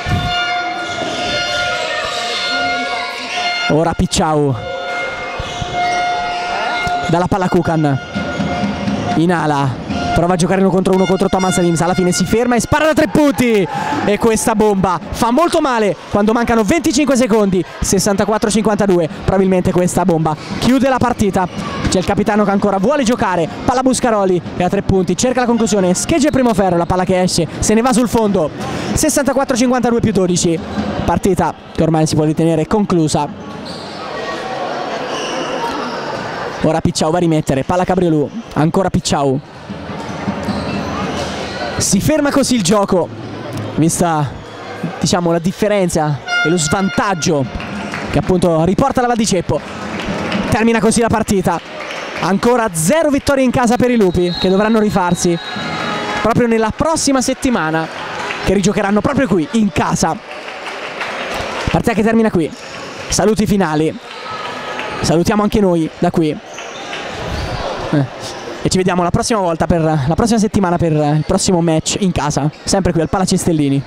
Ora Picciau dalla palla Kukan in ala, prova a giocare uno contro Thomas Rims, alla fine si ferma e spara da 3 punti, e questa bomba fa molto male quando mancano 25 secondi, 64-52, probabilmente questa bomba chiude la partita. C'è il capitano che ancora vuole giocare, palla Buscaroli e a 3 punti cerca la conclusione, scheggia il primo ferro, la palla che esce, se ne va sul fondo, 64-52 più 12, partita che ormai si può ritenere conclusa. Ora Picciau va a rimettere, palla Cabriolù, ancora Picciau. Si ferma così il gioco, vista diciamo la differenza e lo svantaggio che appunto riporta la Val di Ceppo. Termina così la partita, ancora 0 vittorie in casa per i Lupi, che dovranno rifarsi proprio nella prossima settimana, che rigiocheranno proprio qui in casa. Partita che termina qui, saluti finali, salutiamo anche noi da qui. E ci vediamo la prossima volta, per la prossima settimana, per il prossimo match in casa, sempre qui al Palacestellini.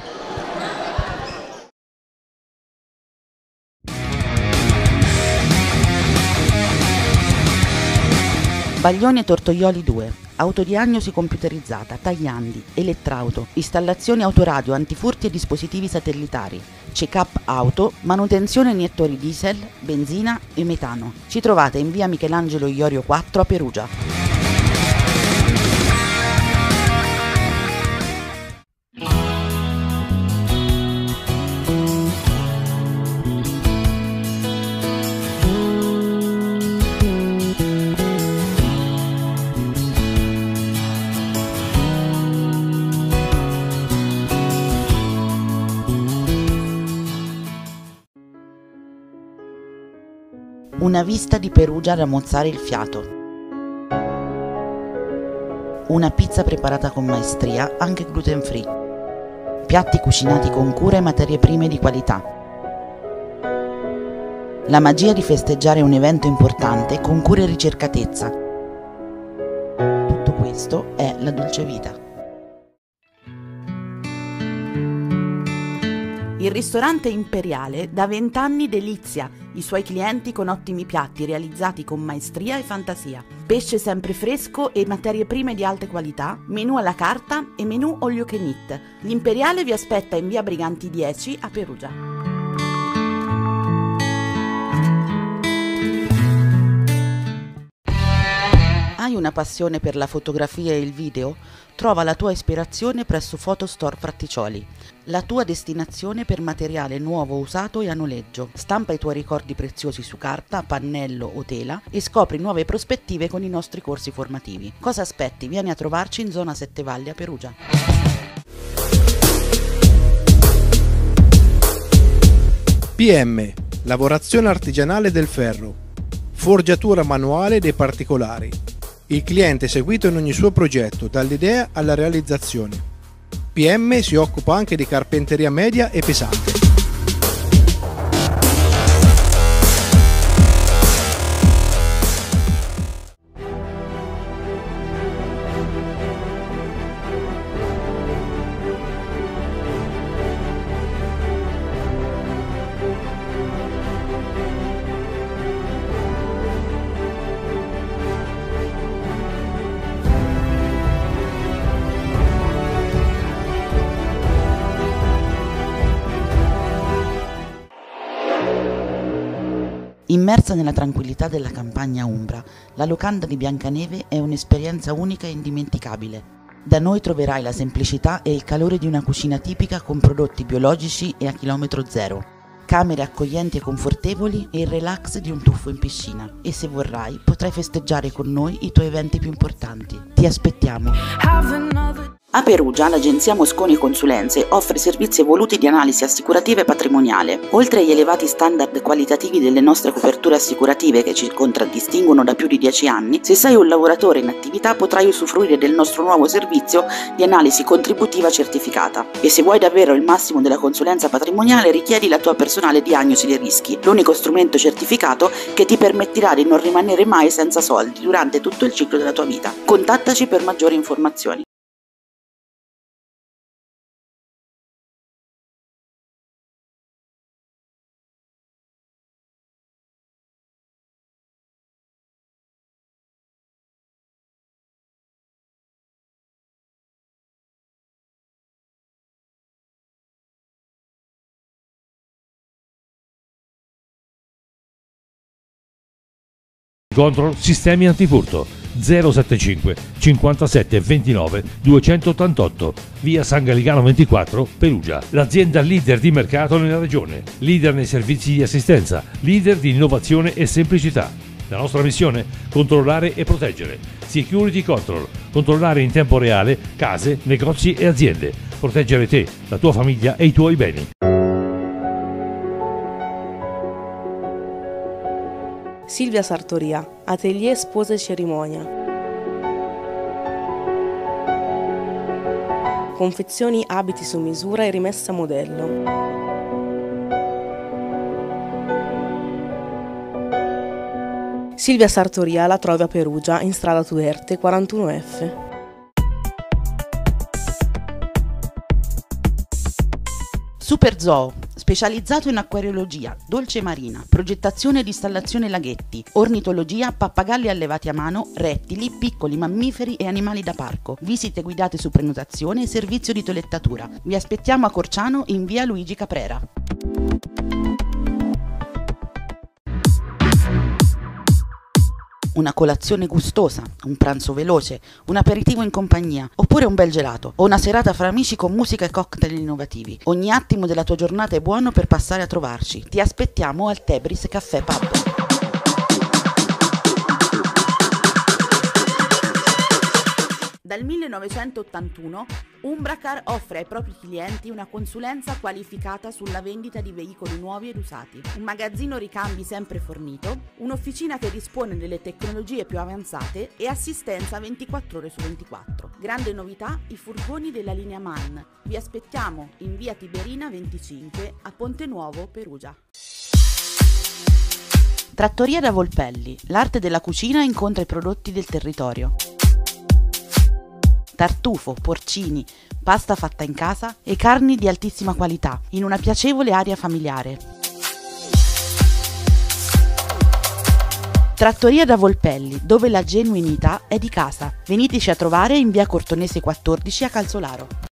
Baglioni e Tortoioli 2, autodiagnosi computerizzata, tagliandi, elettrauto, installazioni autoradio, antifurti e dispositivi satellitari, check-up auto, manutenzione iniettori diesel, benzina e metano. Ci trovate in via Michelangelo Iorio 4 a Perugia. Una vista di Perugia da mozzare il fiato. Una pizza preparata con maestria, anche gluten free. Piatti cucinati con cura e materie prime di qualità. La magia di festeggiare un evento importante con cura e ricercatezza. Tutto questo è la dolce vita. Il ristorante Imperiale da 20 anni delizia i suoi clienti con ottimi piatti realizzati con maestria e fantasia. Pesce sempre fresco e materie prime di alta qualità, menù alla carta e menù all you can eat. L'Imperiale vi aspetta in via Briganti 10 a Perugia. Hai una passione per la fotografia e il video? Trova la tua ispirazione presso Photostore Fratticcioli, la tua destinazione per materiale nuovo, usato e a noleggio. Stampa i tuoi ricordi preziosi su carta, pannello o tela e scopri nuove prospettive con i nostri corsi formativi. Cosa aspetti? Vieni a trovarci in zona Sette Valli a Perugia. PM, lavorazione artigianale del ferro, forgiatura manuale dei particolari. Il cliente è seguito in ogni suo progetto, dall'idea alla realizzazione. PM si occupa anche di carpenteria media e pesante. Immersa nella tranquillità della campagna umbra, la locanda di Biancaneve è un'esperienza unica e indimenticabile. Da noi troverai la semplicità e il calore di una cucina tipica con prodotti biologici e a chilometro zero, camere accoglienti e confortevoli e il relax di un tuffo in piscina. E se vorrai, potrai festeggiare con noi i tuoi eventi più importanti. Ti aspettiamo! A Perugia l'agenzia Mosconi Consulenze offre servizi evoluti di analisi assicurativa e patrimoniale. Oltre agli elevati standard qualitativi delle nostre coperture assicurative che ci contraddistinguono da più di 10 anni, se sei un lavoratore in attività potrai usufruire del nostro nuovo servizio di analisi contributiva certificata. E se vuoi davvero il massimo della consulenza patrimoniale, richiedi la tua personale diagnosi dei rischi, l'unico strumento certificato che ti permetterà di non rimanere mai senza soldi durante tutto il ciclo della tua vita. Contattaci per maggiori informazioni. Control Sistemi Antifurto 075 57 29 288 via San Gallicano 24, Perugia. L'azienda leader di mercato nella regione, leader nei servizi di assistenza, leader di innovazione e semplicità. La nostra missione? Controllare e proteggere. Security Control. Controllare in tempo reale case, negozi e aziende. Proteggere te, la tua famiglia e i tuoi beni. Silvia Sartoria, Atelier Spose e Cerimonia. Confezioni abiti su misura e rimessa a modello. Silvia Sartoria la trovi a Perugia in strada Tuerte 41F. Super Zoo, specializzato in acquariologia, dolce marina, progettazione ed installazione laghetti, ornitologia, pappagalli allevati a mano, rettili, piccoli mammiferi e animali da parco, visite guidate su prenotazione e servizio di toilettatura. Vi aspettiamo a Corciano in via Luigi Caprera. Una colazione gustosa, un pranzo veloce, un aperitivo in compagnia, oppure un bel gelato, o una serata fra amici con musica e cocktail innovativi. Ogni attimo della tua giornata è buono per passare a trovarci. Ti aspettiamo al Tebris Caffè Pub. Dal 1981 Umbracar offre ai propri clienti una consulenza qualificata sulla vendita di veicoli nuovi ed usati, un magazzino ricambi sempre fornito, un'officina che dispone delle tecnologie più avanzate e assistenza 24 ore su 24. Grande novità, i furgoni della linea MAN. Vi aspettiamo in via Tiberina 25 a Ponte Nuovo, Perugia. Trattoria da Volpelli, l'arte della cucina incontra i prodotti del territorio. Tartufo, porcini, pasta fatta in casa e carni di altissima qualità, in una piacevole area familiare. Trattoria da Volpelli, dove la genuinità è di casa. Veniteci a trovare in via Cortonese 14 a Calzolaro.